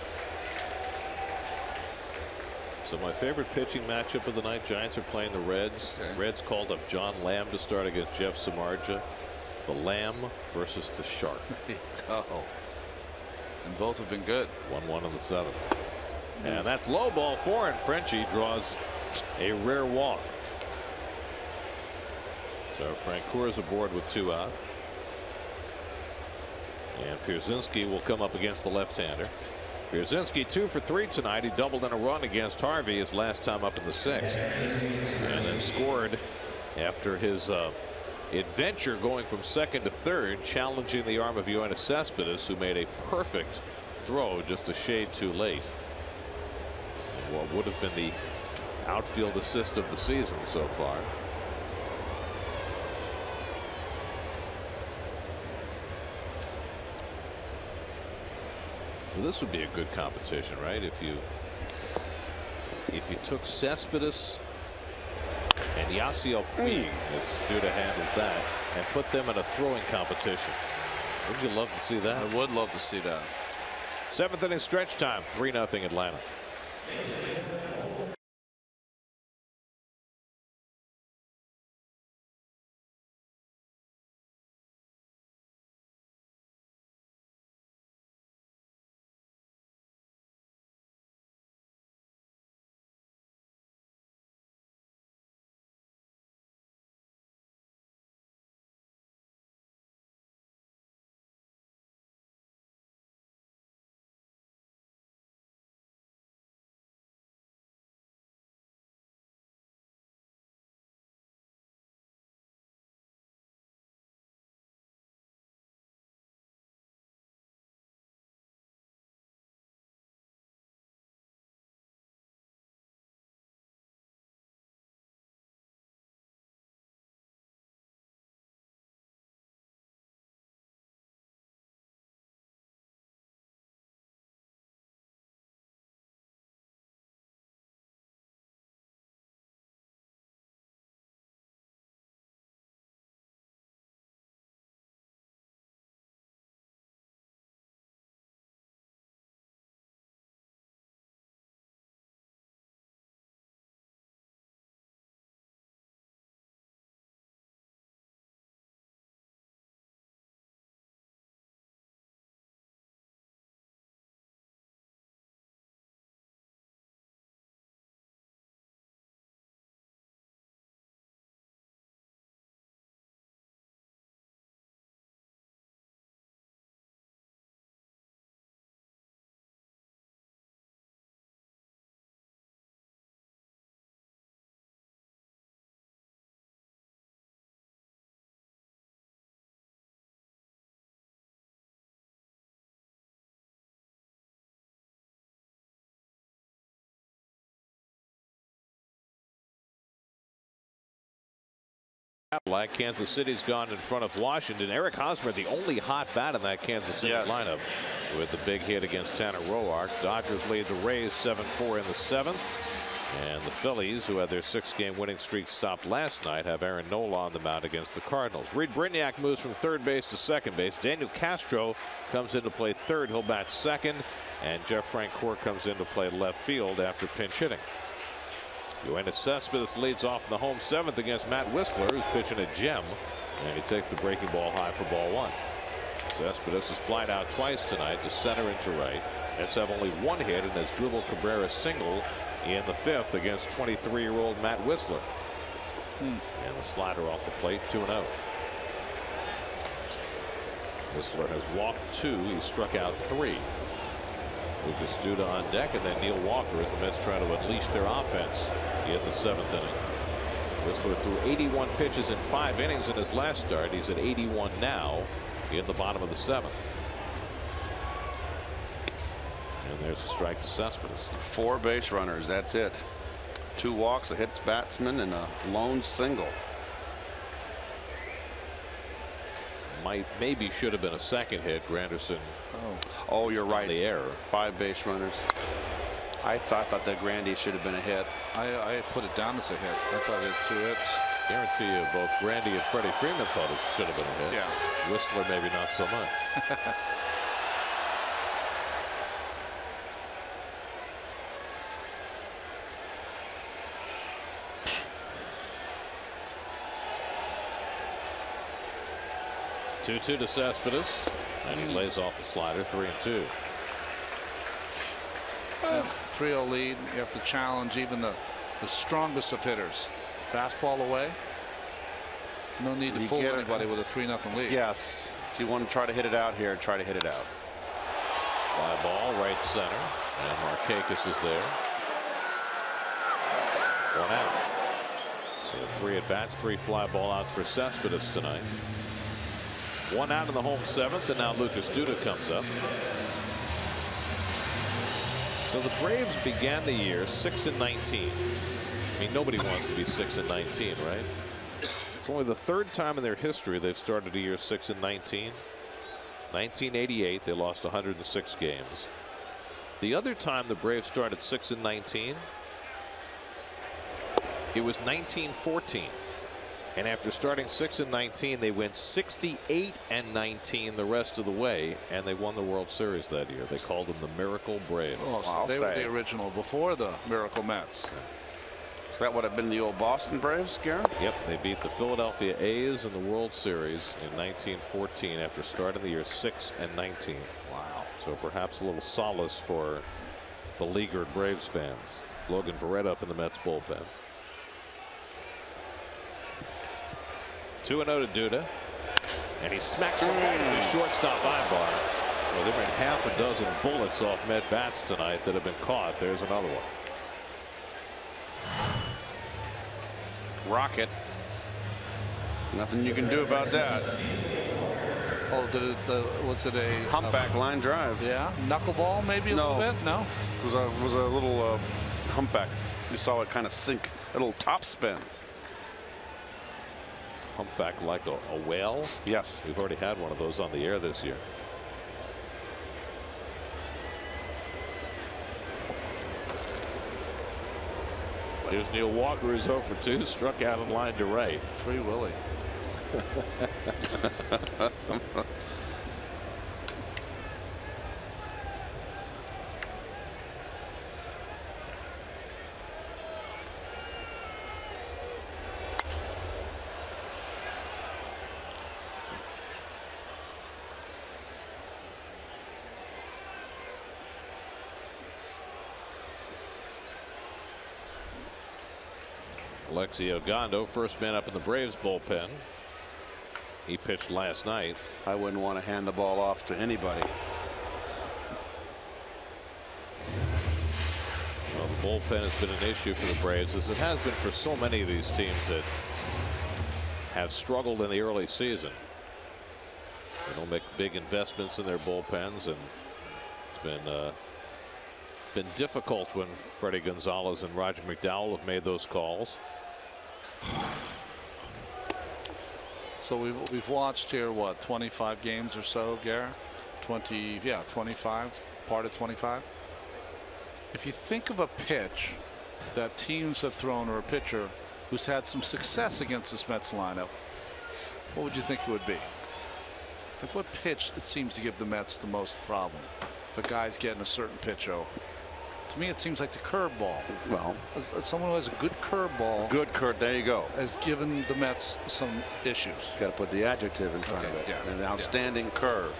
So my favorite pitching matchup of the night, Giants are playing the Reds. Okay. Reds called up John Lamb to start against Jeff Samardzija. The Lamb versus the Shark. Oh. And both have been good. 1-1 in the 7th. And that's low ball 4, and Frenchie draws a rare walk. So Francoeur is aboard with 2 out. And Pierzynski will come up against the left-hander. Pierzynski 2 for 3 tonight. He doubled in a run against Harvey his last time up in the 6th. And then scored after his adventure going from 2nd to 3rd, challenging the arm of Yoenis Cespedes, who made a perfect throw just a shade too late. What would have been the outfield assist of the season so far. So this would be a good competition, right? If you took Cespedes and Yasiel Puig, as Duda handles that, and put them in a throwing competition. Wouldn't you love to see that? I would love to see that. 7th inning stretch time, 3-0 Atlanta. Like Kansas City's gone in front of Washington. Eric Hosmer, the only hot bat in that Kansas City lineup, with the big hit against Tanner Roark. Dodgers lead the Rays 7-4 in the 7th. And the Phillies, who had their 6-game winning streak stopped last night, have Aaron Nola on the mound against the Cardinals. Reed Brignac moves from third base to second base. Daniel Castro comes in to play third. He'll bat second. And Jeff Francoeur comes in to play left field after pinch hitting. Yoenis Cespedes leads off in the home 7th against Matt Whistler, who's pitching a gem, and he takes the breaking ball high for ball 1. Cespedes has flied out twice tonight to center and to right. Mets have only 1 hit and has dribbled Cabrera single in the 5th against 23-year-old Matt Whistler. And the slider off the plate, 2-0. Whistler has walked 2. He struck out 3. Lucas Duda on deck, and then Neil Walker as the Mets try to unleash their offense in the 7th inning. Whistler threw 81 pitches in 5 innings in his last start. He's at 81 now in the bottom of the 7th. And there's a strike to Cespedes. 4 base runners. That's it. 2 walks, a hit batsman, and a lone single. Maybe should have been a second hit. Granderson. Oh, you're right. The error. 5 base runners. I thought that Grandy should have been a hit. I put it down as a hit. I thought it had 2 hits. Guarantee you both Grandy and Freddie Freeman thought it should have been a hit. Yeah. Whistler maybe not so much. Two to Cespedes, and he lays off the slider. 3-2. 3-0 lead. You have to challenge even the strongest of hitters. Fastball away. No need to fool anybody with a 3-0 lead. Yes. If you want to try to hit it out here, try to hit it out. Fly ball right center, and Markakis is there. 1 out. So 3 at bats, 3 fly ball outs for Cespedes tonight. 1 out in the home 7th, and now Lucas Duda comes up. So the Braves began the year 6-19. mean, nobody wants to be 6-19, right? It's only the third time in their history they've started a year 6-19. 1988, they lost 106 games. The other time the Braves started 6-19, it was 1914. And after starting 6-19, they went 68-19 the rest of the way, and they won the World Series that year. They called them the Miracle Braves. Oh, so they were the original before the Miracle Mets. So that would have been the old Boston Braves, Garrett? Yep, they beat the Philadelphia A's in the World Series in 1914 after starting the year 6-19. Wow. So perhaps a little solace for beleaguered Braves fans. Logan Verrett up in the Mets bullpen. 2-0 to Duda, and he smacks one right at the shortstop eyebar. Well, there have been half a dozen bullets off Met bats tonight that have been caught. There's another one. Rocket. Nothing you can do about that. Oh, was it a Humpback line drive? Yeah, knuckleball maybe a little bit. No, it was a little humpback. You saw it kind of sink, a little top spin. Humpback like a whale? Yes. We've already had one of those on the air this year. Here's Neil Walker, who's 0 for 2, struck out in line to right. Free Willie. Alexi Ogando, first man up in the Braves bullpen. He pitched last night. I wouldn't want to hand the ball off to anybody. Well, the bullpen has been an issue for the Braves, as it has been for so many of these teams that have struggled in the early season. They don't make big investments in their bullpens, and it's been difficult when Freddie Gonzalez and Roger McDowell have made those calls. So we've watched here, what, 25 games or so, Garrett? 25, part of 25. If you think of a pitch that teams have thrown, or a pitcher who's had some success against this Mets lineup, what would you think it would be? Like, what pitch it seems to give the Mets the most problem if a guy's getting a certain pitch over? To me, it seems like the curveball. Well, as someone who has a good curveball. Good curve. There you go. Has given the Mets some issues. Got to put the adjective in front of it. Yeah. An outstanding curve.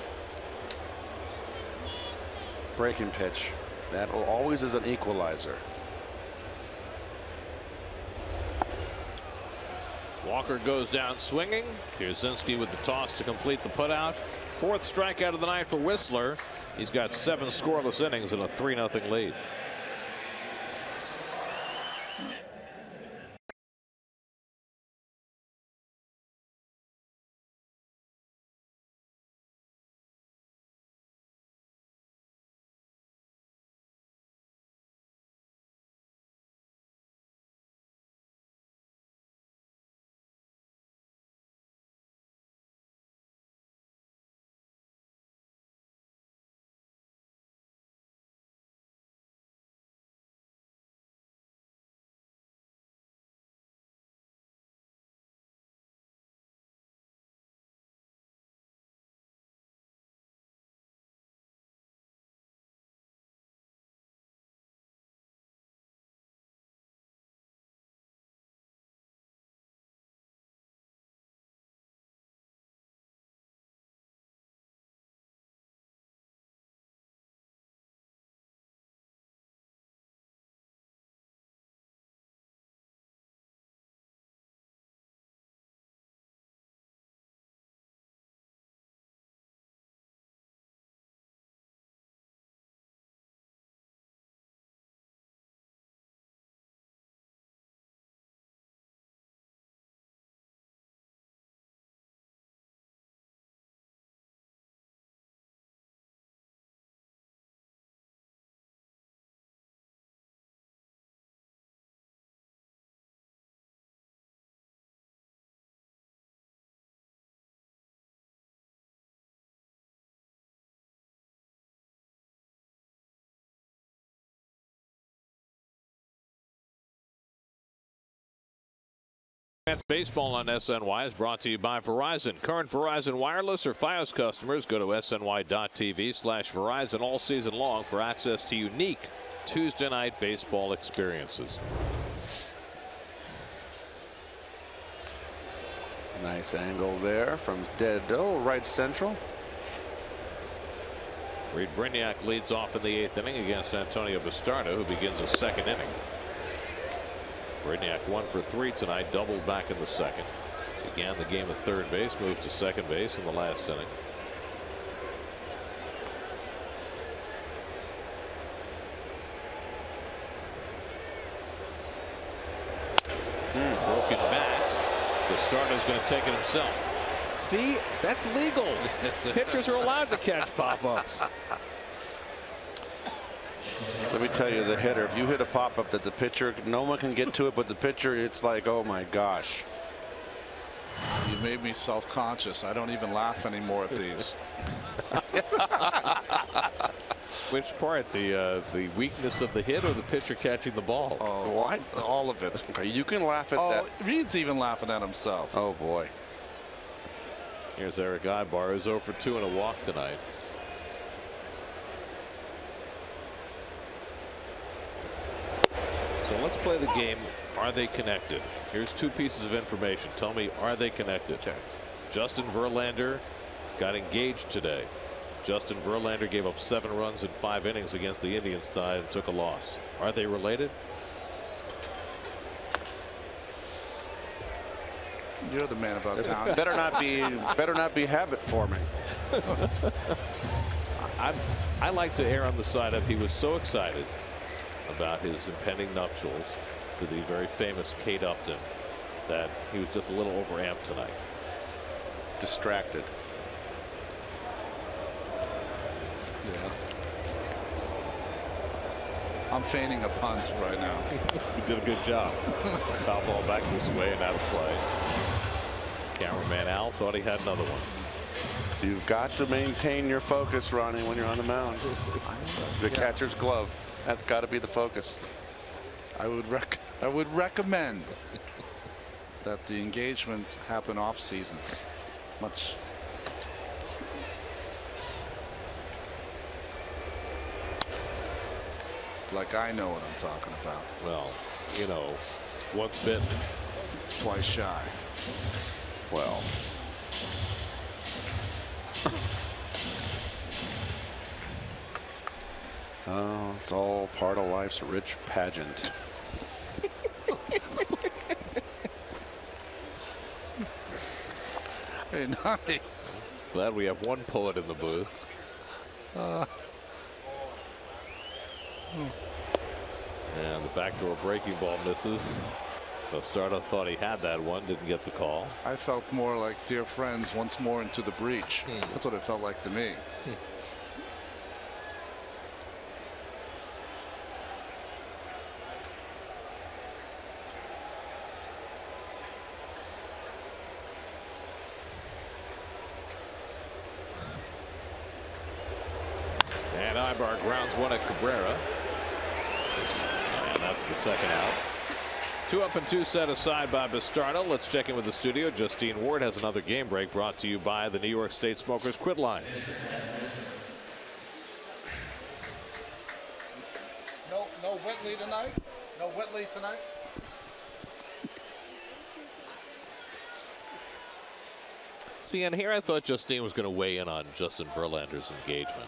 Breaking pitch. That always is an equalizer. Walker goes down swinging. Pierzynski with the toss to complete the putout. Fourth strikeout of the night for Whistler. He's got 7 scoreless innings and a 3-0 lead. Advanced Baseball on SNY is brought to you by Verizon. Current Verizon Wireless or Fios customers go to sny.tv/Verizon all season long for access to unique Tuesday night baseball experiences. Nice angle there from dead right central. Reed Brignac leads off in the 8th inning against Antonio Bastardo, who begins a 2nd inning. Brignac 1 for 3 tonight, doubled back in the 2nd. Began the game at 3rd base, moved to 2nd base in the last inning. Broken bat. Bastardo's going to take it himself. See, that's legal. Pitchers are allowed to catch pop-ups. Let me tell you, as a hitter, if you hit a pop-up that the pitcher, no one can get to it but the pitcher, it's like, oh my gosh. You made me self-conscious. I don't even laugh anymore at these. Which part? The weakness of the hit or the pitcher catching the ball? Oh, What? All of it. You can laugh at that. Reed's even laughing at himself. Oh boy. Here's Eric Ibar, who's 0 for 2 and a walk tonight. So let's play the game. Are they connected? Here's 2 pieces of information. Tell me, are they connected? Okay. Justin Verlander got engaged today. Justin Verlander gave up 7 runs in 5 innings against the Indians tonight and took a loss. Are they related? You're the man about town. better not be habit forming. I like to err on the side of he was so excited about his impending nuptials to the very famous Kate Upton that he was just a little overamped tonight. Distracted. Yeah. I'm feigning a punt right now. You did a good job. Foul ball back this way and out of play. Cameraman Al thought he had another one. You've got to maintain your focus, Ronnie, when you're on the mound. The catcher's glove. That's got to be the focus. I would recommend that the engagement happen off season. Much. Like I know what I'm talking about. Well, you know, once bitten, twice shy. Well. Oh, it's all part of life's rich pageant. Very nice. Glad we have one poet in the booth. And the backdoor breaking ball misses. Bastardo thought he had that one, didn't get the call. I felt more like dear friends once more into the breach. That's what it felt like to me. And Ibar grounds one at Cabrera. And that's the 2nd out. 2 up and 2 set aside by Bastardo. Let's check in with the studio. Justine Ward has another game break brought to you by the New York State Smokers Quit Line. No Whitley tonight? No Whitley tonight? See, and here I thought Justine was going to weigh in on Justin Verlander's engagement.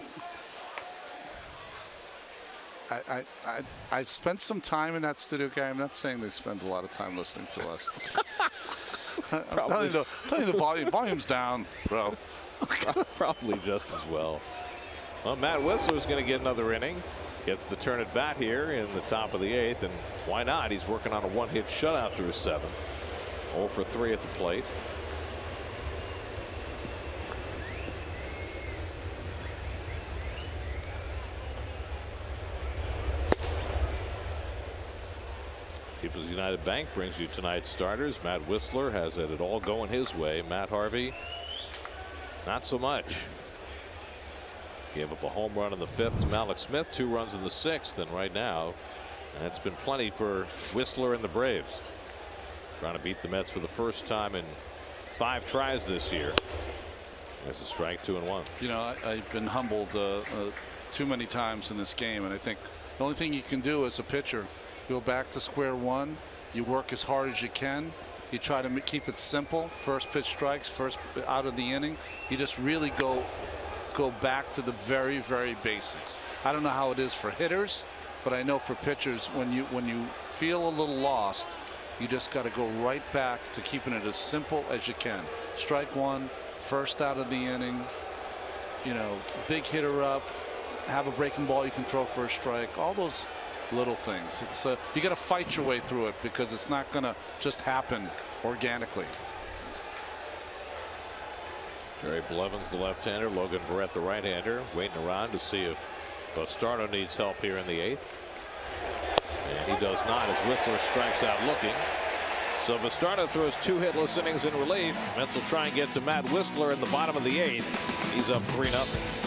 I've spent some time in that studio, guy. I'm not saying they spend a lot of time listening to us. I'm telling you the volume's down, bro. Probably just as well. Well, Matt Whistler's going to get another inning. Gets the turn at bat here in the top of the 8th, and why not? He's working on a 1-hit shutout through 7. 0 for 3 at the plate. People's United Bank brings you tonight's starters. Matt Whistler has it all going his way. Matt Harvey, not so much. Gave up a home run in the 5th to Malik Smith, 2 runs in the 6th, and right now, and it's been plenty for Whistler and the Braves. Trying to beat the Mets for the first time in 5 tries this year. There's a strike, 2-1. You know, I've been humbled too many times in this game, and I think the only thing you can do as a pitcher, go back to square one. You work as hard as you can. You try to keep it simple. First pitch strikes, first out of the inning. You just really go back to the very, very basics. I don't know how it is for hitters, but I know for pitchers, when you feel a little lost, you just got to go right back to keeping it as simple as you can. Strike one, first out of the inning. You know, big hitter up, have a breaking ball you can throw for a strike. All those little things. It's you got to fight your way through it because it's not going to just happen organically. Jerry Blevins, the left-hander, Logan Verrett, the right-hander, waiting around to see if Bastardo needs help here in the 8th. And he does not as Whistler strikes out looking. So Bastardo throws 2 hitless innings in relief. Mets will try and get to Matt Whistler in the bottom of the 8th. He's up 3-0.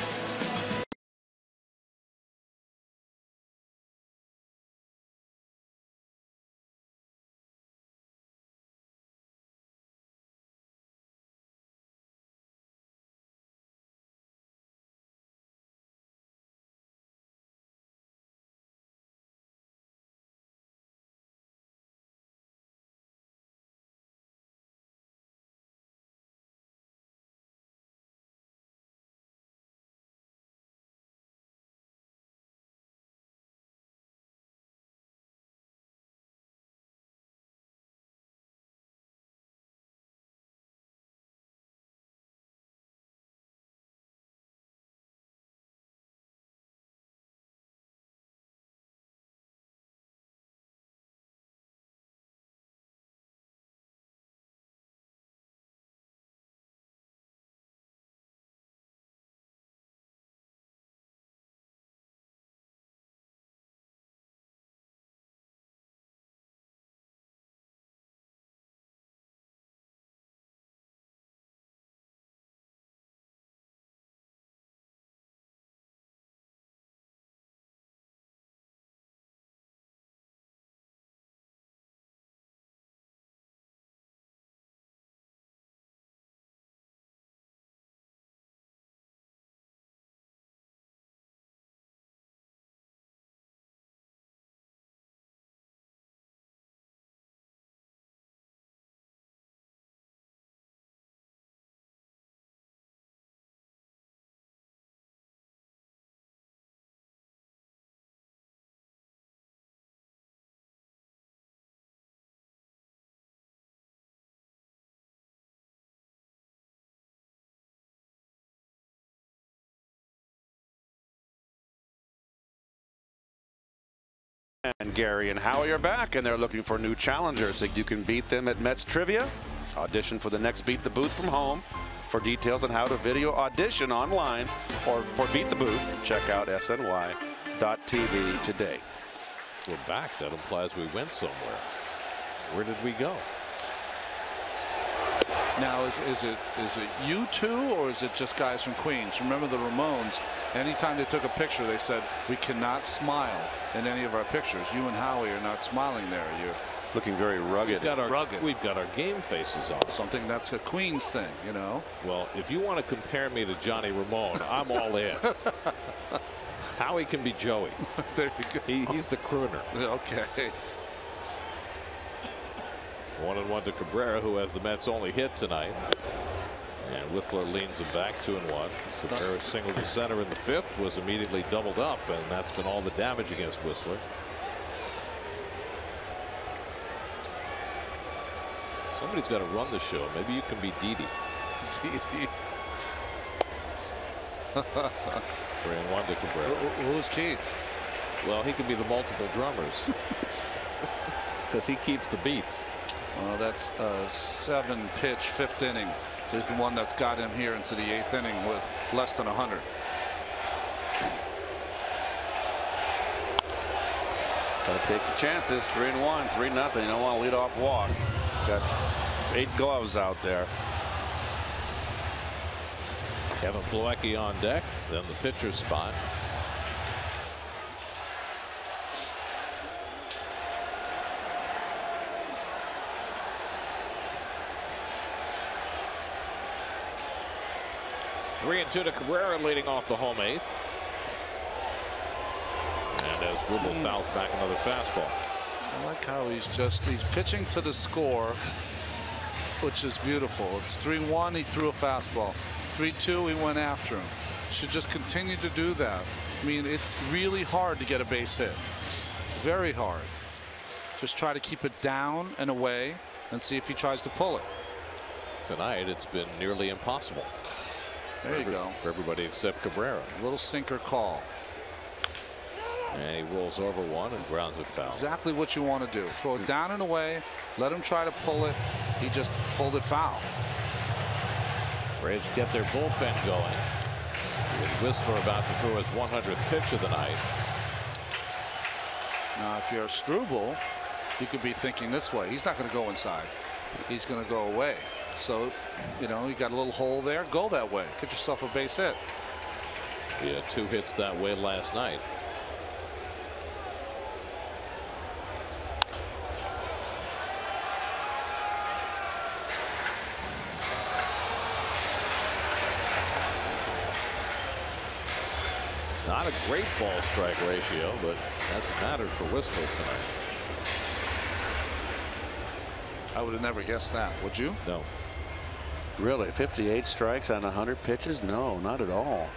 And Gary and Howie are back, and they're looking for new challengers. Think you can beat them at Mets Trivia? Audition for the next Beat the Booth from home. For details on how to video audition online or for Beat the Booth, check out sny.tv today. We're back. That implies we went somewhere. Where did we go? Now, is it you two, or is it just guys from Queens? Remember the Ramones, anytime they took a picture, they said, we cannot smile in any of our pictures. You and Howie are not smiling there. You're looking very rugged. We've got our game faces on. Something that's a Queens thing, you know. Well, if you want to compare me to Johnny Ramone, I'm all in. Howie can be Joey. There you go. He's the crooner. Okay. 1-1 to Cabrera, who has the Mets' only hit tonight. And Whistler leans him back 2-1. Cabrera's single to center in the 5th was immediately doubled up, and that's been all the damage against Whistler. Somebody's got to run the show. Maybe you can be Didi. 3-1 to Cabrera. Who's Keith? Well, he can be the multiple drummers because he keeps the beat. Well, that's a 7-pitch 5th inning is the one that's got him here into the 8th inning with less than 100. Gotta take your chances. 3-1, 3-0. You don't want to lead off walk. Got 8 gloves out there. Kevin Plawecki on deck, then the pitcher's spot. 3-2 to Cabrera, leading off the home eighth. And as Struble fouls back another fastball. I like how he's pitching to the score, which is beautiful. It's 3-1. He threw a fastball. 3-2. He went after him. Should just continue to do that. I mean, it's really hard to get a base hit. Very hard. Just try to keep it down and away and see if he tries to pull it. Tonight, it's been nearly impossible. There you go. For everybody except Cabrera. A little sinker call. And he rolls over one and grounds it foul. Exactly what you want to do. Throw it down and away. Let him try to pull it. He just pulled it foul. Braves get their bullpen going. With Whistler about to throw his 100th pitch of the night. Now, if you're Struble, you could be thinking this way. He's not going to go inside. He's going to go away. So, you know, you got a little hole there. Go that way. Get yourself a base hit. He had 2 hits that way last night. Not a great ball strike ratio, but hasn't mattered for Whistler tonight. I would have never guessed that. Would you? No. Really? 58 strikes on 100 pitches? No, not at all.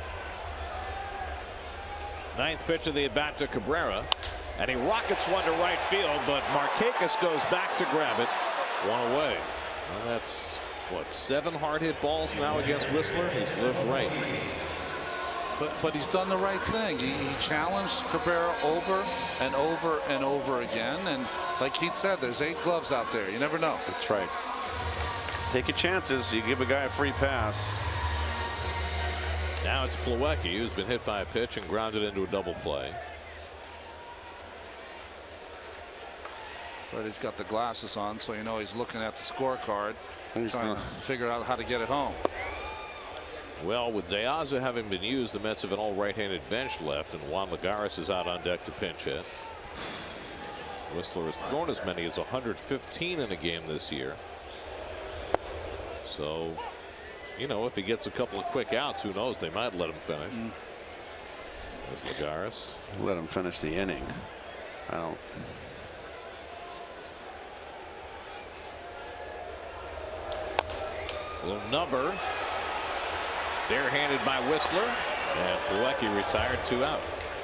9th pitch of the at bat to Cabrera, and he rockets one to right field, but Markakis goes back to grab it. One away. Well, that's what, 7 hard hit balls now against Whistler. He's lived right. But he's done the right thing. He challenged Cabrera over and over and over again. And like Keith said, there's 8 gloves out there. You never know. That's right. Take your chances. You give a guy a free pass. Now it's Plawecki, who's been hit by a pitch and grounded into a double play. But he's got the glasses on, so you know he's looking at the scorecard, trying to figure out how to get it home. Well, with De Aza having been used, the Mets have an all right-handed bench left, and Juan Lagares is out on deck to pinch hit. Whistler has thrown as many as 115 in a game this year. So, you know, if he gets a couple of quick outs, who knows? They might let him finish. There's Lagares. Let him finish the inning. I don't. A little number. Bare-handed by Whistler, and Plawecki retired, 2 out.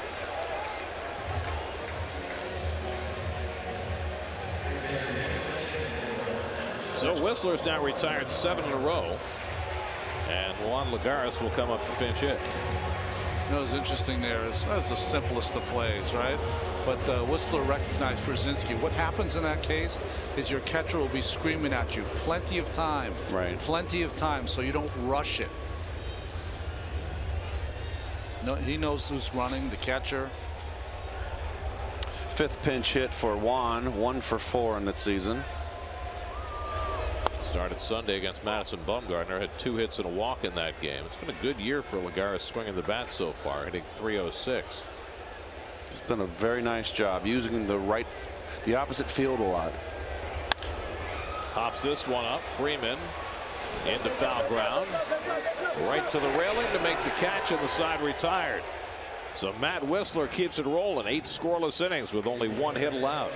So Whistler's now retired 7 in a row, and Juan Lagares will come up to pinch hit. You know what's interesting there is that's the simplest of plays, right? But Whistler recognized Brzezinski. What happens in that case is your catcher will be screaming at you. Plenty of time. Right. Plenty of time, so you don't rush it. No, he knows who's running, the catcher. 5th pinch hit for Juan, 1 for 4 in the season. Started Sunday against Madison Bumgarner, had 2 hits and a walk in that game. It's been a good year for Lagares swinging the bat so far, hitting .306. It's been a very nice job using the opposite field a lot. Pops this one up. Freeman into foul ground, right to the railing to make the catch, and the side retired. So Matt Whistler keeps it rolling. 8 scoreless innings with only 1 hit allowed.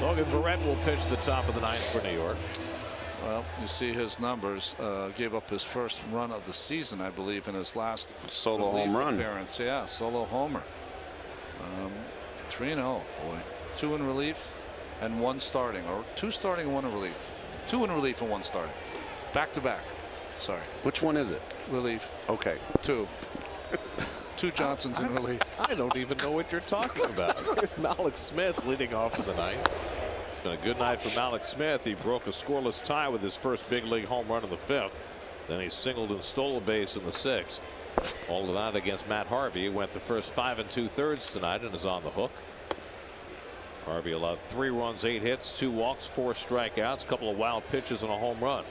Logan Verrett will pitch the top of the ninth for New York. Well, you see his numbers. Gave up his first run of the season, I believe, in his last solo home run appearance. Yeah, solo homer. 3-0, boy. 2 in relief and 1 starting, or 2 starting and 1 in relief. 2 in relief and 1 starting. Back to back. Sorry. Which one is it? Relief. Okay. 2. 2 Johnsons in relief. I don't even know what you're talking about. Here's Malik Smith leading off for the ninth. It's been a good night for Malik Smith. He broke a scoreless tie with his first big league home run in the 5th. Then he singled and stole a base in the 6th. All of that against Matt Harvey. Went the first 5 2/3 tonight and is on the hook. Harvey allowed 3 runs, 8 hits, 2 walks, 4 strikeouts, a couple of wild pitches and a home run.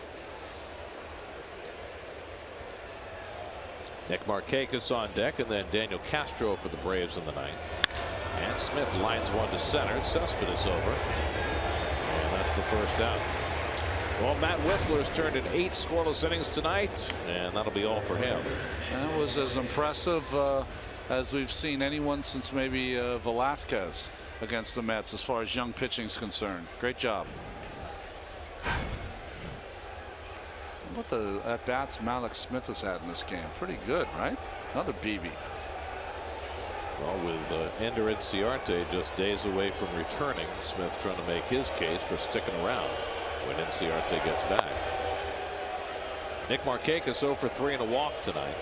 Nick Markakis on deck, and then Daniel Castro for the Braves in the ninth. And Smith lines one to center. Cespedes over. And that's the first out. Well, Matt Whistler's turned in 8 scoreless innings tonight, and that'll be all for him. That was as impressive as we've seen anyone since maybe Velasquez against the Mets as far as young pitching is concerned. Great job. What the at bats Malik Smith has had in this game? Pretty good, right? Another BB. Well, with Ender Inciarte just days away from returning, Smith trying to make his case for sticking around when Inciarte gets back. Nick Markakis 0 for 3 and a walk tonight.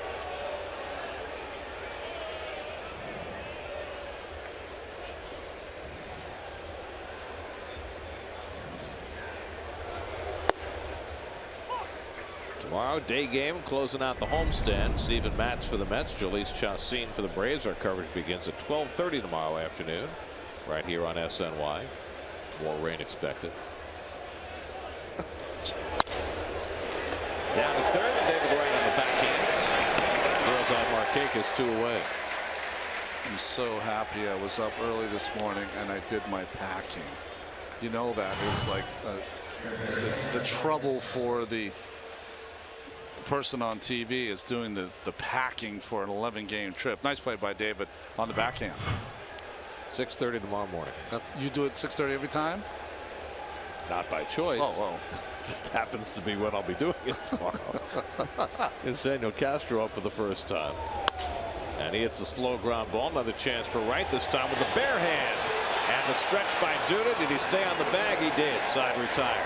Tomorrow, day game, closing out the homestand. Steven Matz for the Mets, Jalees Chacin for the Braves. Our coverage begins at 12:30 tomorrow afternoon, right here on SNY. More rain expected. Down to third, and David Wright on the backhand. Throws out Markakis 2 away. I'm so happy I was up early this morning and I did my packing. You know, that is like the trouble for the person on TV is doing the packing for an 11-game trip. Nice play by David on the backhand. 6:30 tomorrow morning. You do it 6:30 every time? Not by choice. Oh. Just happens to be when I'll be doing it tomorrow. Here's Daniel Castro up for the first time. And he hits a slow ground ball. Another chance for Wright, this time with the bare hand. And the stretch by Duda. Did he stay on the bag? He did. Side retired.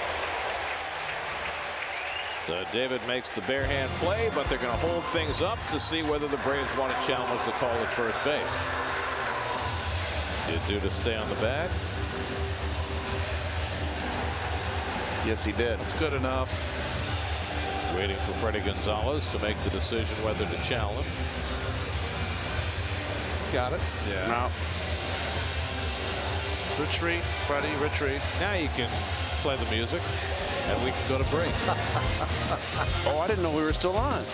So David makes the bare hand play, but they're going to hold things up to see whether the Braves want to challenge the call at first base. Did Duda stay on the bag? Yes, he did. It's good enough. Waiting for Freddie Gonzalez to make the decision whether to challenge. Got it. Yeah. Now, Retreat, Freddie, retreat. Now you can play the music and we can go to break. oh, I didn't know we were still on.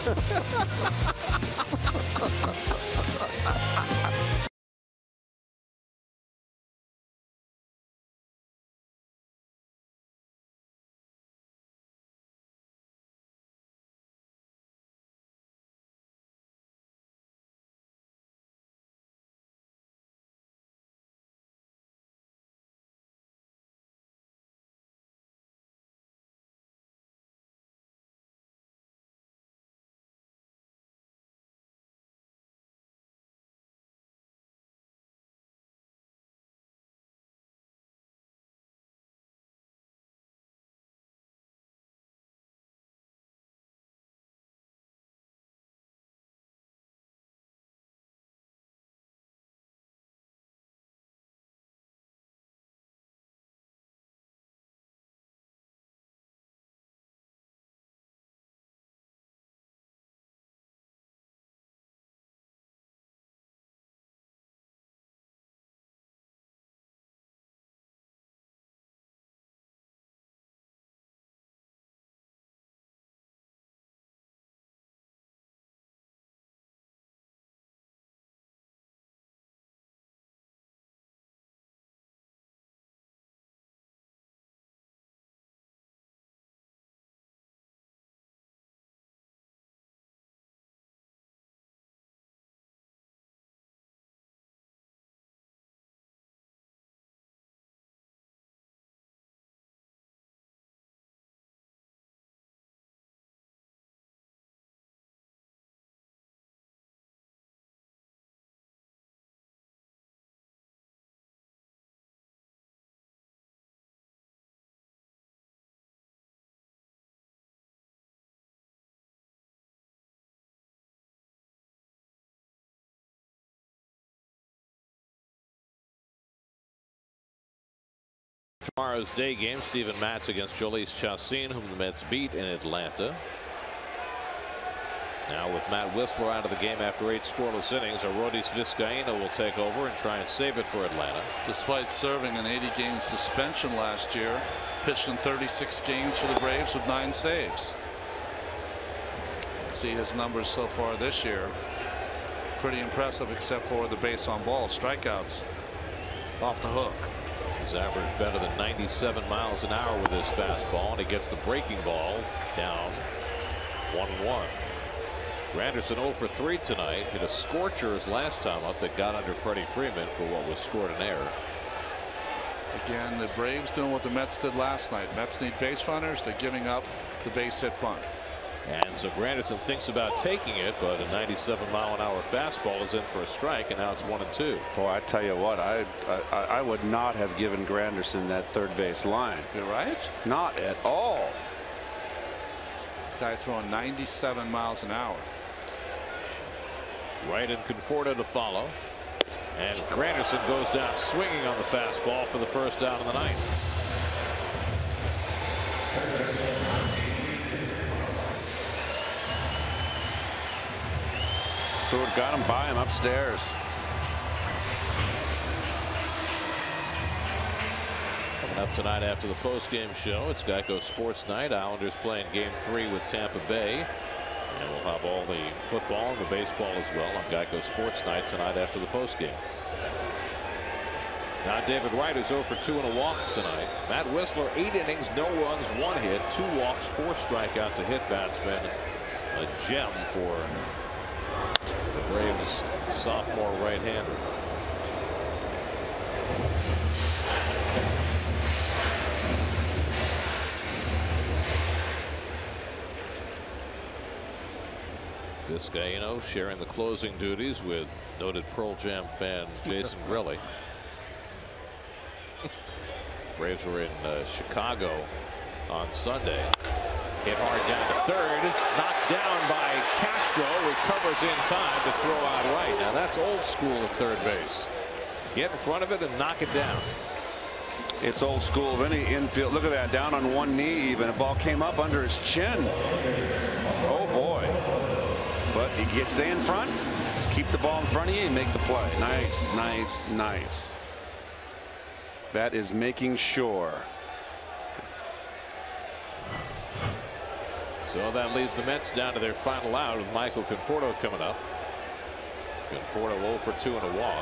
Tomorrow's day game, Steven Matz against Jhoulys Chacin, whom the Mets beat in Atlanta. Now with Matt Wisler out of the game after 8 scoreless innings, Arodys Vizcaíno will take over and try and save it for Atlanta. Despite serving an 80-game suspension last year, pitched in 36 games for the Braves with 9 saves. See his numbers so far this year. Pretty impressive, except for the base on ball strikeouts off the hook. He's averaged better than 97 miles an hour with his fastball, and he gets the breaking ball down 1-1. Granderson 0 for 3 tonight. Hit a scorcher his last time up that got under Freddie Freeman for what was scored an error. Again, the Braves doing what the Mets did last night. Mets need base runners. They're giving up the base hit bunt. And so Granderson thinks about taking it, but a 97-mile-an-hour fastball is in for a strike, and now it's 1-2. Boy, I tell you what, I would not have given Granderson that third base line. You're right. Not at all. Guy throwing 97 miles an hour. Right, and Conforto to follow. And Granderson goes down swinging on the fastball for the first out of the ninth. Stewart got him by him upstairs. Coming up tonight after the postgame show, it's Geico Sports Night. Islanders playing Game 3 with Tampa Bay. And we'll have all the football and the baseball as well on Geico Sports Night tonight after the postgame. Now David Wright is 0 for 2 and a walk tonight. Matt Wisler 8 innings, no runs, 1 hit, 2 walks, 4 strikeouts, to hit batsman. A gem for the Braves sophomore right-hander. Vizcaíno sharing the closing duties with noted Pearl Jam fan Jason Grilli. Braves were in Chicago on Sunday. Hit hard down to third, knocked down by Castro, recovers in time to throw out right. Now that's old school at third base. Get in front of it and knock it down. It's old school of any infield. Look at that, down on one knee even. The ball came up under his chin. Oh boy. But he gets to stay in front. Just keep the ball in front of you and make the play. Nice, nice, nice. That is making sure. So that leaves the Mets down to their final out with Michael Conforto coming up. Conforto 0 for 2 and a walk.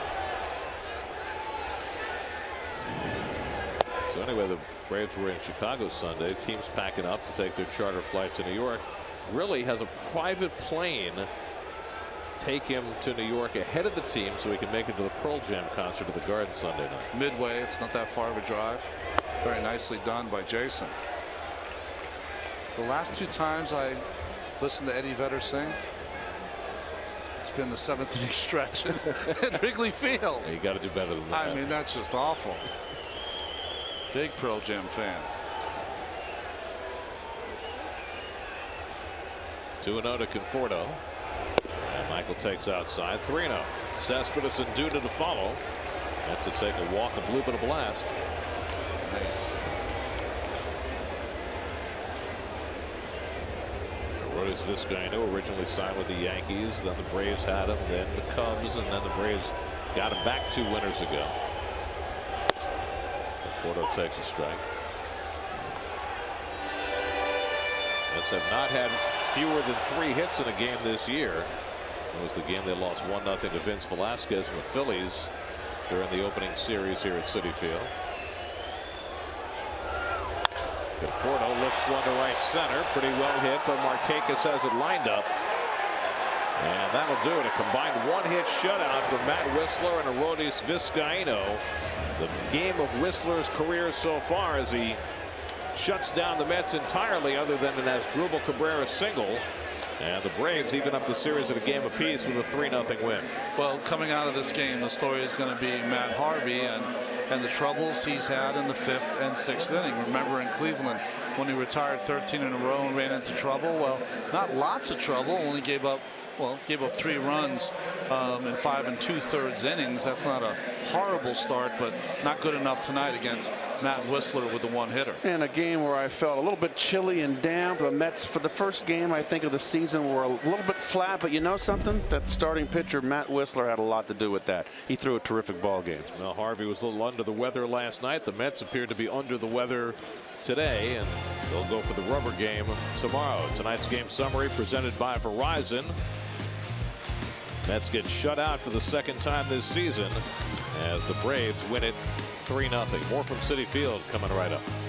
So anyway, the Braves were in Chicago Sunday. Teams packing up to take their charter flight to New York. Really has a private plane take him to New York ahead of the team so he can make it to the Pearl Jam concert at the Garden Sunday night. Midway, it's not that far of a drive. Very nicely done by Jason. The last 2 times I listened to Eddie Vedder sing, it's been the 7th inning stretch at Wrigley Field. Yeah, you got to do better than that. I mean, that's just awful. Big Pearl Jam fan. 2-0 to Conforto. And Michael takes outside. 3-0. Cespedes and Duda to follow. That's to take a walk, a bloop, and a blast. Nice. Arodys Vizcaíno originally signed with the Yankees. Then the Braves had him. Then the Cubs. And then the Braves got him back 2 winters ago. Conforto takes a strike. Mets have not had fewer than 3 hits in a game this year. It was the game they lost 1-0 to Vince Velasquez and the Phillies during the opening series here at Citi Field. Conforto lifts one to right center. Pretty well hit, but Markakis has it lined up. And that'll do it. A combined 1-hit shutout for Matt Wisler and Arodys Vizcaíno. The game of Whistler's career so far as he shuts down the Mets entirely, other than an Asdrubal Cabrera single. And the Braves even up the series at a game apiece with a 3-0 win. Well, coming out of this game, the story is going to be Matt Harvey and the troubles he's had in the 5th and 6th inning. Remember in Cleveland when he retired 13 in a row and ran into trouble? Well, not lots of trouble, only gave up well, gave up 3 runs in 5 2/3 innings. That's not a horrible start, but not good enough tonight against Matt Whistler with the 1-hitter. In a game where I felt a little bit chilly and damp. The Mets, for the first game, I think, of the season, were a little bit flat. But you know something? That starting pitcher, Matt Whistler, had a lot to do with that. He threw a terrific ball game. Well, Harvey was a little under the weather last night. The Mets appeared to be under the weather today, and they'll go for the rubber game tomorrow. Tonight's game summary presented by Verizon. Mets get shut out for the 2nd time this season as the Braves win it 3-0. More from Citi Field coming right up.